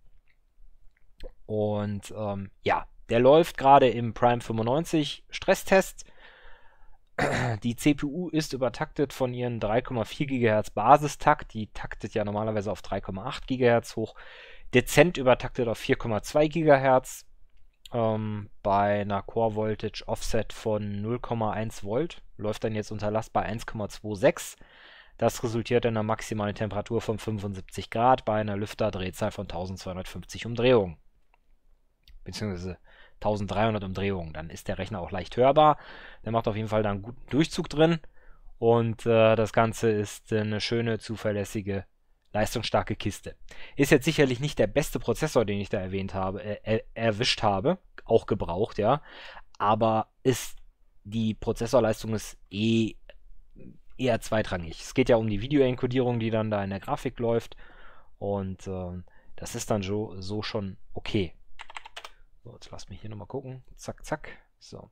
S1: Und ja, der läuft gerade im Prime 95 Stresstest. Die CPU ist übertaktet von ihren 3,4 GHz Basistakt. Die taktet ja normalerweise auf 3,8 GHz hoch. Dezent übertaktet auf 4,2 GHz. Bei einer Core Voltage Offset von 0,1 Volt. Läuft dann jetzt unter Last bei 1,26. Das resultiert in einer maximalen Temperatur von 75 Grad bei einer Lüfterdrehzahl von 1250 Umdrehungen. Beziehungsweise 1300 Umdrehungen. Dann ist der Rechner auch leicht hörbar. Der macht auf jeden Fall da einen guten Durchzug drin. Und das Ganze ist eine schöne, zuverlässige, leistungsstarke Kiste. Ist jetzt sicherlich nicht der beste Prozessor, den ich da erwischt habe. Auch gebraucht, ja. Aber die Prozessorleistung ist eher zweitrangig. Es geht ja um die Videoenkodierung, die dann da in der Grafik läuft. Und das ist dann so schon okay. So, jetzt lasst mich hier nochmal gucken. Zack, zack. So.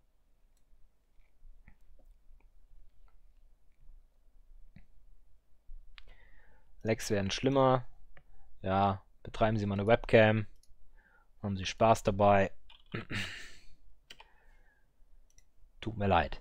S1: Lags werden schlimmer. Ja, betreiben Sie mal eine Webcam. Haben Sie Spaß dabei. Tut mir leid.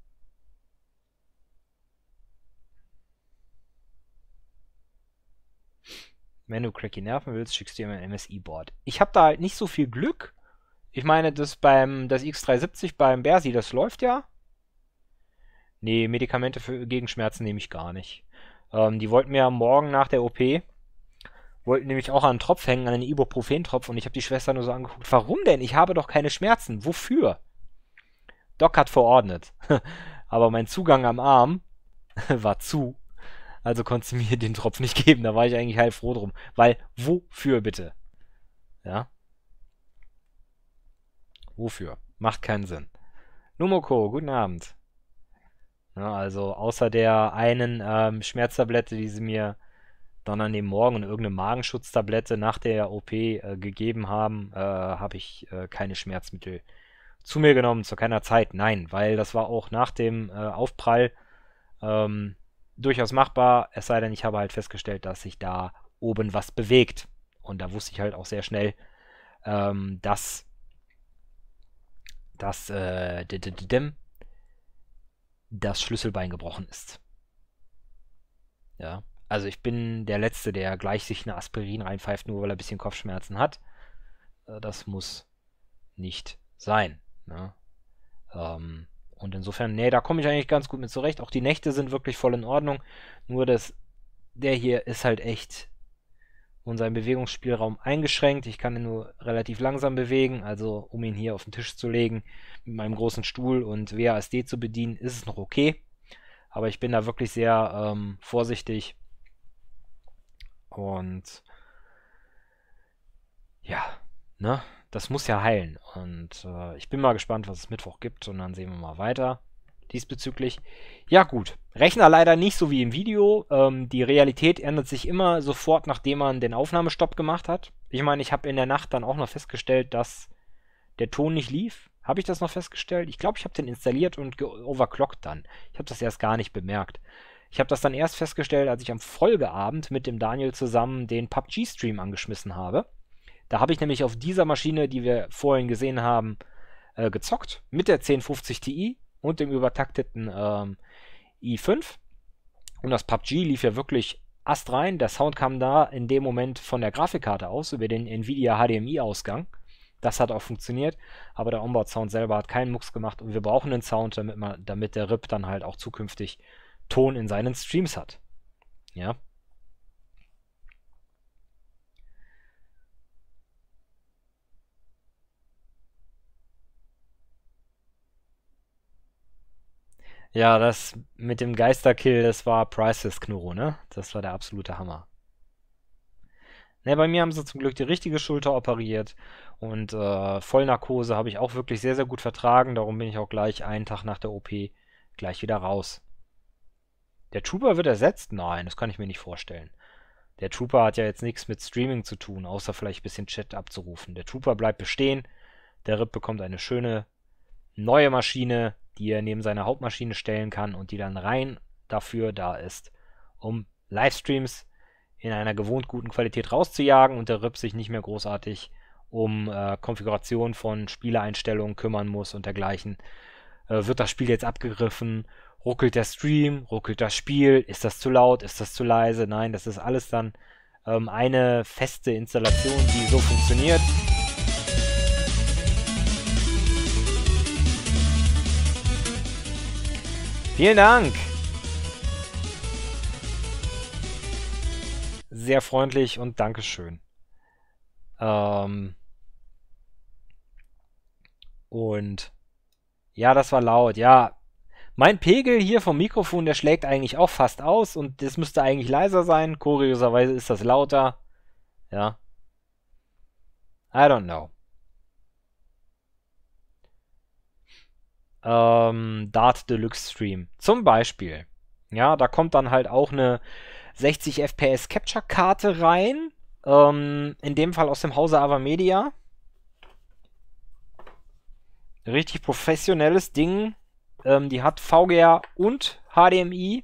S1: Wenn du Cracky nerven willst, schickst du dir ein MSI-Board. Ich habe da halt nicht so viel Glück. Ich meine, das X370 beim Bersi, das läuft ja. Nee, Medikamente gegen Schmerzen nehme ich gar nicht. Die wollten mir morgen nach der OP, wollten nämlich auch an einen Tropf hängen, an einen Ibuprofen-Tropf. Und ich habe die Schwester nur so angeguckt, warum denn? Ich habe doch keine Schmerzen. Wofür? Doc hat verordnet. Aber mein Zugang am Arm war zu. Also konntest du mir den Tropf nicht geben. Da war ich eigentlich heilfroh drum. Weil, wofür bitte? Ja? Wofür? Macht keinen Sinn. Numoko, guten Abend. Ja, also außer der einen Schmerztablette, die sie mir dann an dem Morgen und irgendeine Magenschutztablette nach der OP gegeben haben, habe ich keine Schmerzmittel zu mir genommen, zu keiner Zeit. Nein, weil das war auch nach dem Aufprall durchaus machbar, es sei denn, ich habe halt festgestellt, dass sich da oben was bewegt. Und da wusste ich halt auch sehr schnell, dass das Schlüsselbein gebrochen ist. Ja, also ich bin der Letzte, der gleich sich eine Aspirin reinpfeift, nur weil er ein bisschen Kopfschmerzen hat. Das muss nicht sein. Ne? Und insofern, nee, da komme ich eigentlich ganz gut mit zurecht. Auch die Nächte sind wirklich voll in Ordnung. Nur der hier ist halt echt und sein Bewegungsspielraum eingeschränkt. Ich kann ihn nur relativ langsam bewegen, also um ihn hier auf den Tisch zu legen, mit meinem großen Stuhl und WASD zu bedienen, ist es noch okay. Aber ich bin da wirklich sehr vorsichtig. Und ja, ne, das muss ja heilen. Und ich bin mal gespannt, was es Mittwoch gibt. Und dann sehen wir mal weiter diesbezüglich. Ja gut, Rechner leider nicht so wie im Video. Die Realität ändert sich immer sofort, nachdem man den Aufnahmestopp gemacht hat. Ich meine, ich habe in der Nacht dann auch noch festgestellt, dass der Ton nicht lief. Habe ich das noch festgestellt? Ich glaube, ich habe den installiert und overclockt dann. Ich habe das erst gar nicht bemerkt. Ich habe das dann erst festgestellt, als ich am Folgeabend mit dem Daniel zusammen den PUBG-Stream angeschmissen habe. Da habe ich nämlich auf dieser Maschine, die wir vorhin gesehen haben, gezockt. Mit der 1050 Ti und dem übertakteten i5. Und das PUBG lief ja wirklich astrein. Der Sound kam da in dem Moment von der Grafikkarte aus, über den Nvidia HDMI-Ausgang. Das hat auch funktioniert, aber der Onboard-Sound selber hat keinen Mucks gemacht und wir brauchen einen Sound, damit der RIP dann halt auch zukünftig Ton in seinen Streams hat. Ja. Ja, das mit dem Geisterkill, das war Priceless Knurro, ne? Das war der absolute Hammer. Ne, bei mir haben sie zum Glück die richtige Schulter operiert und Vollnarkose habe ich auch wirklich sehr, sehr gut vertragen. Darum bin ich auch gleich einen Tag nach der OP gleich wieder raus. Der Trooper wird ersetzt? Nein, das kann ich mir nicht vorstellen. Der Trooper hat ja jetzt nichts mit Streaming zu tun, außer vielleicht ein bisschen Chat abzurufen. Der Trooper bleibt bestehen. Der RIP bekommt eine schöne neue Maschine, die er neben seiner Hauptmaschine stellen kann und die dann rein dafür da ist, um Livestreams in einer gewohnt guten Qualität rauszujagen und der RIP sich nicht mehr großartig um Konfiguration von Spieleeinstellungen kümmern muss und dergleichen. Wird das Spiel jetzt abgegriffen? Ruckelt der Stream? Ruckelt das Spiel? Ist das zu laut? Ist das zu leise? Nein, das ist alles dann eine feste Installation, die so funktioniert. Vielen Dank! Sehr freundlich und Dankeschön. Und ja, das war laut. Ja, mein Pegel hier vom Mikrofon, der schlägt eigentlich auch fast aus und das müsste eigentlich leiser sein. Kurioserweise ist das lauter. Ja. I don't know. Dart Deluxe Stream. Zum Beispiel. Ja, da kommt dann halt auch eine 60 FPS Capture Karte rein. In dem Fall aus dem Hause Avermedia. Richtig professionelles Ding. Die hat VGA und HDMI.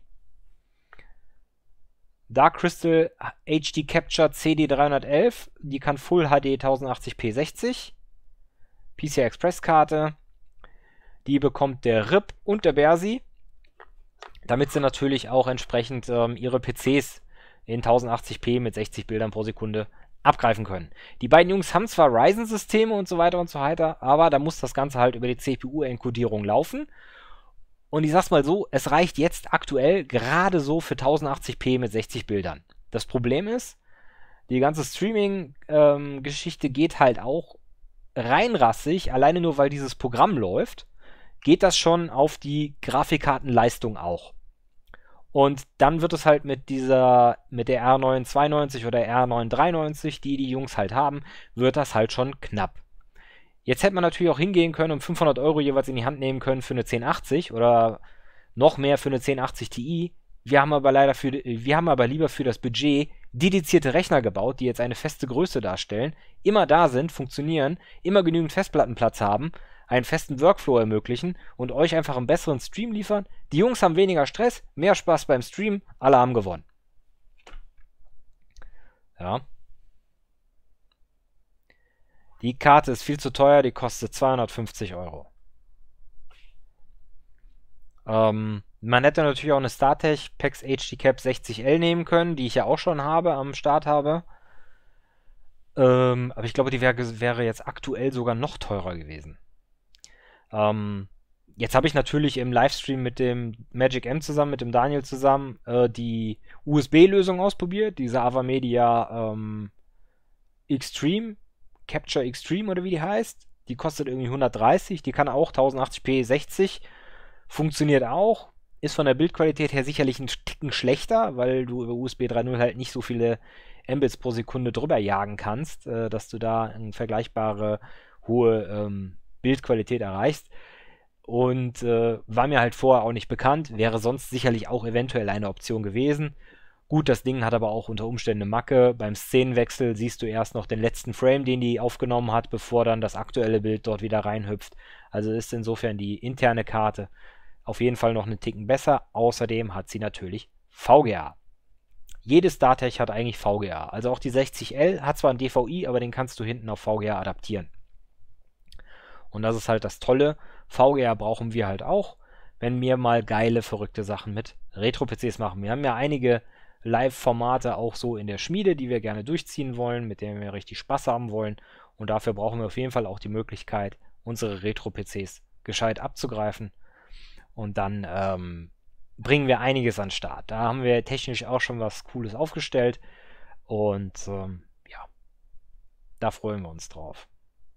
S1: Dark Crystal HD Capture CD311. Die kann Full HD 1080p 60. PCI Express Karte. Die bekommt der RIP und der Bersi. Damit sie natürlich auch entsprechend ihre PCs in 1080p mit 60 Bildern pro Sekunde abgreifen können. Die beiden Jungs haben zwar Ryzen-Systeme und so weiter, aber da muss das Ganze halt über die CPU-Enkodierung laufen. Und ich sag's mal so, es reicht jetzt aktuell gerade so für 1080p mit 60 Bildern. Das Problem ist, die ganze Streaming-Geschichte geht halt auch reinrassig, alleine nur weil dieses Programm läuft, geht das schon auf die Grafikkartenleistung auch. Und dann wird es halt mit der R992 oder R993, die Jungs halt haben, wird das halt schon knapp. Jetzt hätte man natürlich auch hingehen können und 500 Euro jeweils in die Hand nehmen können für eine 1080 oder noch mehr für eine 1080 Ti. Wir haben aber lieber für das Budget dedizierte Rechner gebaut, die jetzt eine feste Größe darstellen, immer da sind, funktionieren, immer genügend Festplattenplatz haben, einen festen Workflow ermöglichen und euch einfach einen besseren Stream liefern. Die Jungs haben weniger Stress, mehr Spaß beim Stream, alle haben gewonnen. Ja. Die Karte ist viel zu teuer, die kostet 250 Euro. Man hätte natürlich auch eine StarTech PAX HD-Cap 60L nehmen können, die ich ja auch schon am Start habe. Aber ich glaube, die wäre jetzt aktuell sogar noch teurer gewesen. Jetzt habe ich natürlich im Livestream mit dem Magic M zusammen, mit dem Daniel zusammen, die USB-Lösung ausprobiert, diese AVaMedia Extreme, Capture Extreme oder wie die heißt. Die kostet irgendwie 130, die kann auch 1080p 60, funktioniert auch, ist von der Bildqualität her sicherlich ein Ticken schlechter, weil du über USB 3.0 halt nicht so viele Mbits pro Sekunde drüber jagen kannst, dass du da eine vergleichbare hohe Bildqualität erreichst. Und war mir halt vorher auch nicht bekannt, wäre sonst sicherlich auch eventuell eine Option gewesen. Gut, das Ding hat aber auch unter Umständen eine Macke. Beim Szenenwechsel siehst du erst noch den letzten Frame, den die aufgenommen hat, bevor dann das aktuelle Bild dort wieder reinhüpft. Also ist insofern die interne Karte auf jeden Fall noch einen Ticken besser. Außerdem hat sie natürlich VGA. Jede StarTech hat eigentlich VGA. Also auch die 60L hat zwar ein DVI, aber den kannst du hinten auf VGA adaptieren. Und das ist halt das Tolle. VGA brauchen wir halt auch, wenn wir mal geile, verrückte Sachen mit Retro-PCs machen. Wir haben ja einige Live-Formate auch so in der Schmiede, die wir gerne durchziehen wollen, mit denen wir richtig Spaß haben wollen. Und dafür brauchen wir auf jeden Fall auch die Möglichkeit, unsere Retro-PCs gescheit abzugreifen. Und dann bringen wir einiges an den Start. Da haben wir technisch auch schon was Cooles aufgestellt. Und ja, da freuen wir uns drauf.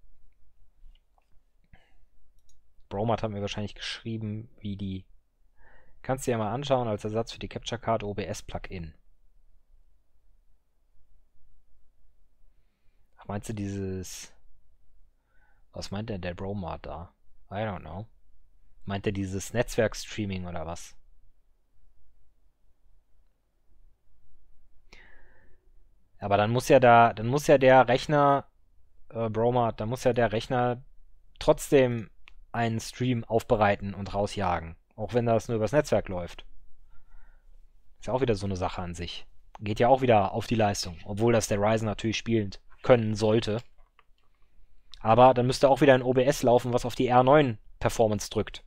S1: Bromat hat mir wahrscheinlich geschrieben, wie die... Kannst du dir ja mal anschauen, als Ersatz für die Capture Card OBS-Plugin. Ach, meinst du dieses... Was meint denn der Bromat da? I don't know. Meint er dieses Netzwerk-Streaming oder was? Aber dann muss ja der Rechner, Bromat, dann muss ja der Rechner trotzdem einen Stream aufbereiten und rausjagen. Auch wenn das nur übers Netzwerk läuft. Ist ja auch wieder so eine Sache an sich. Geht ja auch wieder auf die Leistung. Obwohl das der Ryzen natürlich spielen können sollte. Aber dann müsste auch wieder ein OBS laufen, was auf die R9 Performance drückt.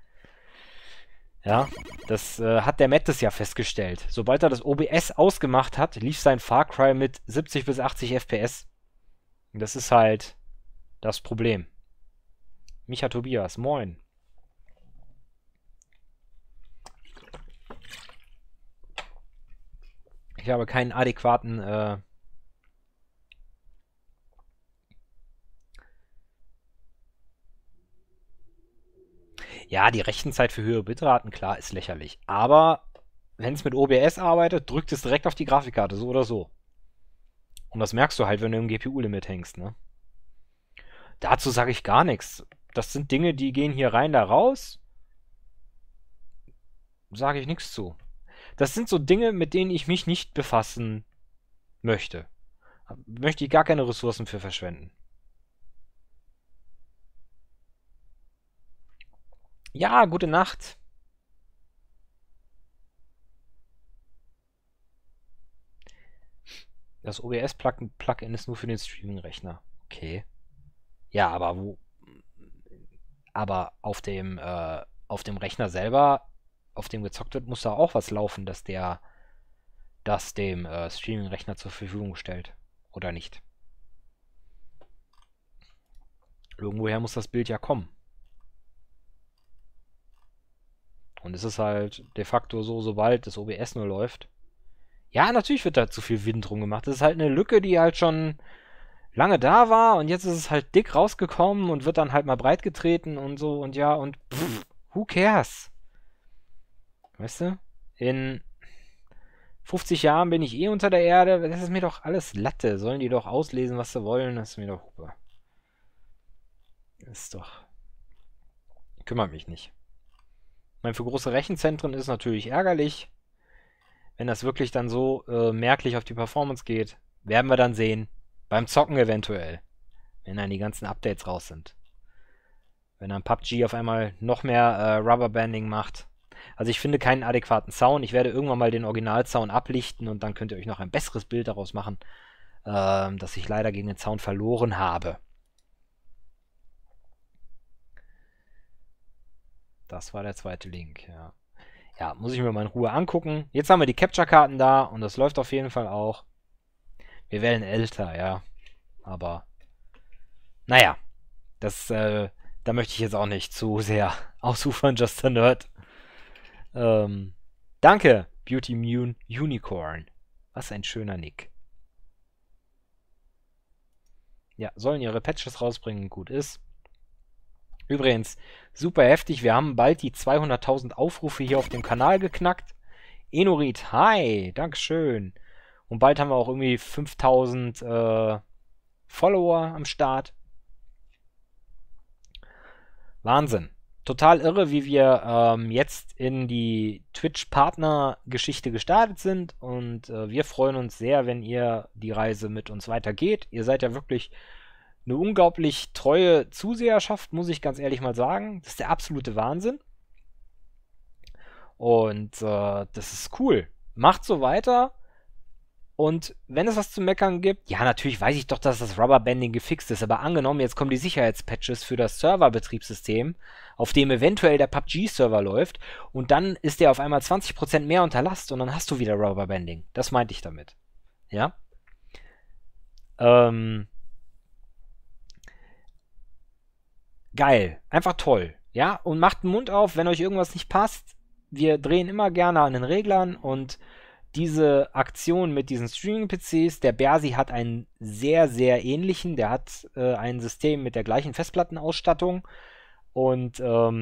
S1: Ja, das hat der Matt ja festgestellt. Sobald er das OBS ausgemacht hat, lief sein Far Cry mit 70 bis 80 FPS. Und das ist halt das Problem. Micha Tobias, moin. Ich habe keinen adäquaten ja, die Rechenzeit für höhere Bitraten, klar, ist lächerlich. Aber wenn es mit OBS arbeitet, drückt es direkt auf die Grafikkarte, so oder so. Und das merkst du halt, wenn du im GPU-Limit hängst, ne? Dazu sage ich gar nichts. Das sind Dinge, die gehen hier rein, da raus. Sage ich nichts zu. Das sind so Dinge, mit denen ich mich nicht befassen möchte. Möchte ich gar keine Ressourcen für verschwenden. Ja, gute Nacht. Das OBS-Plugin ist nur für den Streaming-Rechner. Okay. Ja, aber wo... Aber auf dem Rechner selber, auf dem gezockt wird, muss da auch was laufen, das dem Streaming-Rechner zur Verfügung stellt. Oder nicht? Irgendwoher muss das Bild ja kommen. Und es ist halt de facto so, sobald das OBS nur läuft. Ja, natürlich wird da zu viel Wind drum gemacht. Das ist halt eine Lücke, die halt schon lange da war und jetzt ist es halt dick rausgekommen und wird dann halt mal breit getreten und so und ja und pff, who cares? Weißt du? In 50 Jahren bin ich eh unter der Erde. Das ist mir doch alles Latte. Sollen die doch auslesen, was sie wollen? Das ist mir doch Hupe. Das ist doch... Kümmert mich nicht. Ich meine, für große Rechenzentren ist es natürlich ärgerlich. Wenn das wirklich dann so merklich auf die Performance geht, werden wir dann sehen. Beim Zocken eventuell. Wenn dann die ganzen Updates raus sind. Wenn dann PUBG auf einmal noch mehr Rubberbanding macht. Also ich finde keinen adäquaten Sound. Ich werde irgendwann mal den Original-Sound ablichten und dann könnt ihr euch noch ein besseres Bild daraus machen, dass ich leider gegen den Sound verloren habe. Das war der zweite Link, ja. Ja, muss ich mir mal in Ruhe angucken. Jetzt haben wir die Capture-Karten da und das läuft auf jeden Fall auch. Wir werden älter, ja. Aber, naja, das, da möchte ich jetzt auch nicht zu sehr ausufern, Just a Nerd. Danke, Beauty Mune Unicorn. Was ein schöner Nick. Ja, sollen ihre Patches rausbringen, gut ist. Übrigens, super heftig, wir haben bald die 200.000 Aufrufe hier auf dem Kanal geknackt. Enorit, hi, dankeschön. Und bald haben wir auch irgendwie 5.000 Follower am Start. Wahnsinn. Total irre, wie wir jetzt in die Twitch-Partner-Geschichte gestartet sind. Und wir freuen uns sehr, wenn ihr die Reise mit uns weitergeht. Ihr seid ja wirklich eine unglaublich treue Zuseherschaft, muss ich ganz ehrlich mal sagen. Das ist der absolute Wahnsinn. Und das ist cool. Macht so weiter. Und wenn es was zu meckern gibt, ja, natürlich weiß ich doch, dass das Rubberbanding gefixt ist, aber angenommen, jetzt kommen die Sicherheitspatches für das Serverbetriebssystem, auf dem eventuell der PUBG-Server läuft, und dann ist der auf einmal 20% mehr unter Last und dann hast du wieder Rubberbanding. Das meinte ich damit. Ja? Geil. Einfach toll. Ja? Und macht den Mund auf, wenn euch irgendwas nicht passt. Wir drehen immer gerne an den Reglern und diese Aktion mit diesen Streaming-PCs, der Bersi hat einen sehr, sehr ähnlichen. Der hat ein System mit der gleichen Festplattenausstattung und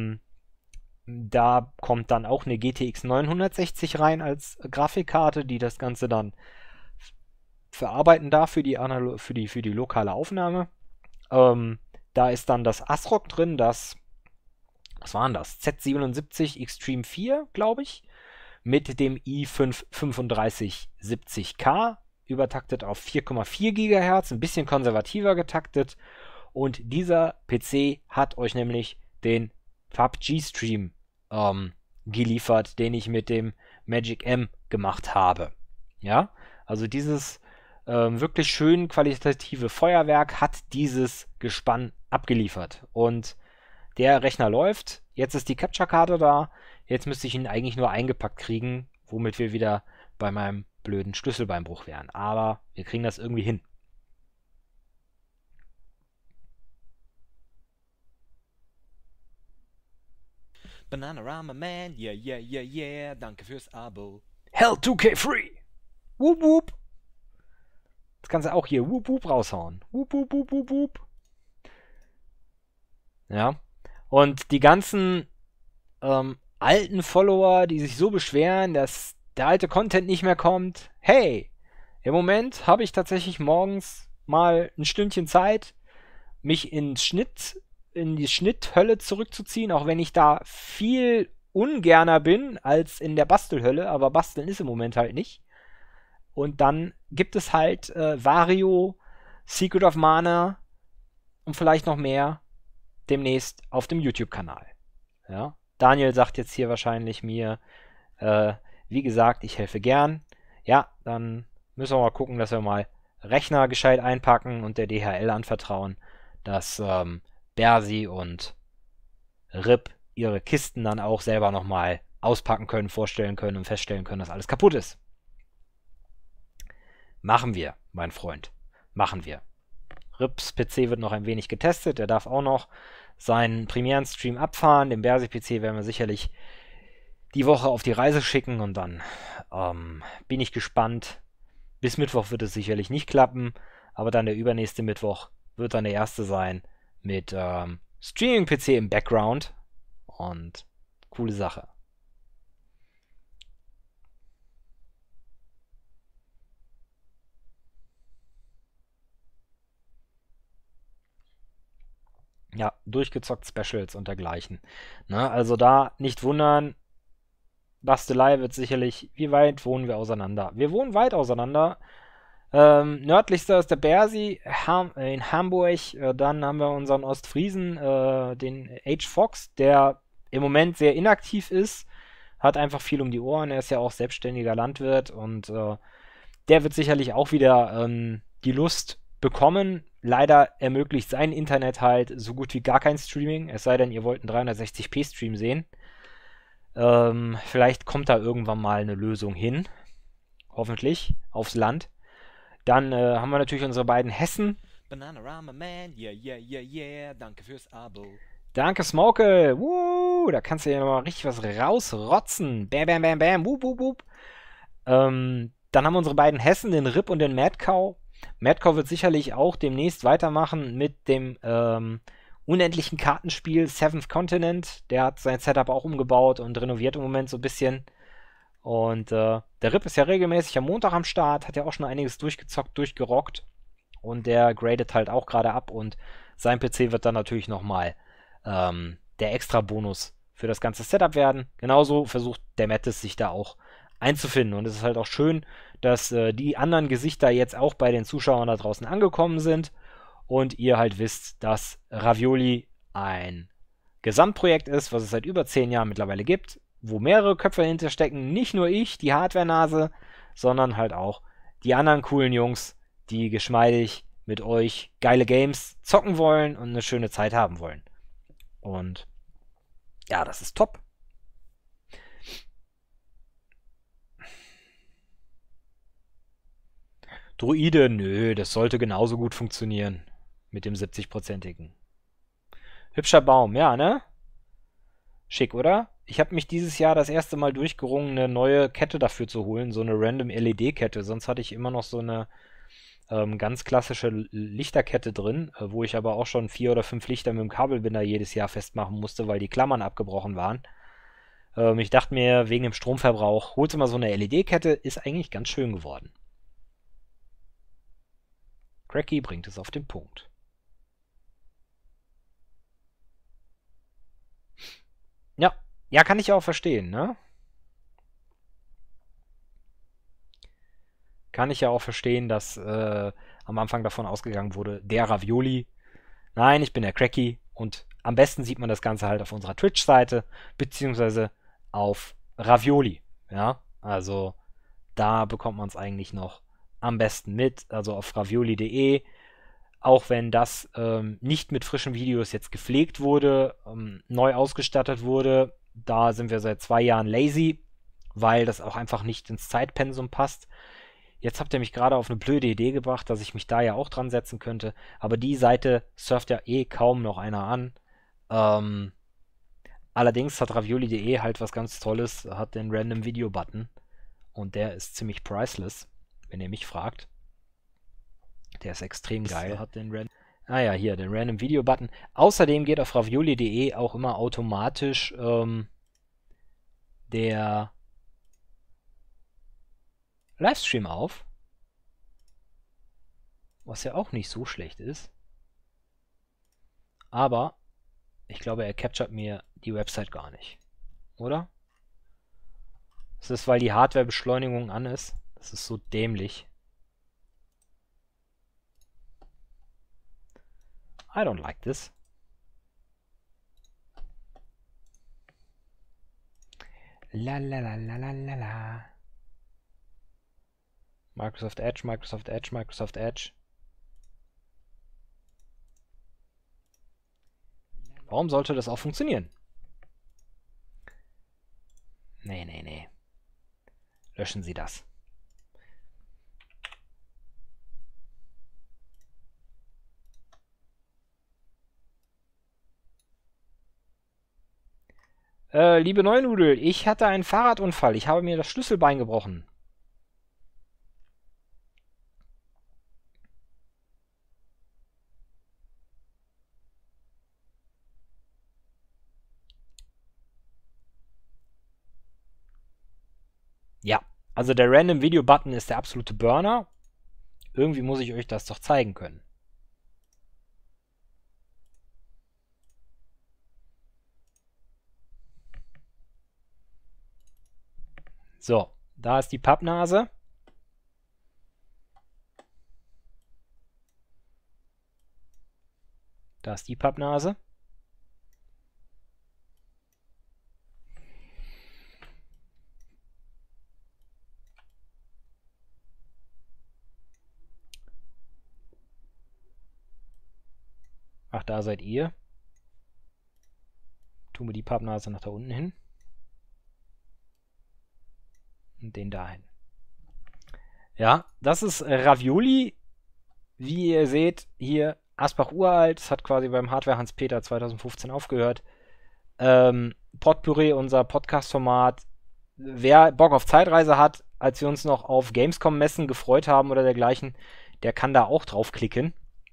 S1: da kommt dann auch eine GTX 960 rein als Grafikkarte, die das Ganze dann verarbeiten darf für die lokale Aufnahme. Da ist dann das ASRock drin, was war denn das? Z77 Extreme 4, glaube ich. Mit dem i5 3570K, übertaktet auf 4,4 GHz, ein bisschen konservativer getaktet. Und dieser PC hat euch nämlich den PUBG-Stream geliefert, den ich mit dem Magic M gemacht habe. Ja, also dieses wirklich schön qualitative Feuerwerk hat dieses Gespann abgeliefert. Und der Rechner läuft, jetzt ist die Capture-Karte da. Jetzt müsste ich ihn eigentlich nur eingepackt kriegen, womit wir wieder bei meinem blöden Schlüsselbeinbruch wären. Aber wir kriegen das irgendwie hin.
S2: Bananarama Man, yeah, yeah, yeah, yeah, danke fürs Abo.
S1: Hell 2K Free! Wup, wup! Das kannst du auch hier wup, wup raushauen. Wup, wup, wup, wup, wup. Ja. Und die ganzen alten Follower, die sich so beschweren, dass der alte Content nicht mehr kommt. Hey, im Moment habe ich tatsächlich morgens mal ein Stündchen Zeit, mich in die Schnitthölle zurückzuziehen, auch wenn ich da viel ungerner bin als in der Bastelhölle, aber Basteln ist im Moment halt nicht. Und dann gibt es halt Wario, Secret of Mana und vielleicht noch mehr demnächst auf dem YouTube-Kanal. Ja. Daniel sagt jetzt hier wahrscheinlich mir, wie gesagt, ich helfe gern. Ja, dann müssen wir mal gucken, dass wir mal Rechner gescheit einpacken und der DHL anvertrauen, dass Bersi und Rip ihre Kisten dann auch selber nochmal auspacken können, vorstellen können und feststellen können, dass alles kaputt ist. Machen wir, mein Freund. Machen wir. Rips PC wird noch ein wenig getestet. Der darf auch noch seinen Premieren-Stream abfahren. Den Bersi-PC werden wir sicherlich die Woche auf die Reise schicken und dann bin ich gespannt. Bis Mittwoch wird es sicherlich nicht klappen, aber dann der übernächste Mittwoch wird dann der erste sein mit Streaming-PC im Background und coole Sache. Ja, durchgezockt Specials und dergleichen. Ne, also da nicht wundern, Bastelei wird sicherlich, wie weit wohnen wir auseinander? Wir wohnen weit auseinander. Nördlichster ist der Bersi in Hamburg. Dann haben wir unseren Ostfriesen, den H. Fox, der im Moment sehr inaktiv ist. Hat einfach viel um die Ohren. Er ist ja auch selbstständiger Landwirt und der wird sicherlich auch wieder die Lust bekommen. Leider ermöglicht sein Internet halt so gut wie gar kein Streaming. Es sei denn, ihr wollt einen 360p-Stream sehen. Vielleicht kommt da irgendwann mal eine Lösung hin. Hoffentlich. Aufs Land. Dann haben wir natürlich unsere beiden Hessen.
S2: Bananarama Man, yeah, yeah, yeah, yeah. Danke fürs Abo.
S1: Danke, Smoke. Woo, da kannst du ja nochmal richtig was rausrotzen. Bam, bam, bam, bam. Wup, wup, wup. Dann haben wir unsere beiden Hessen, den Rip und den Mad Cow. Mad Cow wird sicherlich auch demnächst weitermachen mit dem unendlichen Kartenspiel Seventh Continent. Der hat sein Setup auch umgebaut und renoviert im Moment so ein bisschen. Und der Rip ist ja regelmäßig am Montag am Start, hat ja auch schon einiges durchgezockt, durchgerockt. Und der gradet halt auch gerade ab und sein PC wird dann natürlich nochmal der extra Bonus für das ganze Setup werden. Genauso versucht der Mattis sich da auch einzufinden. Und es ist halt auch schön, dass die anderen Gesichter jetzt auch bei den Zuschauern da draußen angekommen sind und ihr halt wisst, dass Ravioli ein Gesamtprojekt ist, was es seit über 10 Jahren mittlerweile gibt, wo mehrere Köpfe hinterstecken. Nicht nur ich, die Hardware-Nase, sondern halt auch die anderen coolen Jungs, die geschmeidig mit euch geile Games zocken wollen und eine schöne Zeit haben wollen. Und ja, das ist top. Druide, nö, das sollte genauso gut funktionieren. Mit dem 70%igen. Hübscher Baum, ja, ne? Schick, oder? Ich habe mich dieses Jahr das erste Mal durchgerungen, eine neue Kette dafür zu holen. So eine random LED-Kette. Sonst hatte ich immer noch so eine ganz klassische Lichterkette drin, wo ich aber auch schon 4 oder 5 Lichter mit dem Kabelbinder jedes Jahr festmachen musste, weil die Klammern abgebrochen waren. Ich dachte mir, wegen dem Stromverbrauch, holst du mal so eine LED-Kette, ist eigentlich ganz schön geworden. Cracky bringt es auf den Punkt. Ja, ja, kann ich auch verstehen, ne? Kann ich ja auch verstehen, dass am Anfang davon ausgegangen wurde, der Ravioli. Nein, ich bin der Cracky und am besten sieht man das Ganze halt auf unserer Twitch-Seite, beziehungsweise auf Ravioli. Ja, also da bekommt man es eigentlich noch am besten mit, also auf ravioli.de. Auch wenn das nicht mit frischen Videos jetzt gepflegt wurde, neu ausgestattet wurde, da sind wir seit 2 Jahren lazy, weil das auch einfach nicht ins Zeitpensum passt. Jetzt habt ihr mich gerade auf eine blöde Idee gebracht, dass ich mich da ja auch dran setzen könnte, aber die Seite surft ja eh kaum noch einer an. Allerdings hat ravioli.de halt was ganz Tolles, hat den Random Video Button und der ist ziemlich priceless, wenn ihr mich fragt. Der ist extrem geil. Hat den ja, hier, den Random Video Button. Außerdem geht auf ravioli.de auch immer automatisch der Livestream auf. Was ja auch nicht so schlecht ist. Aber ich glaube, er captured mir die Website gar nicht. Oder? Das ist, weil die Hardwarebeschleunigung an ist. Das ist so dämlich. I don't like this. La la la la la la la. Microsoft Edge, Microsoft Edge, Microsoft Edge. Warum sollte das auch funktionieren? Nee, nee, nee. Löschen Sie das. Liebe Neunudel, ich hatte einen Fahrradunfall. Ich habe mir das Schlüsselbein gebrochen. Ja, also der Random Video Button ist der absolute Burner. Irgendwie muss ich euch das doch zeigen können. So, da ist die Pappnase. Da ist die Pappnase. Ach, da seid ihr. Tun wir die Pappnase nach da unten hin. Und den dahin. Ja, das ist Ravioli. Wie ihr seht, hier Asbach uralt. Das hat quasi beim Hardware Hans-Peter 2015 aufgehört. Potpüree, unser Podcast-Format. Wer Bock auf Zeitreise hat, als wir uns noch auf Gamescom-Messen gefreut haben oder dergleichen, der kann da auch draufklicken.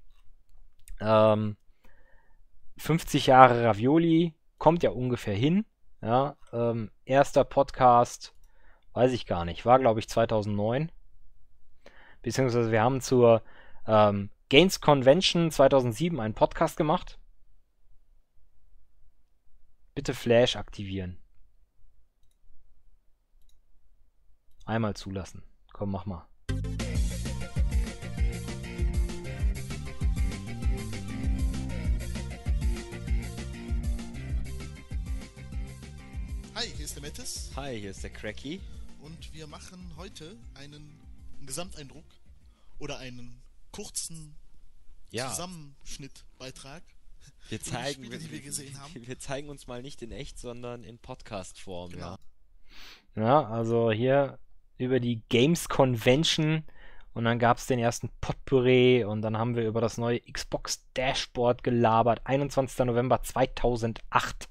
S1: 50 Jahre Ravioli, kommt ja ungefähr hin. Ja, erster Podcast, weiß ich gar nicht, war glaube ich 2009. Beziehungsweise wir haben zur Games Convention 2007 einen Podcast gemacht. Bitte Flash aktivieren. Einmal zulassen. Komm, mach mal.
S4: Hi, hier ist der Mettes
S2: Hi, hier ist der Cracky.
S4: und wir machen heute einen Gesamteindruck oder einen kurzen
S2: Ja,
S4: Zusammenschnittbeitrag.
S2: wir
S4: über die
S2: zeigen,
S4: Spiele, die wir gesehen haben.
S2: wir zeigen uns mal nicht in echt, sondern in Podcast-Form,
S4: Genau.
S2: ja.
S1: Ja, also hier über die Games Convention und dann gab es den ersten Potpourri und dann haben wir über das neue Xbox Dashboard gelabert. 21. November 2008.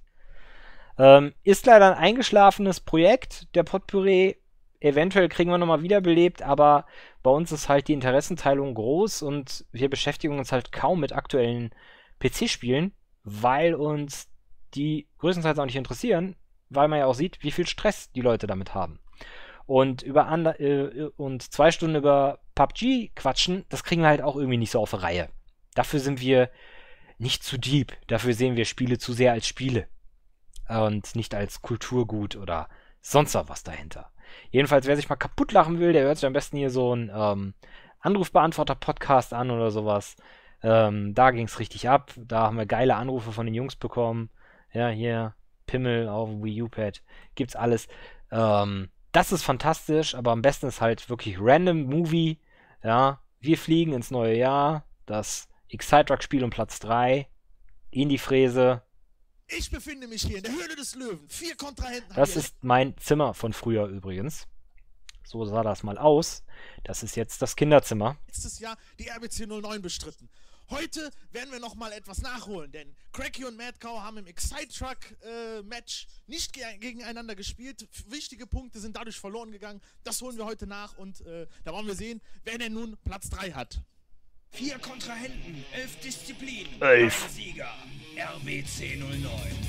S1: Ist leider ein eingeschlafenes Projekt, der Potpourri. Eventuell kriegen wir nochmal wiederbelebt, aber bei uns ist halt die Interessenteilung groß und wir beschäftigen uns halt kaum mit aktuellen PC-Spielen, weil uns die größtenteils auch nicht interessieren, weil man ja auch sieht, wie viel Stress die Leute damit haben. Und und 2 Stunden über PUBG quatschen, das kriegen wir halt auch irgendwie nicht so auf die Reihe. Dafür sind wir nicht zu deep. Dafür sehen wir Spiele zu sehr als Spiele. Und nicht als Kulturgut oder sonst was dahinter. Jedenfalls, wer sich mal kaputt lachen will, der hört sich am besten hier so einen Anrufbeantworter-Podcast an oder sowas. Da ging es richtig ab. Da haben wir geile Anrufe von den Jungs bekommen. Ja, hier, Pimmel auf dem Wii U-Pad. Gibt's alles. Das ist fantastisch, aber am besten ist halt wirklich Random Movie. Ja, wir fliegen ins neue Jahr. Das Excitedruck-Spiel um Platz 3. In die Fräse.
S4: Ich befinde mich hier in der Höhle des Löwen. 4 Kontrahenten haben
S1: Das
S4: wir
S1: ist mein Zimmer von früher übrigens. So sah das mal aus. Das ist jetzt das Kinderzimmer.
S4: letztes Jahr die RBC 09 bestritten. Heute werden wir nochmal etwas nachholen, denn Cracky und Madcow haben im Excitedruck-Match nicht gegeneinander gespielt. Wichtige Punkte sind dadurch verloren gegangen. Das holen wir heute nach und da wollen wir sehen, wer denn nun Platz 3 hat.
S5: 4 Kontrahenten, 11 Disziplinen.
S1: 11.
S5: Ein Sieger, RBC 09.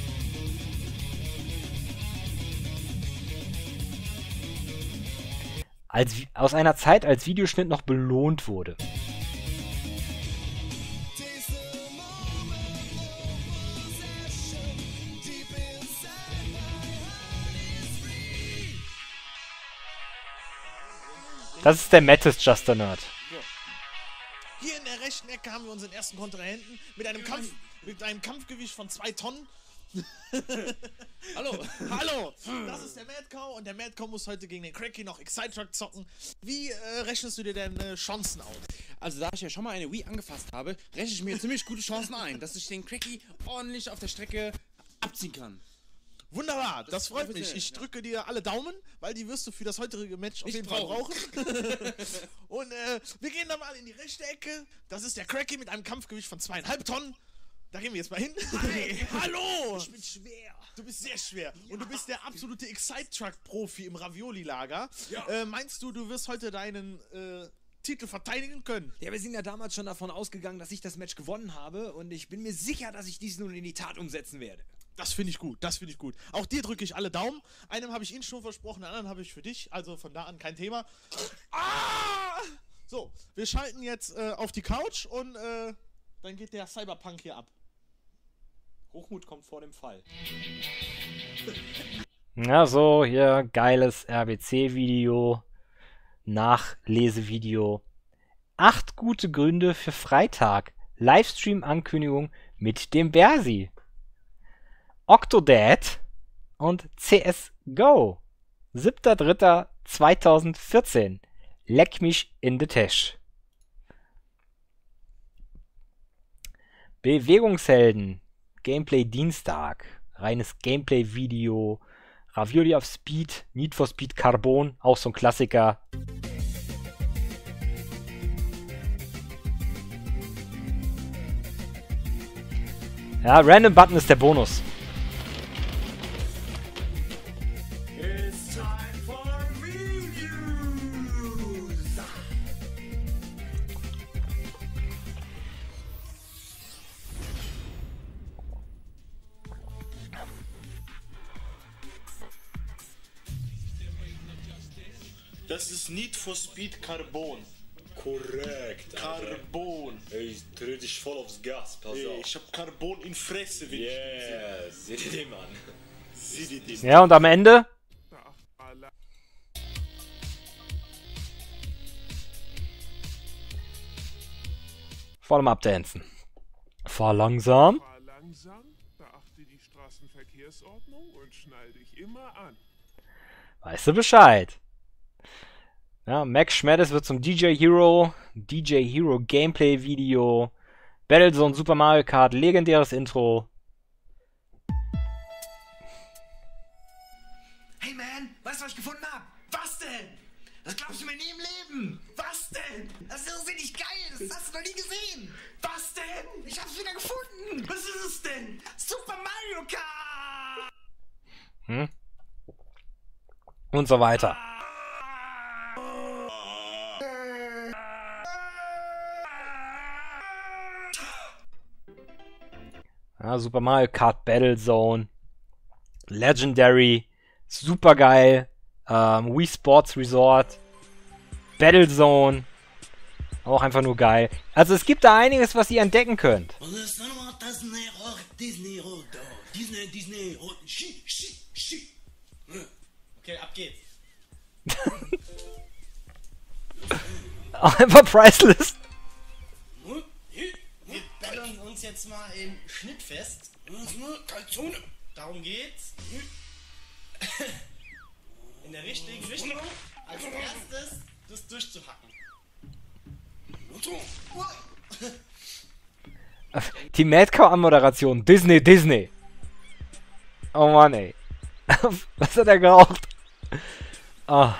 S1: Aus einer Zeit, als Videoschnitt noch belohnt wurde. Das ist der Mattes Just a Nerd.
S4: Hier in der rechten Ecke haben wir unseren ersten Kontrahenten mit einem Kampfgewicht von 2 Tonnen.
S5: Hallo.
S4: Hallo, das ist der Madcow und der Madcow muss heute gegen den Cracky noch Excitedruck zocken. Wie rechnest du dir denn Chancen aus?
S5: Also da ich ja schon mal eine Wii angefasst habe, rechne ich mir ziemlich gute Chancen ein, dass ich den Cracky ordentlich auf der Strecke abziehen kann.
S4: Wunderbar, das freut
S5: bitte,
S4: mich. Ich
S5: ja.
S4: drücke dir alle Daumen, weil die wirst du für das heutige Match auf
S5: Nicht
S4: jeden Fall
S5: brauchen.
S4: brauchen. Und wir gehen dann mal in die rechte Ecke. Das ist der Cracky mit einem Kampfgewicht von 2,5 Tonnen. Da gehen wir jetzt mal hin. Hey, hallo!
S5: Ich bin schwer.
S4: Du bist sehr schwer. Und du bist der absolute Excite-Truck-Profi im Ravioli-Lager.
S5: Ja.
S4: Meinst du, du wirst heute deinen Titel verteidigen können?
S6: Ja, wir sind ja damals schon davon ausgegangen, dass ich das Match gewonnen habe und ich bin mir sicher, dass ich dies nun in die Tat umsetzen werde.
S4: Das finde ich gut, das finde ich gut. Auch dir drücke ich alle Daumen. Einem habe ich Ihnen schon versprochen, den anderen habe ich für dich. Also von da an kein Thema. Ah! So, wir schalten jetzt auf die Couch und dann geht der Cyberpunk hier ab.
S1: Hochmut kommt vor dem Fall. Ja, so, hier, geiles RBC-Video, Nachlesevideo. 8 gute Gründe für Freitag. Livestream-Ankündigung mit dem Bersi. Octodad und CSGO. 7.3.2014. Leck mich in de Tash. Bewegungshelden. Gameplay Dienstag. Reines Gameplay-Video. Ravioli auf Speed. Need for Speed Carbon. Auch so ein Klassiker. Ja, Random Button ist der Bonus.
S7: Das ist Need for Speed Carbon.
S8: Korrekt.
S7: Carbon.
S8: Ich dreh dich voll aufs Gas, pass
S7: Ey,
S8: auf.
S7: ich hab Carbon in Fresse, will
S8: Yes, sieh dir den an.
S7: Sieh dir den.
S1: Ja, und am Ende? Vor allem abdancen. Fahr langsam.
S9: Fahr langsam, beachte die Straßenverkehrsordnung und schnall dich immer an.
S1: Weißt du Bescheid. Ja, Max Schmedes wird zum DJ Hero Gameplay Video. Battlezone Super Mario Kart, legendäres Intro.
S6: Hey man, weißt du, was ich gefunden habe? Was denn? Das glaubst du mir nie im Leben. Was denn? Das ist irrsinnig geil. Das hast du noch nie gesehen. Was denn? Ich hab's wieder gefunden. Was ist es denn? Super Mario Kart.
S1: Und so weiter. Ja, Super Mario Kart Battlezone. Legendary. Supergeil. Wii Sports Resort. Battlezone. Auch einfach nur geil. Also es gibt da einiges, was ihr entdecken könnt.
S6: Okay, ab geht's.
S1: Auch einfach Priceless.
S6: Wir ballern uns jetzt mal in Schnittfest. Darum geht's. In der richtigen Richtung. Als erstes das durchzuhacken.
S1: Die Madcow-Anmoderation. Disney. Oh Mann, ey. Was hat er geraucht? Ah.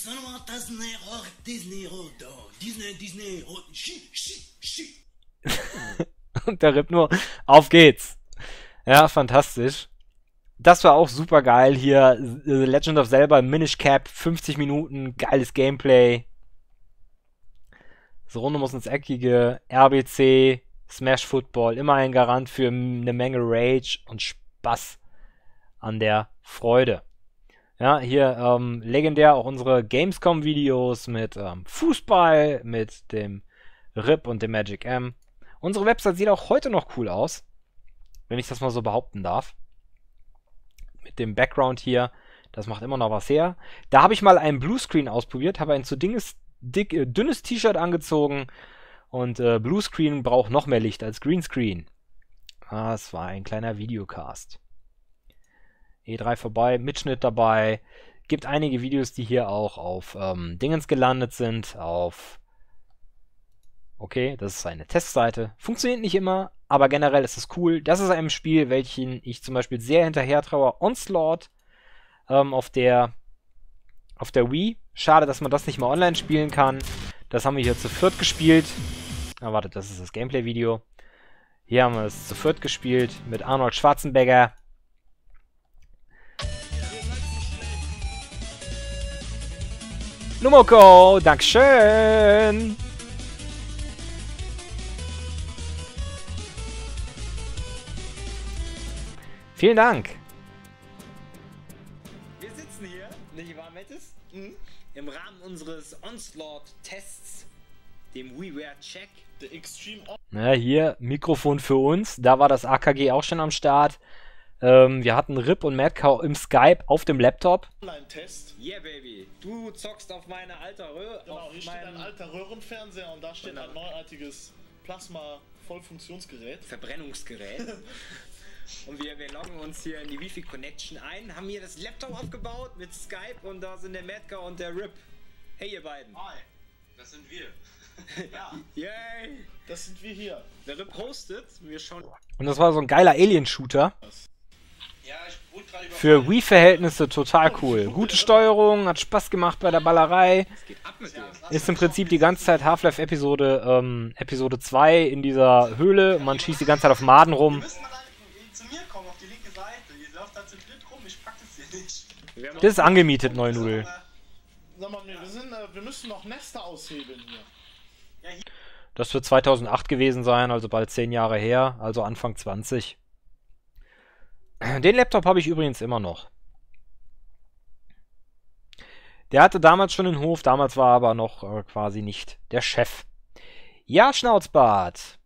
S1: Und der Ripp nur, auf geht's. Ja, fantastisch. Das war auch super geil hier. The Legend of Zelda Minish Cap, 50 Minuten, geiles Gameplay. So Runde muss ins Eckige, RBC, Smash Football, immer ein Garant für eine Menge Rage und Spaß an der Freude. Ja, hier legendär auch unsere Gamescom-Videos mit Fußball, mit dem Rip und dem Magic M. Unsere Website sieht auch heute noch cool aus, wenn ich das mal so behaupten darf. Mit dem Background hier, das macht immer noch was her. Da habe ich mal einen Bluescreen ausprobiert, habe ein zu dünnes T-Shirt angezogen und Bluescreen braucht noch mehr Licht als Greenscreen. Das war ein kleiner Videocast. E3 vorbei, Mitschnitt dabei. Gibt einige Videos, die hier auch auf Dingens gelandet sind, auf okay, das ist eine Testseite. Funktioniert nicht immer, aber generell ist es cool. Das ist ein Spiel, welchen ich zum Beispiel sehr hinterher traue. Onslaught auf der Wii. Schade, dass man das nicht mal online spielen kann. Das haben wir hier zu viert gespielt. Ah, wartet, das ist das Gameplay-Video. Hier haben wir es zu viert gespielt mit Arnold Schwarzenegger. Numoko, Dankeschön. Vielen Dank.
S6: Wir sitzen hier, nicht wahr, Mettes? Im Rahmen unseres Onslaught-Tests, dem WiiWare-Check.
S7: Der Extreme
S1: Na, hier, Mikrofon für uns. Da war das AKG auch schon am Start. Wir hatten Rip und Mad Cow im Skype auf dem Laptop.
S7: Online-Test.
S8: Yeah, Baby. Du zockst auf meine alte Röhre.
S7: Genau, hier steht ein alter Röhrenfernseher und da steht ein neuartiges Plasma-Vollfunktionsgerät.
S8: Verbrennungsgerät. Und wir loggen uns hier in die Wi-Fi Connection ein, haben hier das Laptop aufgebaut mit Skype und da sind der Madcow und der Rip. Hey ihr beiden.
S10: Hi, das sind wir. Ja.
S8: Yay!
S7: Das sind wir hier.
S8: Der Rip hostet, wir schauen.
S1: Und das war so ein geiler Alien-Shooter.
S10: Ja, ich wurde gerade über.
S1: Für Wii-Verhältnisse total cool. Gute Steuerung, hat Spaß gemacht bei der Ballerei.
S8: Geht ab mit dir.
S1: Ist im Prinzip die ganze Zeit Half-Life Episode 2 in dieser Höhle und man schießt die ganze Zeit auf Maden
S10: Wir
S1: rum.
S10: müssen mal zu mir kommen, auf die linke Seite. Ihr läuft da zu dritt rum, ich pack das hier nicht.
S1: Das ist angemietet, neue Nudel.
S7: Sag mal, wir müssen noch Nester aushebeln hier.
S1: Das wird 2008 gewesen sein, also bald 10 Jahre her, also Anfang 20. Den Laptop habe ich übrigens immer noch. Der hatte damals schon den Hof, damals war er aber noch quasi nicht der Chef. Ja, Schnauzbart.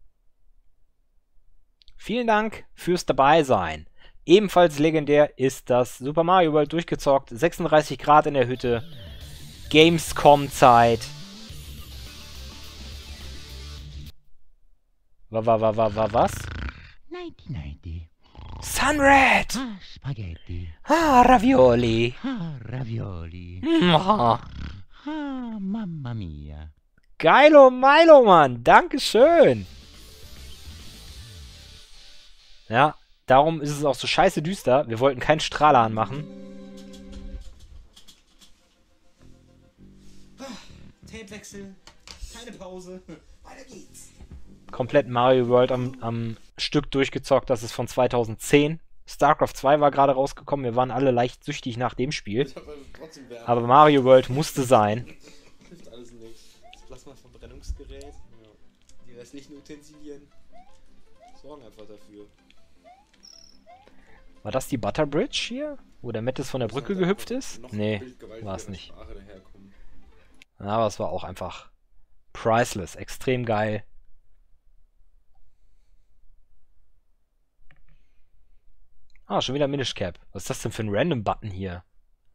S1: Vielen Dank fürs Dabeisein. Ebenfalls legendär ist das Super Mario World durchgezockt. 36 Grad in der Hütte. Gamescom-Zeit. Was?
S11: 9090.
S1: Sunred!
S11: Ah, Spaghetti.
S1: Ah, Ravioli.
S11: Ah, Ravioli.
S1: Mua.
S11: Ah, Mamma mia.
S1: Geilo Milo, Mann. Dankeschön. Ja, darum ist es auch so scheiße düster. Wir wollten keinen Strahler anmachen.
S5: Tapewechsel, keine Pause. Weiter geht's.
S1: Komplett Mario World am Stück durchgezockt. Das ist von 2010. StarCraft 2 war gerade rausgekommen. Wir waren alle leicht süchtig nach dem Spiel. Aber Mario World musste sein.
S5: Hilft alles nichts. Das Plasma-Verbrennungsgerät, ja. Die restlichen Utensilien sorgen einfach dafür.
S1: War das die Butter Bridge hier? Wo der Mattis von der Brücke gehüpft ist? Nee, war es nicht. Aber es war auch einfach priceless. Extrem geil. Ah, schon wieder Minish Cap. Was ist das denn für ein Random-Button hier?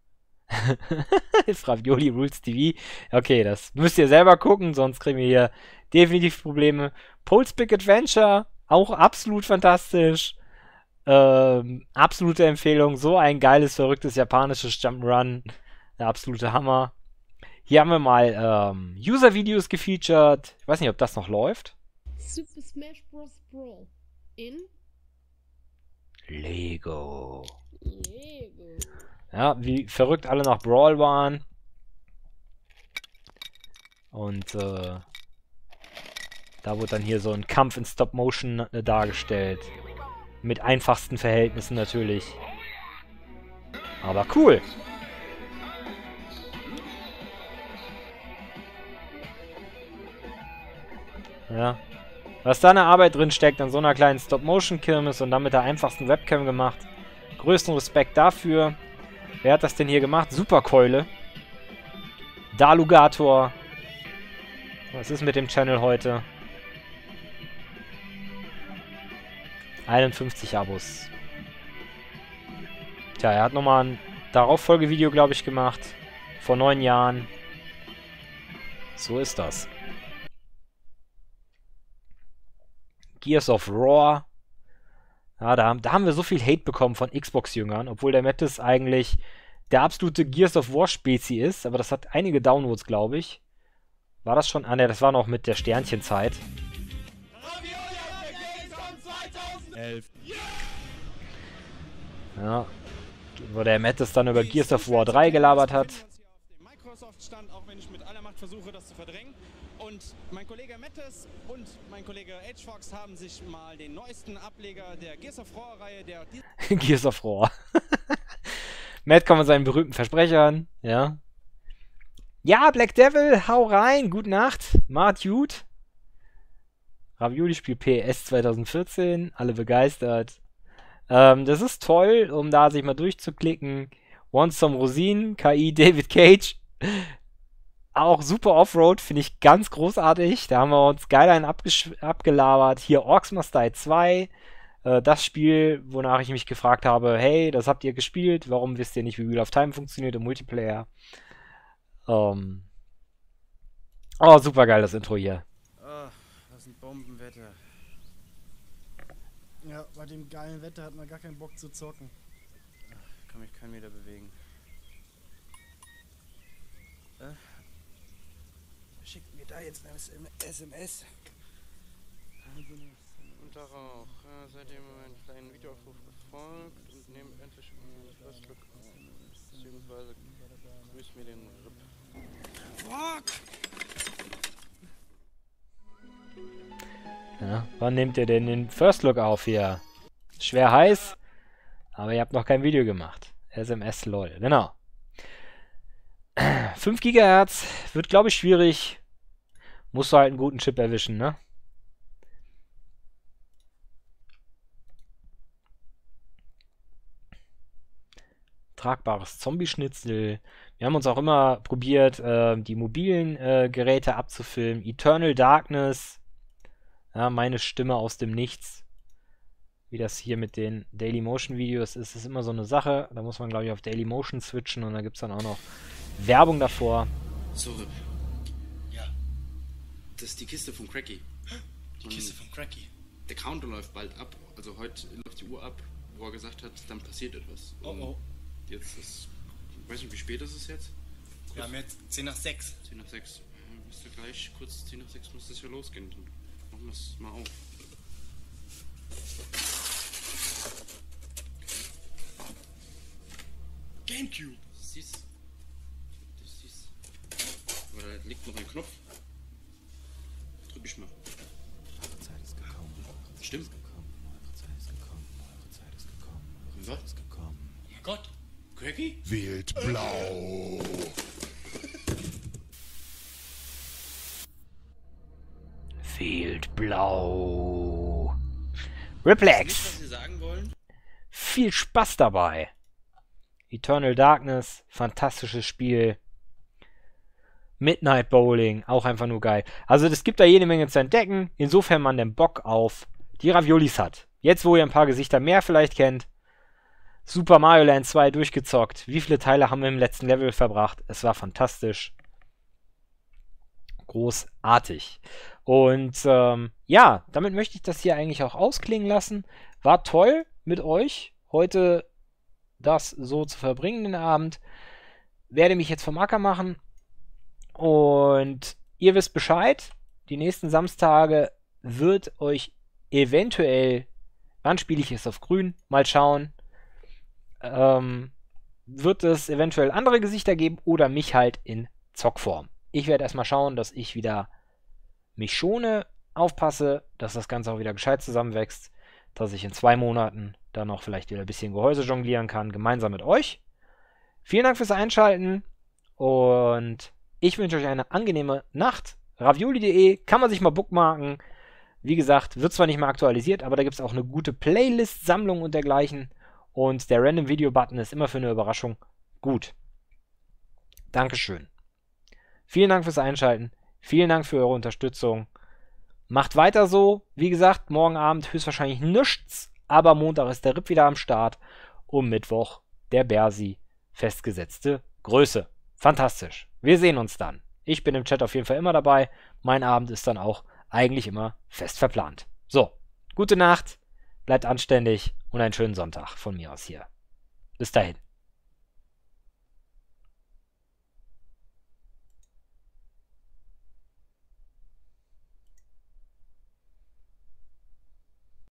S1: Ist Ravioli Rules TV. Okay, das müsst ihr selber gucken, sonst kriegen wir hier definitiv Probleme. Pole's Big Adventure, auch absolut fantastisch. Absolute Empfehlung. So ein geiles, verrücktes japanisches Jump'n'Run. Der absolute Hammer. Hier haben wir mal User-Videos gefeatured. Ich weiß nicht, ob das noch läuft.
S12: Super Smash Bros. Brawl in
S1: Lego.
S12: Lego.
S1: Ja, wie verrückt alle nach Brawl waren. Und da wurde dann hier so ein Kampf in Stop-Motion dargestellt. Mit einfachsten Verhältnissen natürlich. Aber cool. Ja. Was da eine Arbeit drin steckt an so einer kleinen Stop-Motion-Kirmes und dann mit der einfachsten Webcam gemacht. Größten Respekt dafür. Wer hat das denn hier gemacht? Superkeule. Dalugator. Was ist mit dem Channel heute? 51 Abos. Tja, er hat nochmal ein Darauffolgevideo, glaube ich, gemacht. Vor 9 Jahren. So ist das. Gears of War. Ja, da haben wir so viel Hate bekommen von Xbox-Jüngern, obwohl der Mattis eigentlich der absolute Gears of War-Spezi ist. Aber das hat einige Downloads, glaube ich. War das schon? Ah, ne, das war noch mit der Sternchenzeit. Ja, wo der Mattis dann über Gears of War 3 gelabert hat.
S5: Microsoft stand, auch wenn ich mit aller Macht versuche, das zu verdrängen. Und mein Kollege Mattis und mein Kollege HFox haben sich mal den neuesten Ableger der Gears of War-Reihe, der...
S1: Gears of War. Matt kommt mit seinen berühmten Versprechern, ja. Ja, Black Devil, hau rein, gute Nacht, Mart gut. Ravioli spielt PS 2014, alle begeistert. Das ist toll, um da sich mal durchzuklicken. Want Some Rosinen, KI David Cage. Auch super Offroad, finde ich ganz großartig. Da haben wir uns geil einen abgelabert. Hier Orcs Must Die 2. Das Spiel, wonach ich mich gefragt habe, hey, das habt ihr gespielt, warum wisst ihr nicht, wie Wheel of Time funktioniert im Multiplayer? Oh, super geil, das Intro hier.
S2: Ach, was ein Bombenwetter.
S13: Ja, bei dem geilen Wetter hat man gar keinen Bock zu zocken.
S2: Ach, kann mich kein Meter bewegen. Schickt mir da jetzt eine SMS. Und darauf seid ihr meinen kleinen Videoaufruf gefolgt und nehmt endlich mal First Look auf. Beziehungsweise grüßt mir den RIP. Fuck!
S1: Ja, wann nehmt ihr denn den First Look auf hier? Schwer heiß, aber ihr habt noch kein Video gemacht. SMS lol, genau. 5 GHz wird, glaube ich, schwierig. Musst du halt einen guten Chip erwischen, ne? Tragbares Zombie-Schnitzel. Wir haben uns auch immer probiert, die mobilen Geräte abzufilmen. Eternal Darkness. Ja, meine Stimme aus dem Nichts. Wie das hier mit den Dailymotion-Videos ist, ist immer so eine Sache. Da muss man, glaube ich, auf Dailymotion switchen und da gibt es dann auch noch Werbung davor.
S14: So, Rip. Ja. Das ist die Kiste von Cracky.
S6: Die Kiste von Cracky?
S14: Der Counter läuft bald ab. Also heute läuft die Uhr ab, wo er gesagt hat, dann passiert etwas.
S6: Oh oh.
S14: Jetzt ist... Ich weiß nicht, wie spät ist es jetzt?
S6: Wir haben jetzt 10 nach 6.
S14: 10 nach 6. Müsste gleich kurz 10 nach 6 muss das ja losgehen. Dann machen wir es mal auf.
S6: Gamecube!
S14: Siehst. Aber da liegt noch ein Knopf. Drück ich mal.
S2: Eure Zeit ist gekommen.
S14: Stimmt.
S2: Eure Zeit ist gekommen. Eure Zeit ist gekommen. Eure Zeit
S14: Was?
S2: ist gekommen.
S6: Oh mein Gott! Cracky?
S15: Wählt blau.
S1: Wählt blau. Riplex.
S14: Was Sie sagen wollen?
S1: Viel Spaß dabei. Eternal Darkness, fantastisches Spiel. Midnight Bowling, auch einfach nur geil. Also es gibt da jede Menge zu entdecken, insofern man den Bock auf die Raviolis hat. Jetzt, wo ihr ein paar Gesichter mehr vielleicht kennt. Super Mario Land 2 durchgezockt. Wie viele Teile haben wir im letzten Level verbracht? Es war fantastisch. Großartig. Und ja, damit möchte ich das hier eigentlich auch ausklingen lassen. War toll mit euch heute das so zu verbringen den Abend. Werde mich jetzt vom Acker machen. Und ihr wisst Bescheid. Die nächsten Samstage wird euch eventuell, wann spiele ich es auf grün? Mal schauen. Wird es eventuell andere Gesichter geben oder mich halt in Zockform. Ich werde erstmal schauen, dass ich wieder mich schone, aufpasse, dass das Ganze auch wieder gescheit zusammenwächst, dass ich in 2 Monaten dann noch vielleicht wieder ein bisschen Gehäuse jonglieren kann, gemeinsam mit euch. Vielen Dank fürs Einschalten und ich wünsche euch eine angenehme Nacht. Ravioli.de kann man sich mal bookmarken. Wie gesagt, wird zwar nicht mehr aktualisiert, aber da gibt es auch eine gute Playlist-Sammlung und dergleichen. Und der Random-Video-Button ist immer für eine Überraschung gut. Dankeschön. Vielen Dank fürs Einschalten. Vielen Dank für eure Unterstützung. Macht weiter so. Wie gesagt, morgen Abend höchstwahrscheinlich nichts. Aber Montag ist der Rip wieder am Start. Und Mittwoch der Bersi. Festgesetzte Größe. Fantastisch. Wir sehen uns dann. Ich bin im Chat auf jeden Fall immer dabei. Mein Abend ist dann auch eigentlich immer fest verplant. So, gute Nacht. Bleibt anständig und einen schönen Sonntag von mir aus hier. Bis dahin.